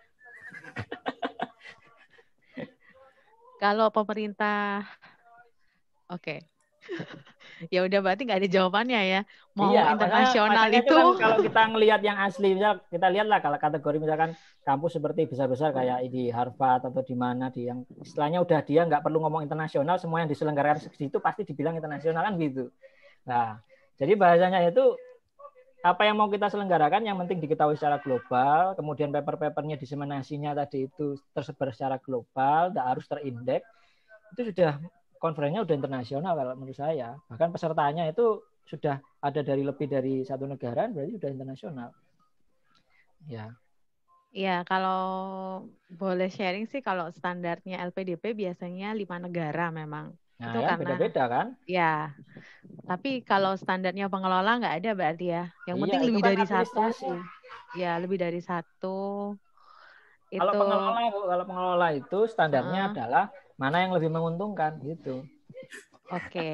Kalau pemerintah, oke. Okay. Ya udah berarti nggak ada jawabannya ya. Mau iya, internasional makanya, makanya itu, itu kan kalau kita ngelihat yang asli, misal kita lihatlah kalau kategori misalkan kampus seperti besar-besar kayak di Harvard atau di mana di yang istilahnya udah dia nggak perlu ngomong internasional, semua yang diselenggarakan di situ pasti dibilang internasional kan gitu. Nah, jadi bahasanya itu apa yang mau kita selenggarakan yang penting diketahui secara global, kemudian paper-papernya diseminasinya tadi itu tersebar secara global, tidak harus terindeks, itu sudah konferensinya udah internasional kalau menurut saya. Bahkan pesertanya itu sudah ada dari lebih dari satu negara, berarti sudah internasional. Ya. Ya, kalau boleh sharing sih kalau standarnya L P D P biasanya lima negara memang. Nah, itu kan karena beda-beda kan? Ya. Tapi kalau standarnya pengelola nggak ada berarti ya. Yang iya, penting lebih kan dari satu. Ya, lebih dari satu. Kalau itu... pengelola, kalau pengelola itu standarnya uh. adalah mana yang lebih menguntungkan gitu. Oke.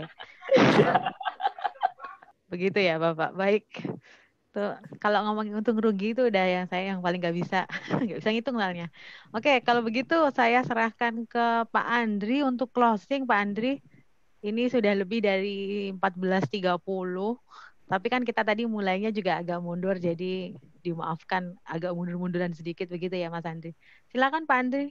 Begitu ya Bapak. Baik. Tuh, kalau ngomongin untung rugi itu udah yang saya yang paling nggak bisa nggak bisa ngitung soalnya. Oke, kalau begitu saya serahkan ke Pak Andri untuk closing. Pak Andri, ini sudah lebih dari empat belas tiga puluh. Tapi kan kita tadi mulainya juga agak mundur, jadi dimaafkan agak mundur-munduran sedikit begitu ya Mas Andri. Silakan Pak Andri.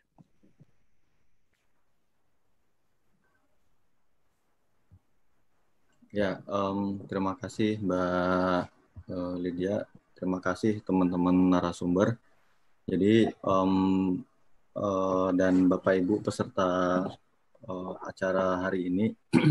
Ya, um, terima kasih Mbak uh, Lydia, terima kasih teman-teman narasumber. Jadi um, uh, dan Bapak Ibu peserta uh, acara hari ini.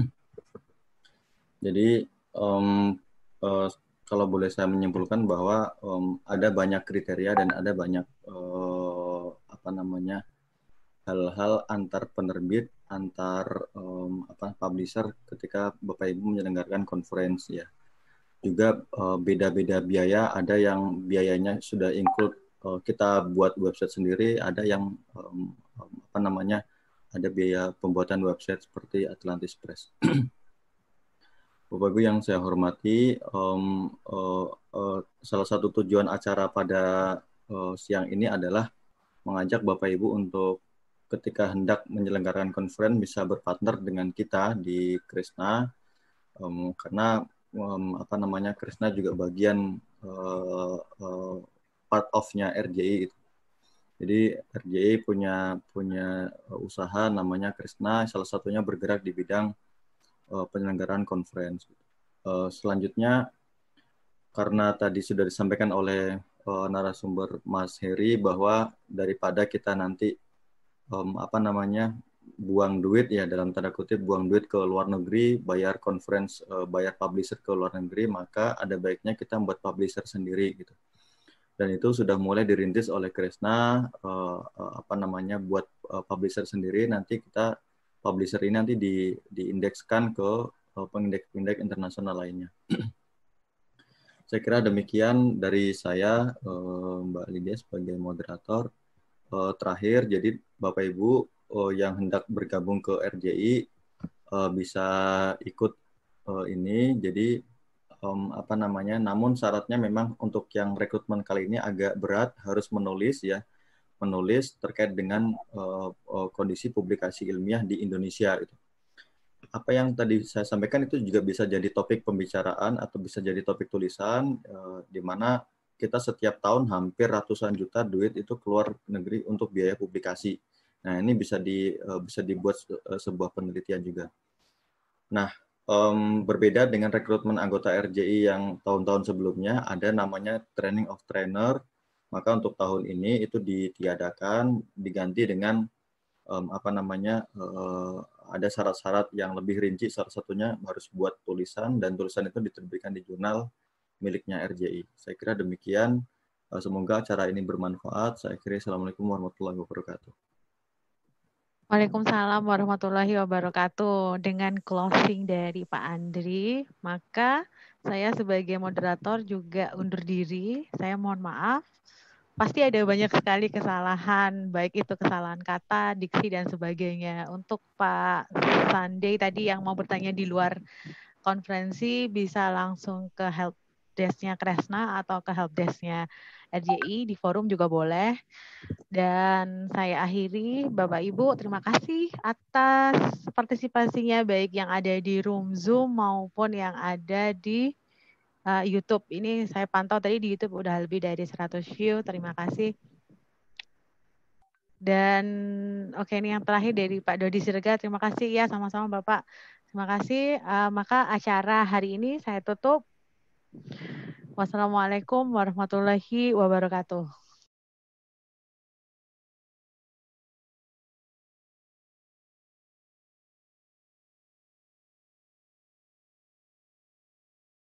Jadi um, uh, kalau boleh saya menyimpulkan bahwa um, ada banyak kriteria dan ada banyak uh, apa namanya hal-hal antar penerbit, antar um, apa publisher ketika Bapak Ibu menyelenggarakan konferensi ya. Juga uh, beda-beda biaya, ada yang biayanya sudah include uh, kita buat website sendiri, ada yang um, apa namanya ada biaya pembuatan website seperti Atlantis Press. Bapak Ibu yang saya hormati, um, uh, uh, salah satu tujuan acara pada uh, siang ini adalah mengajak Bapak Ibu untuk ketika hendak menyelenggarakan konferensi bisa berpartner dengan kita di Krishna, um, karena um, apa namanya Krishna juga bagian uh, uh, part of-nya R J I. Gitu. Jadi R J I punya punya usaha namanya Krishna, salah satunya bergerak di bidang uh, penyelenggaraan konferensi. Uh, selanjutnya, karena tadi sudah disampaikan oleh uh, narasumber Mas Heri bahwa daripada kita nanti Um, apa namanya buang duit ya dalam tanda kutip buang duit ke luar negeri, bayar conference, uh, bayar publisher ke luar negeri, maka ada baiknya kita membuat publisher sendiri gitu. Dan itu sudah mulai dirintis oleh Krishna, uh, uh, apa namanya buat uh, publisher sendiri. Nanti kita publisher ini nanti di diindekskan ke uh, pengindeks-pengindeks internasional lainnya. Saya kira demikian dari saya, uh, Mbak Lydia sebagai moderator. Uh, terakhir, jadi Bapak Ibu uh, yang hendak bergabung ke R J I uh, bisa ikut uh, ini. Jadi um, apa namanya? Namun syaratnya memang untuk yang rekrutmen kali ini agak berat, harus menulis ya, menulis terkait dengan uh, uh, kondisi publikasi ilmiah di Indonesia. Gitu. Apa yang tadi saya sampaikan itu juga bisa jadi topik pembicaraan atau bisa jadi topik tulisan, uh, di mana kita setiap tahun hampir ratusan juta duit itu keluar negeri untuk biaya publikasi. Nah, ini bisa di uh, bisa dibuat uh, sebuah penelitian juga. Nah, um, berbeda dengan rekrutmen anggota R J I yang tahun-tahun sebelumnya, ada namanya training of trainer. Maka untuk tahun ini itu ditiadakan, diganti dengan um, apa namanya uh, ada syarat-syarat yang lebih rinci. Salah satunya harus buat tulisan, dan tulisan itu diterbitkan di jurnal miliknya R J I. Saya kira demikian. Semoga acara ini bermanfaat. Saya kira Assalamualaikum warahmatullahi wabarakatuh. Waalaikumsalam warahmatullahi wabarakatuh. Dengan closing dari Pak Andri, maka saya sebagai moderator juga undur diri. Saya mohon maaf. Pasti ada banyak sekali kesalahan, baik itu kesalahan kata, diksi, dan sebagainya. Untuk Pak Sunday tadi yang mau bertanya di luar konferensi, bisa langsung ke help desk-nya Kresna atau ke help desk-nya R J I, di forum juga boleh. Dan saya akhiri, Bapak Ibu, terima kasih atas partisipasinya, baik yang ada di room Zoom maupun yang ada di uh, YouTube. Ini saya pantau tadi di YouTube udah lebih dari seratus view, terima kasih. Dan oke, okay, ini yang terakhir dari Pak Dodi Siregar, terima kasih ya, sama-sama Bapak. Terima kasih, uh, maka acara hari ini saya tutup. Wassalamualaikum warahmatullahi wabarakatuh.